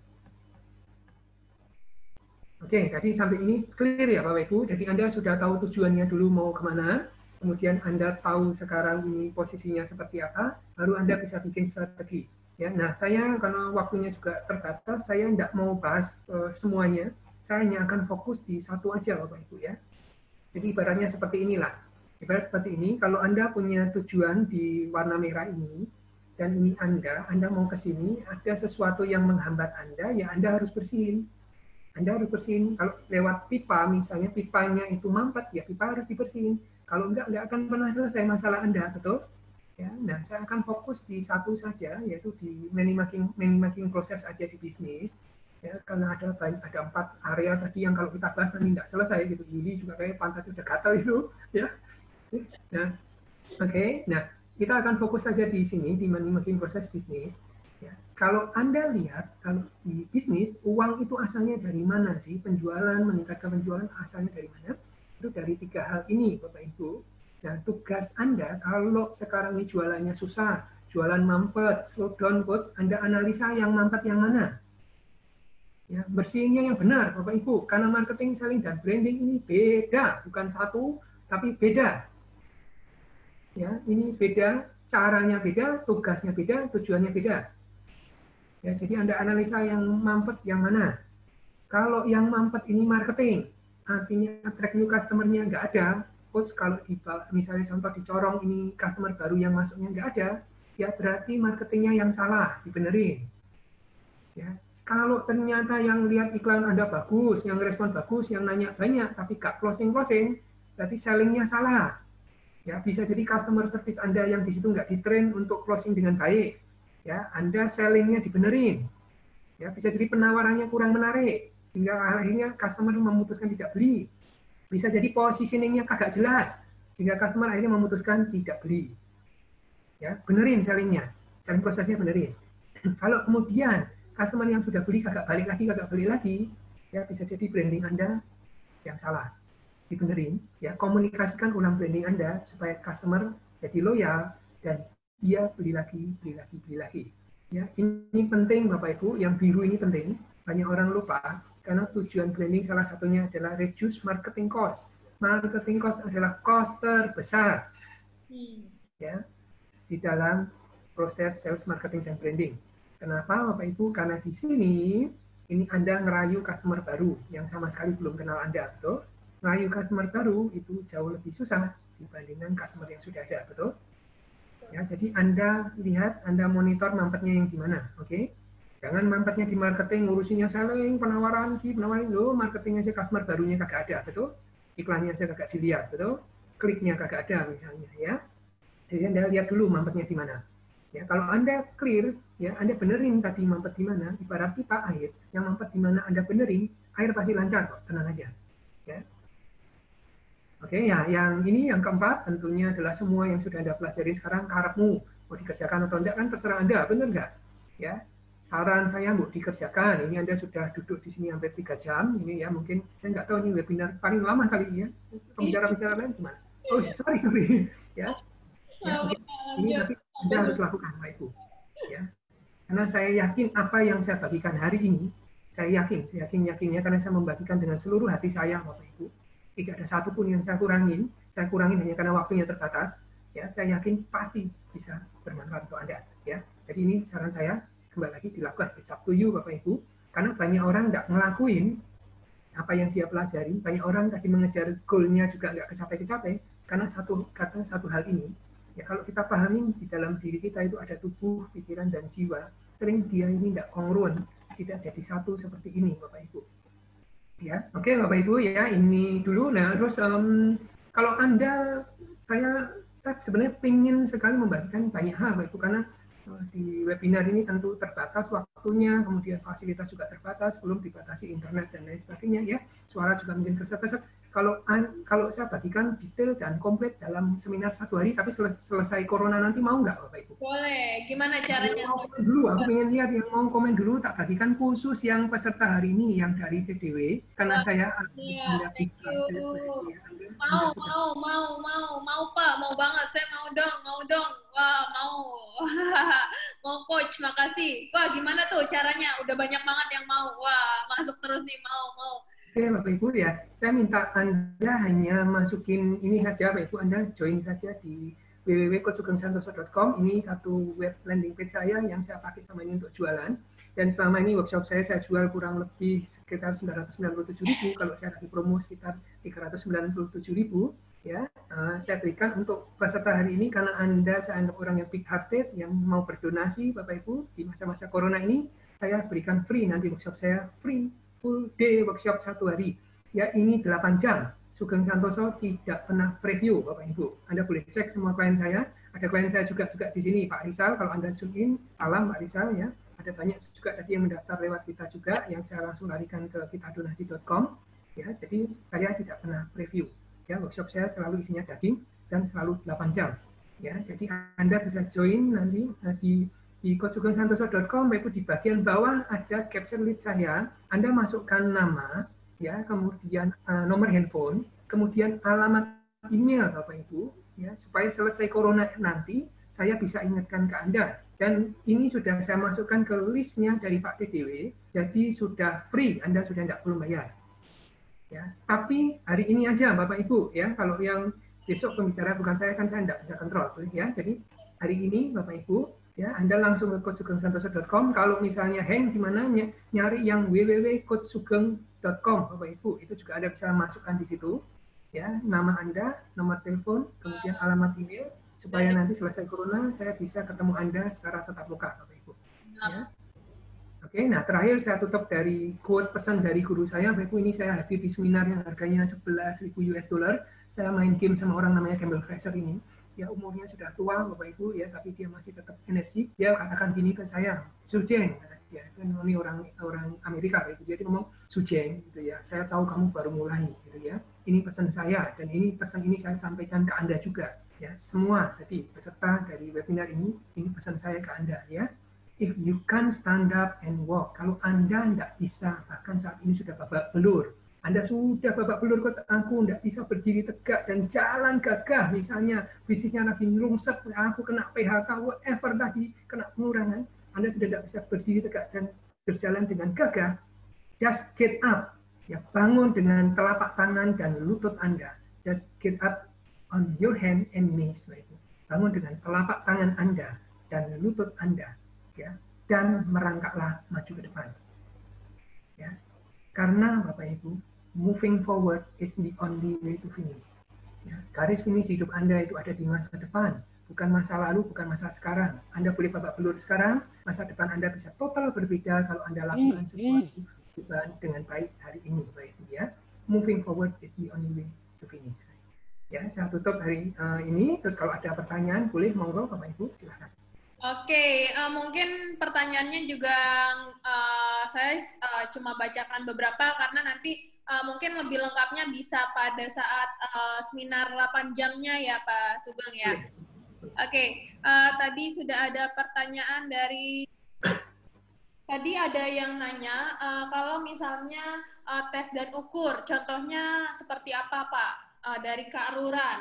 Speaker 1: Oke, tadi sampai ini clear ya Bapak Ibu. Jadi Anda sudah tahu tujuannya dulu mau kemana, kemudian Anda tahu sekarang ini posisinya seperti apa, baru Anda bisa bikin strategi. Ya, nah saya karena waktunya juga terbatas, saya tidak mau bahas semuanya. Saya hanya akan fokus di satu aja Bapak Ibu ya. Jadi ibaratnya seperti inilah. Ibarat seperti ini, kalau Anda punya tujuan di warna merah ini, dan ini Anda mau ke sini, ada sesuatu yang menghambat Anda, ya Anda harus bersihin. Anda harus bersihin. Kalau lewat pipa, misalnya pipanya itu mampet, ya pipa harus dibersihin. Kalau enggak akan pernah selesai masalah Anda, betul? Ya, nah, saya akan fokus di satu saja, yaitu di money making proses aja di bisnis. Ya, karena ada 4 area tadi yang kalau kita bahas nanti enggak selesai gitu. Yuli juga kayak pantat udah gatal itu, ya. Nah, oke. Nah, kita akan fokus saja di sini di money making proses bisnis. Ya, kalau Anda lihat, kalau di bisnis, uang itu asalnya dari mana sih? Penjualan, meningkatkan penjualan asalnya dari mana? Itu dari 3 hal ini, Bapak Ibu. Dan tugas Anda, kalau sekarang ini jualannya susah, jualan mampet, slow down coach, Anda analisa yang mampet yang mana? Ya, bersihinnya yang benar, Bapak Ibu. Karena marketing, selling, dan branding ini beda. Bukan satu, tapi beda. Ya, ini beda, caranya beda, tugasnya beda, tujuannya beda. Ya, jadi Anda analisa yang mampet yang mana. Kalau yang mampet ini marketing, artinya attract new customer-nya nggak ada. Coach, kalau misalnya contoh dicorong ini customer baru yang masuknya nggak ada, ya berarti marketingnya yang salah, dibenerin. Ya, kalau ternyata yang lihat iklan Anda bagus, yang respon bagus, yang nanya banyak, tapi nggak closing, berarti selling-nya salah. Ya, bisa jadi customer service Anda yang di situ nggak ditrain untuk closing dengan baik. Ya, Anda selling-nya dibenerin. Ya, bisa jadi penawarannya kurang menarik, hingga akhirnya customer memutuskan tidak beli. Bisa jadi positioningnya kagak jelas, sehingga customer akhirnya memutuskan tidak beli. Ya, benerin sellingnya, selling prosesnya benerin. Kalau kemudian customer yang sudah beli kagak beli lagi, ya bisa jadi branding Anda yang salah. Dibenerin, ya komunikasikan ulang branding Anda supaya customer jadi loyal dan dia beli lagi. Ya, ini penting Bapak Ibu, yang biru ini penting. Banyak orang lupa karena tujuan branding salah satunya adalah reduce marketing cost. Marketing cost adalah cost terbesar. Ya, di dalam proses sales, marketing, dan branding. Kenapa Bapak Ibu? Karena di sini ini Anda ngerayu customer baru yang sama sekali belum kenal Anda, betul? Ngerayu customer baru itu jauh lebih susah dibandingkan customer yang sudah ada, betul? Ya, jadi Anda lihat, Anda monitor mampetnya yang gimana, oke? Jangan mampetnya di marketing, ngurusinya selling, penawaran, lo marketingnya sih customer barunya kagak ada, betul? Iklannya saya kagak dilihat, betul? Kliknya kagak ada misalnya, ya. Jadi Anda lihat dulu mampetnya di mana. Ya, kalau Anda clear, ya Anda benerin tadi mampet di mana, ibarat pipa air, yang mampet di mana Anda benerin, air pasti lancar kok, tenang aja. Ya. Oke, ya, yang ini yang keempat tentunya adalah semua yang sudah Anda pelajari sekarang karepmu mau dikerjakan atau enggak kan terserah Anda, benar nggak? Ya, saran saya mau dikerjakan. Ini Anda sudah duduk di sini hampir 3 jam, ini ya mungkin saya nggak tahu ini webinar paling lama kali ya. Pembicara-pembicara lain gimana? Oh, sorry, ya. Ya, ini tapi Anda harus lakukan, Pak Ibu. Ya, karena saya yakin apa yang saya bagikan hari ini, saya yakinnya karena saya membagikan dengan seluruh hati saya, Bapak Ibu. Tidak ada satupun yang saya kurangin hanya karena waktunya terbatas. Ya, saya yakin pasti bisa bermanfaat untuk Anda. Ya, jadi ini saran saya kembali lagi dilakukan. It's up to you, Bapak Ibu. Karena banyak orang nggak ngelakuin apa yang dia pelajari, banyak orang tadi mengejar goalnya juga nggak kecapai karena satu hal ini. Ya, kalau kita pahami di dalam diri kita itu ada tubuh, pikiran, dan jiwa, sering dia ini tidak kongruen, tidak jadi satu seperti ini, Bapak Ibu. Ya, oke Bapak Ibu ya, ini dulu. Nah, terus kalau Anda, saya sebenarnya ingin sekali membagikan banyak hal, Bapak Ibu, karena di webinar ini tentu terbatas waktunya, kemudian fasilitas juga terbatas, belum dibatasi internet dan lain sebagainya ya. Suara juga mungkin kesek-kesek. Kalau saya bagikan detail dan komplit dalam seminar 1 hari, tapi selesai corona nanti mau nggak Bapak Ibu?
Speaker 2: Boleh. Gimana caranya?
Speaker 1: Mau komen dulu, aku ingin lihat yang mau komen dulu, tak bagikan khusus yang peserta hari ini yang dari TDW, karena saya
Speaker 2: Iya, thank you. Mau Pak, mau banget, saya mau dong. Wah, mau. Mau coach, makasih. Wah, gimana tuh caranya? Udah banyak banget yang mau. Wah, masuk terus nih, mau.
Speaker 1: Oke, Bapak Ibu ya, saya minta Anda hanya masukin ini saja, Bapak Ibu, Anda join saja di www.coachsugengsantoso.com. Ini satu web landing page saya yang saya pakai sama ini untuk jualan. Dan selama ini workshop saya jual kurang lebih sekitar 997.000, kalau saya lagi promo sekitar 397.000. Ya, saya berikan untuk peserta hari ini karena Anda saya anggap orang yang big hearted, yang mau berdonasi, Bapak Ibu, di masa-masa corona ini, saya berikan free nanti workshop saya, free full day workshop 1 hari. Ya, ini 8 jam. Sugeng Santoso tidak pernah preview, Bapak Ibu. Anda boleh cek semua klien saya. Ada klien saya juga di sini, Pak Rizal. Kalau Anda zoom in, salam Pak Rizal ya. Ada banyak juga tadi yang mendaftar lewat kita juga, yang saya langsung larikan ke kitadonasi.com. Ya, jadi saya tidak pernah preview. Ya, workshop saya selalu isinya daging dan selalu 8 jam. Ya, jadi Anda bisa join nanti di coachsugengsantoso.com, Bapak Ibu, di bagian bawah ada capture lead saya. Anda masukkan nama, ya, kemudian nomor handphone, kemudian alamat email Bapak Ibu, ya, supaya selesai corona nanti saya bisa ingatkan ke Anda. Dan ini sudah saya masukkan ke listnya dari Pak TDW, jadi sudah free, Anda sudah tidak perlu bayar. Ya, tapi hari ini aja Bapak Ibu, ya, kalau yang besok pembicara bukan saya, kan saya tidak bisa kontrol, ya. Jadi hari ini Bapak Ibu, ya, Anda langsung ke coachsugengsantoso.com. Kalau misalnya hang di mana, nyari yang www.coachsugeng.com, Bapak Ibu, itu juga Anda bisa masukkan di situ, ya, nama Anda, nomor telepon, kemudian alamat email, supaya nanti selesai corona saya bisa ketemu Anda secara tatap muka, Bapak Ibu. Ya. Oke, nah terakhir saya tutup dari quote pesan dari guru saya, Bapak Ibu. Ini saya hadir di seminar yang harganya 11.000 US dollar. Saya main game sama orang namanya Campbell Fraser ini. Ya, umurnya sudah tua Bapak Ibu ya, tapi dia masih tetap energi. Dia katakan gini ke saya, Surjeng, ya ini orang Amerika gitu, dia ngomong Sujeng gitu ya, saya tahu kamu baru mulai gitu ya, ini pesan saya dan ini pesan ini saya sampaikan ke Anda juga ya, semua tadi peserta dari webinar ini pesan saya ke Anda ya. If you can't stand up and walk, kalau Anda tidak bisa, bahkan saat ini sudah babak belur, Anda sudah babak belur, coach, aku tidak bisa berdiri tegak dan jalan gagah, misalnya bisnisnya lagi nyelungsep, aku kena PHK, whatever tadi, kena pengurangan, Anda sudah tidak bisa berdiri tegak dan berjalan dengan gagah, just get up, ya, bangun dengan telapak tangan dan lutut Anda, just get up on your hand and knees, bangun dengan telapak tangan Anda dan lutut Anda, ya, dan merangkaklah maju ke depan, ya, karena Bapak Ibu, moving forward is the only way to finish, ya, garis finish hidup Anda itu ada di masa depan, bukan masa lalu, bukan masa sekarang. Anda boleh babak belur sekarang, masa depan Anda bisa total berbeda kalau Anda lakukan sesuatu dengan baik hari ini, Bapak Ibu, ya. Moving forward is the only way to finish. Ya, saya tutup hari ini. Terus kalau ada pertanyaan, boleh monggo Bapak Ibu, silakan.
Speaker 2: Oke, mungkin pertanyaannya juga saya cuma bacakan beberapa karena nanti mungkin lebih lengkapnya bisa pada saat seminar 8 jamnya ya Pak Sugeng ya. Oke, tadi sudah ada pertanyaan dari, tadi ada yang nanya kalau misalnya tes dan ukur, contohnya seperti apa Pak? Dari Kak Ruran.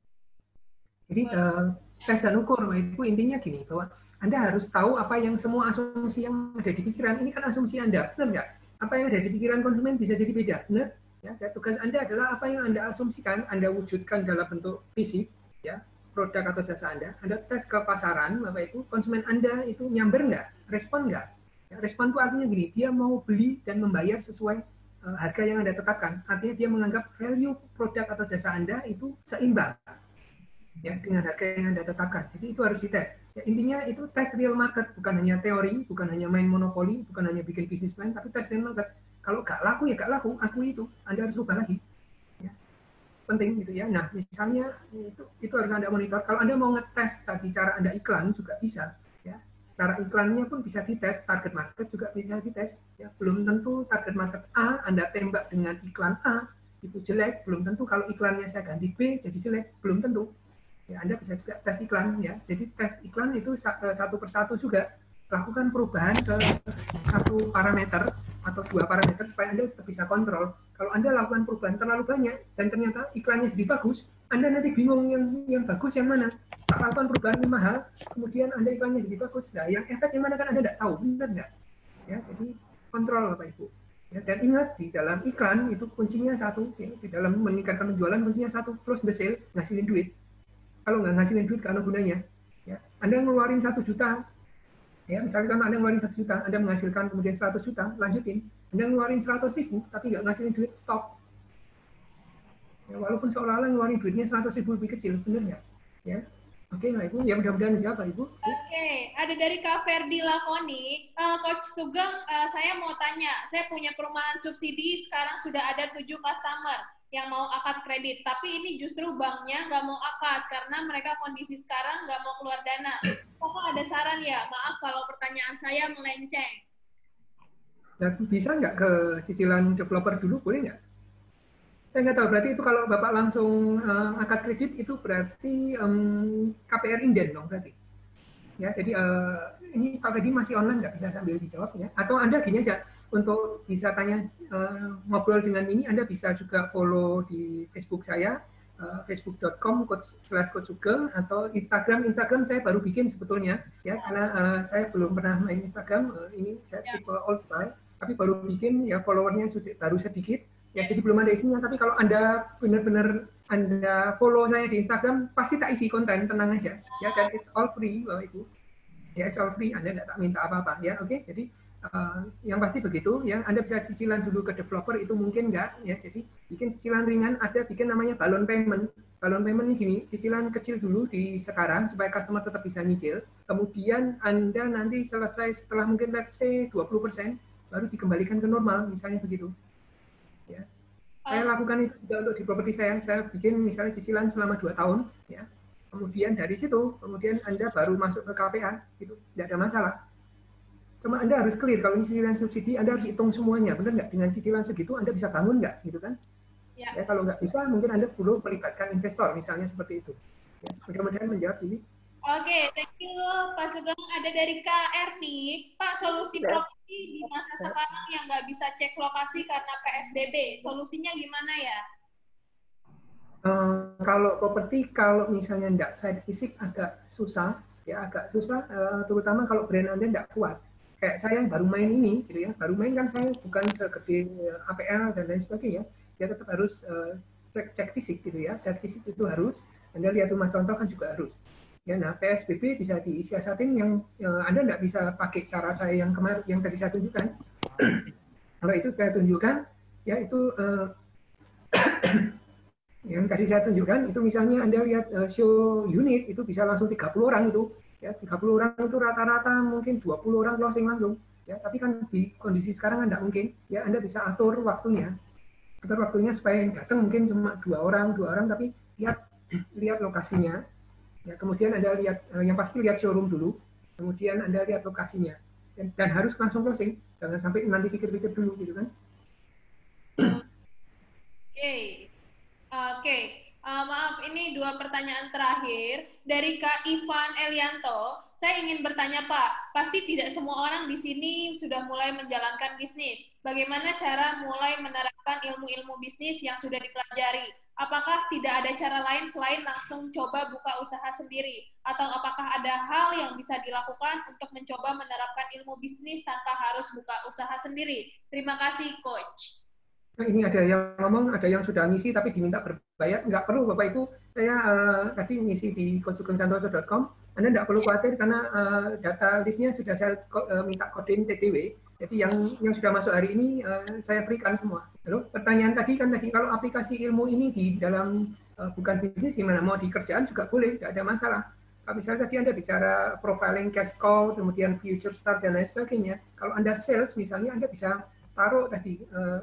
Speaker 1: Jadi tes dan ukur, itu intinya gini, bahwa Anda harus tahu apa yang semua asumsi yang ada di pikiran, ini kan asumsi Anda, benar nggak? Apa yang ada di pikiran konsumen bisa jadi beda, benar? Ya, tugas Anda adalah apa yang Anda asumsikan, Anda wujudkan dalam bentuk fisik, ya, produk atau jasa Anda tes ke pasaran, Bapak Ibu, konsumen Anda itu nyamber nggak? Respon nggak? Ya, respon itu artinya gini, dia mau beli dan membayar sesuai harga yang Anda tetapkan. Artinya dia menganggap value produk atau jasa Anda itu seimbang, ya, dengan harga yang Anda tetapkan. Jadi itu harus dites. Ya, intinya itu tes real market, bukan hanya teori, bukan hanya main monopoli, bukan hanya bikin bisnis plan, tapi tes real market. Kalau nggak laku ya nggak laku, aku itu Anda harus ubah lagi. Ya. Penting gitu ya. Nah, misalnya itu harus Anda monitor. Kalau Anda mau ngetes tadi cara Anda iklan juga bisa. Ya. Cara iklannya pun bisa dites, target market juga bisa dites. Ya. Belum tentu target market A Anda tembak dengan iklan A itu jelek, belum tentu kalau iklannya saya ganti B jadi jelek, belum tentu. Ya, Anda bisa juga tes iklan, ya. Jadi tes iklan itu satu persatu juga lakukan perubahan ke satu parameter atau 2 parameter supaya Anda bisa kontrol. Kalau Anda lakukan perubahan terlalu banyak dan ternyata iklannya jadi bagus, Anda nanti bingung yang bagus yang mana. Tak lakukan perubahan yang mahal, kemudian Anda iklannya jadi bagus. Nah, yang efek yang mana kan Anda tidak tahu, benar nggak? Ya, jadi kontrol Bapak Ibu. Ya, dan ingat di dalam iklan itu kuncinya satu, ya, di dalam meningkatkan penjualan kuncinya satu, close the sale, ngasilin duit. Kalau nggak ngasilin duit, nggak ada gunanya. Ya. Anda ngeluarin 1 juta, ya, misalnya Anda ngeluarin 1 juta, Anda menghasilkan kemudian 100 juta, lanjutin. Anda ngeluarin 100.000, tapi nggak ngasilin duit, stop. Ya, walaupun seolah-olah ngeluarin duitnya 100.000 lebih kecil, benar nggak? Ya. Oke, Mbak Ibu, ya mudah-mudahan dijawab, Pak Ibu.
Speaker 2: Oke, ada dari Kak Ferdi Lakoni. Coach Sugeng, saya mau tanya, saya punya perumahan subsidi, sekarang sudah ada 7 customer yang mau akad kredit, tapi ini justru banknya nggak mau akad karena mereka kondisi sekarang nggak mau keluar dana. Apakah ada saran ya? Maaf kalau pertanyaan saya melenceng.
Speaker 1: Nah, bisa nggak ke cicilan developer dulu, boleh nggak? Saya nggak tahu, berarti itu kalau Bapak langsung akad kredit itu berarti KPR inden dong berarti. Ya, jadi ini Pak Ferdi masih online, nggak bisa sambil dijawab ya. Atau Anda gini aja, untuk bisa tanya ngobrol dengan ini, Anda bisa juga follow di Facebook saya, facebook.com/coachsugeng, atau Instagram saya baru bikin sebetulnya, ya, karena saya belum pernah main Instagram, ini saya tipe old style, tapi baru bikin, ya, followernya baru sedikit, ya, jadi belum ada isinya. Tapi kalau Anda benar-benar Anda follow saya di Instagram, pasti tak isi konten, tenang aja, ya, dan it's all free, Bapak Ibu. Ya, it's all free, Anda tidak tak minta apa-apa, ya, oke. Jadi yang pasti begitu, ya. Anda bisa cicilan dulu ke developer, itu mungkin nggak, ya. Jadi bikin cicilan ringan, ada bikin namanya balon payment. Balon payment ini gini, cicilan kecil dulu di sekarang supaya customer tetap bisa nyicil. Kemudian Anda nanti selesai setelah mungkin let's say 20%, baru dikembalikan ke normal, misalnya begitu. Ya. Saya lakukan itu juga untuk di properti saya bikin misalnya cicilan selama 2 tahun, ya. Kemudian dari situ, kemudian Anda baru masuk ke KPA, gitu, tidak ada masalah. Cuma Anda harus clear, kalau cicilan subsidi Anda harus hitung semuanya, benar nggak? Dengan cicilan segitu Anda bisa bangun nggak, gitu kan?
Speaker 2: Ya.
Speaker 1: Ya, kalau nggak bisa, mungkin Anda perlu melibatkan investor, misalnya seperti itu. Ya, mudah-mudahan menjawab ini.
Speaker 2: Oke, thank you Pak Sugeng. Ada dari Kak Erni, Pak, solusi properti di masa sekarang yang nggak bisa cek lokasi karena PSBB, solusinya gimana ya?
Speaker 1: Kalau properti, kalau misalnya nggak site fisik agak susah, ya agak susah, terutama kalau brand Anda nggak kuat. Kayak saya yang baru main ini, gitu ya, baru main kan saya bukan segede APL dan lain sebagainya, dia tetap harus cek fisik gitu ya, site fisik itu harus. Anda lihat rumah contoh kan juga harus. Ya, nah PSBB bisa disiasatin yang Anda nggak bisa pakai cara saya yang kemarin, yang tadi saya tunjukkan. Kalau itu saya tunjukkan, ya itu yang tadi saya tunjukkan itu misalnya Anda lihat show unit itu bisa langsung 30 orang itu, ya 30 orang itu rata-rata mungkin 20 orang closing langsung, ya tapi kan di kondisi sekarang Anda mungkin, ya Anda bisa atur waktunya supaya yang datang mungkin cuma dua orang tapi lihat lokasinya, ya kemudian Anda lihat yang pasti lihat showroom dulu, kemudian Anda lihat lokasinya dan harus langsung closing, jangan sampai nanti pikir-pikir dulu gitu kan.
Speaker 2: Oke. Maaf, ini dua pertanyaan terakhir dari Kak Ivan Elianto. Saya ingin bertanya Pak, pasti tidak semua orang di sini sudah mulai menjalankan bisnis. Bagaimana cara mulai menerapkan ilmu-ilmu bisnis yang sudah dipelajari? Apakah tidak ada cara lain selain langsung coba buka usaha sendiri? Atau apakah ada hal yang bisa dilakukan untuk mencoba menerapkan ilmu bisnis tanpa harus buka usaha sendiri? Terima kasih, Coach.
Speaker 1: Nah, ini ada yang ngomong, ada yang sudah ngisi tapi diminta berbayar. Nggak perlu, Bapak Ibu. Saya tadi ngisi di coachsugengsantoso.com. Anda nggak perlu khawatir karena data listnya sudah saya minta kodein TTW. Jadi yang sudah masuk hari ini saya berikan semua. Lalu pertanyaan tadi kan kalau aplikasi ilmu ini di dalam bukan bisnis gimana? Mau di kerjaan juga boleh, nggak ada masalah. Kalau misalnya tadi Anda bicara profiling cash cow, kemudian future start dan lain sebagainya. Kalau Anda sales misalnya, Anda bisa taruh tadi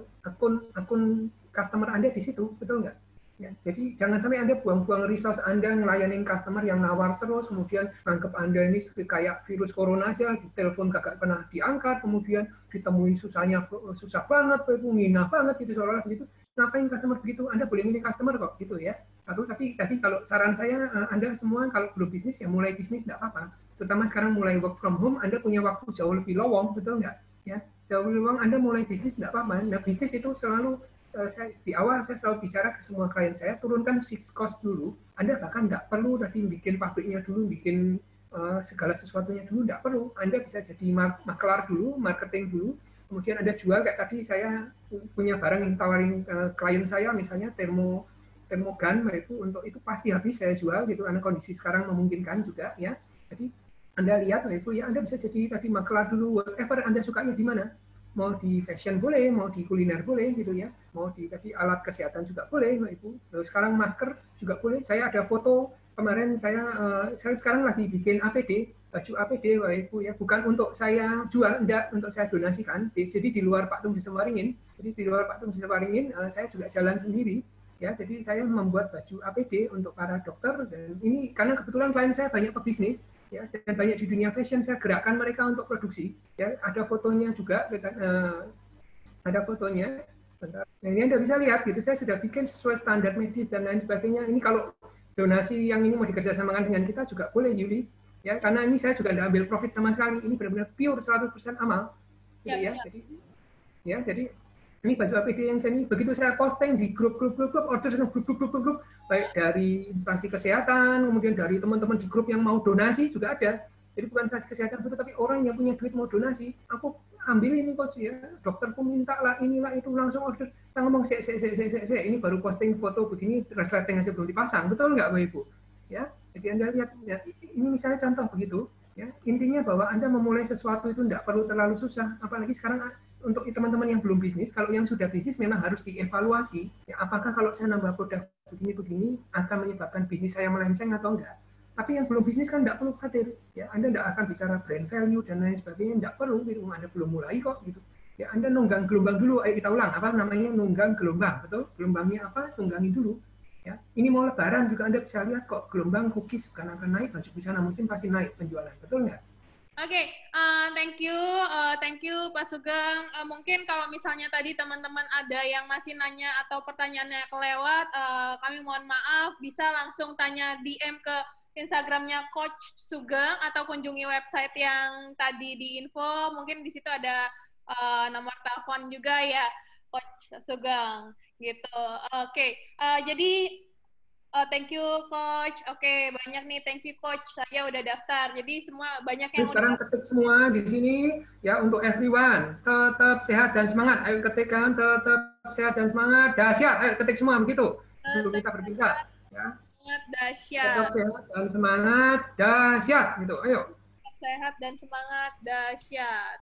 Speaker 1: akun customer Anda di situ, betul nggak? Ya, jadi jangan sampai Anda buang-buang resource Anda ngelayanin customer yang nawar terus, kemudian anggap Anda ini kayak virus corona aja, di telepon kagak pernah diangkat, kemudian ditemui susah banget, minah banget gitu seolah-olah begitu. Ngapain customer begitu? Anda boleh milih customer kok, gitu ya. Tapi tadi kalau saran saya, Anda semua kalau belum bisnis ya mulai bisnis nggak apa-apa. Terutama sekarang mulai work from home, Anda punya waktu jauh lebih lowong, betul nggak? Ya, jauh lebih lowong Anda mulai bisnis nggak apa-apa. Nah, bisnis itu selalu di awal saya selalu bicara ke semua klien saya, turunkan fixed cost dulu. Anda bahkan nggak perlu tadi bikin pabriknya dulu, bikin segala sesuatunya dulu, nggak perlu. Anda bisa jadi makelar dulu, marketing dulu, kemudian Anda jual. Kayak tadi saya punya barang yang tawarin klien saya, misalnya termogan, itu pasti habis saya jual gitu, karena kondisi sekarang memungkinkan juga ya. Jadi Anda lihat itu ya, Anda bisa jadi tadi makelar dulu, whatever Anda sukanya di mana. Mau di fashion boleh, mau di kuliner boleh gitu ya, mau di tadi alat kesehatan juga boleh, Mbak Ibu. Lalu sekarang masker juga boleh. Saya ada foto kemarin saya sekarang lagi bikin APD, baju APD Mbak Ibu ya, bukan untuk saya jual, enggak, untuk saya donasikan. Jadi di luar Pak Tung Disewaringin, saya juga jalan sendiri. Ya, jadi saya membuat baju APD untuk para dokter, dan ini karena kebetulan klien saya banyak pebisnis ya, dan banyak di dunia fashion, saya gerakkan mereka untuk produksi ya. Ada fotonya juga, ada fotonya sebentar. Nah, ini Anda bisa lihat gitu, saya sudah bikin sesuai standar medis dan lain sebagainya. Ini kalau donasi yang ini mau dikerjasamakan dengan kita juga boleh, Yuli ya, karena ini saya juga tidak ambil profit sama sekali, ini benar-benar pure 100% amal gitu ya. Jadi ini baju APD yang saya ini, begitu saya posting di grup, order sama grup, baik dari instansi kesehatan, kemudian dari teman-teman di grup yang mau donasi juga ada. Jadi bukan instansi kesehatan betul, tapi orang yang punya duit mau donasi, aku ambil ini kos ya, dokterku minta lah, inilah itu, langsung order. Kita ngomong, ini baru posting foto begini, resleting aja belum dipasang, betul nggak Bapak Ibu? Ya, jadi Anda lihat, ya, ini misalnya contoh begitu. Ya, intinya bahwa Anda memulai sesuatu itu tidak perlu terlalu susah, apalagi sekarang untuk teman-teman yang belum bisnis. Kalau yang sudah bisnis memang harus dievaluasi, ya, apakah kalau saya nambah produk begini-begini akan menyebabkan bisnis saya melenceng atau enggak. Tapi yang belum bisnis kan enggak perlu khawatir, ya, Anda enggak akan bicara brand value dan lain sebagainya, enggak perlu, gitu. Anda belum mulai kok, gitu. Ya, Anda nunggang gelombang dulu. Ayo kita ulang, apa namanya nunggang gelombang, betul? Gelombangnya apa? Tunggangin dulu. Ya, ini mau lebaran juga Anda bisa lihat kok, gelombang cookies bukan akan naik, baju busana muslim pasti naik penjualan, betul nggak?
Speaker 2: Oke, thank you thank you Pak Sugeng. Mungkin kalau misalnya tadi teman-teman ada yang masih nanya atau pertanyaannya kelewat, kami mohon maaf, bisa langsung tanya DM ke Instagramnya Coach Sugeng atau kunjungi website yang tadi di info. Mungkin di situ ada nomor telepon juga ya, Coach Sugeng. Gitu. Oke, jadi thank you Coach. Oke, banyak nih. Thank you Coach. Saya udah daftar. Jadi semua banyak yang
Speaker 1: sekarang
Speaker 2: udah
Speaker 1: ketik semua di sini ya untuk everyone. Tetap sehat dan semangat. Ayo ketikkan tetap sehat dan semangat. Dahsyat. Ayo ketik semua begitu. Sebelum kita berpisah. Ya.
Speaker 2: sangat
Speaker 1: Tetap
Speaker 2: dahsyat.
Speaker 1: sehat dan semangat. Dahsyat gitu. Ayo.
Speaker 2: Sehat dan semangat dahsyat.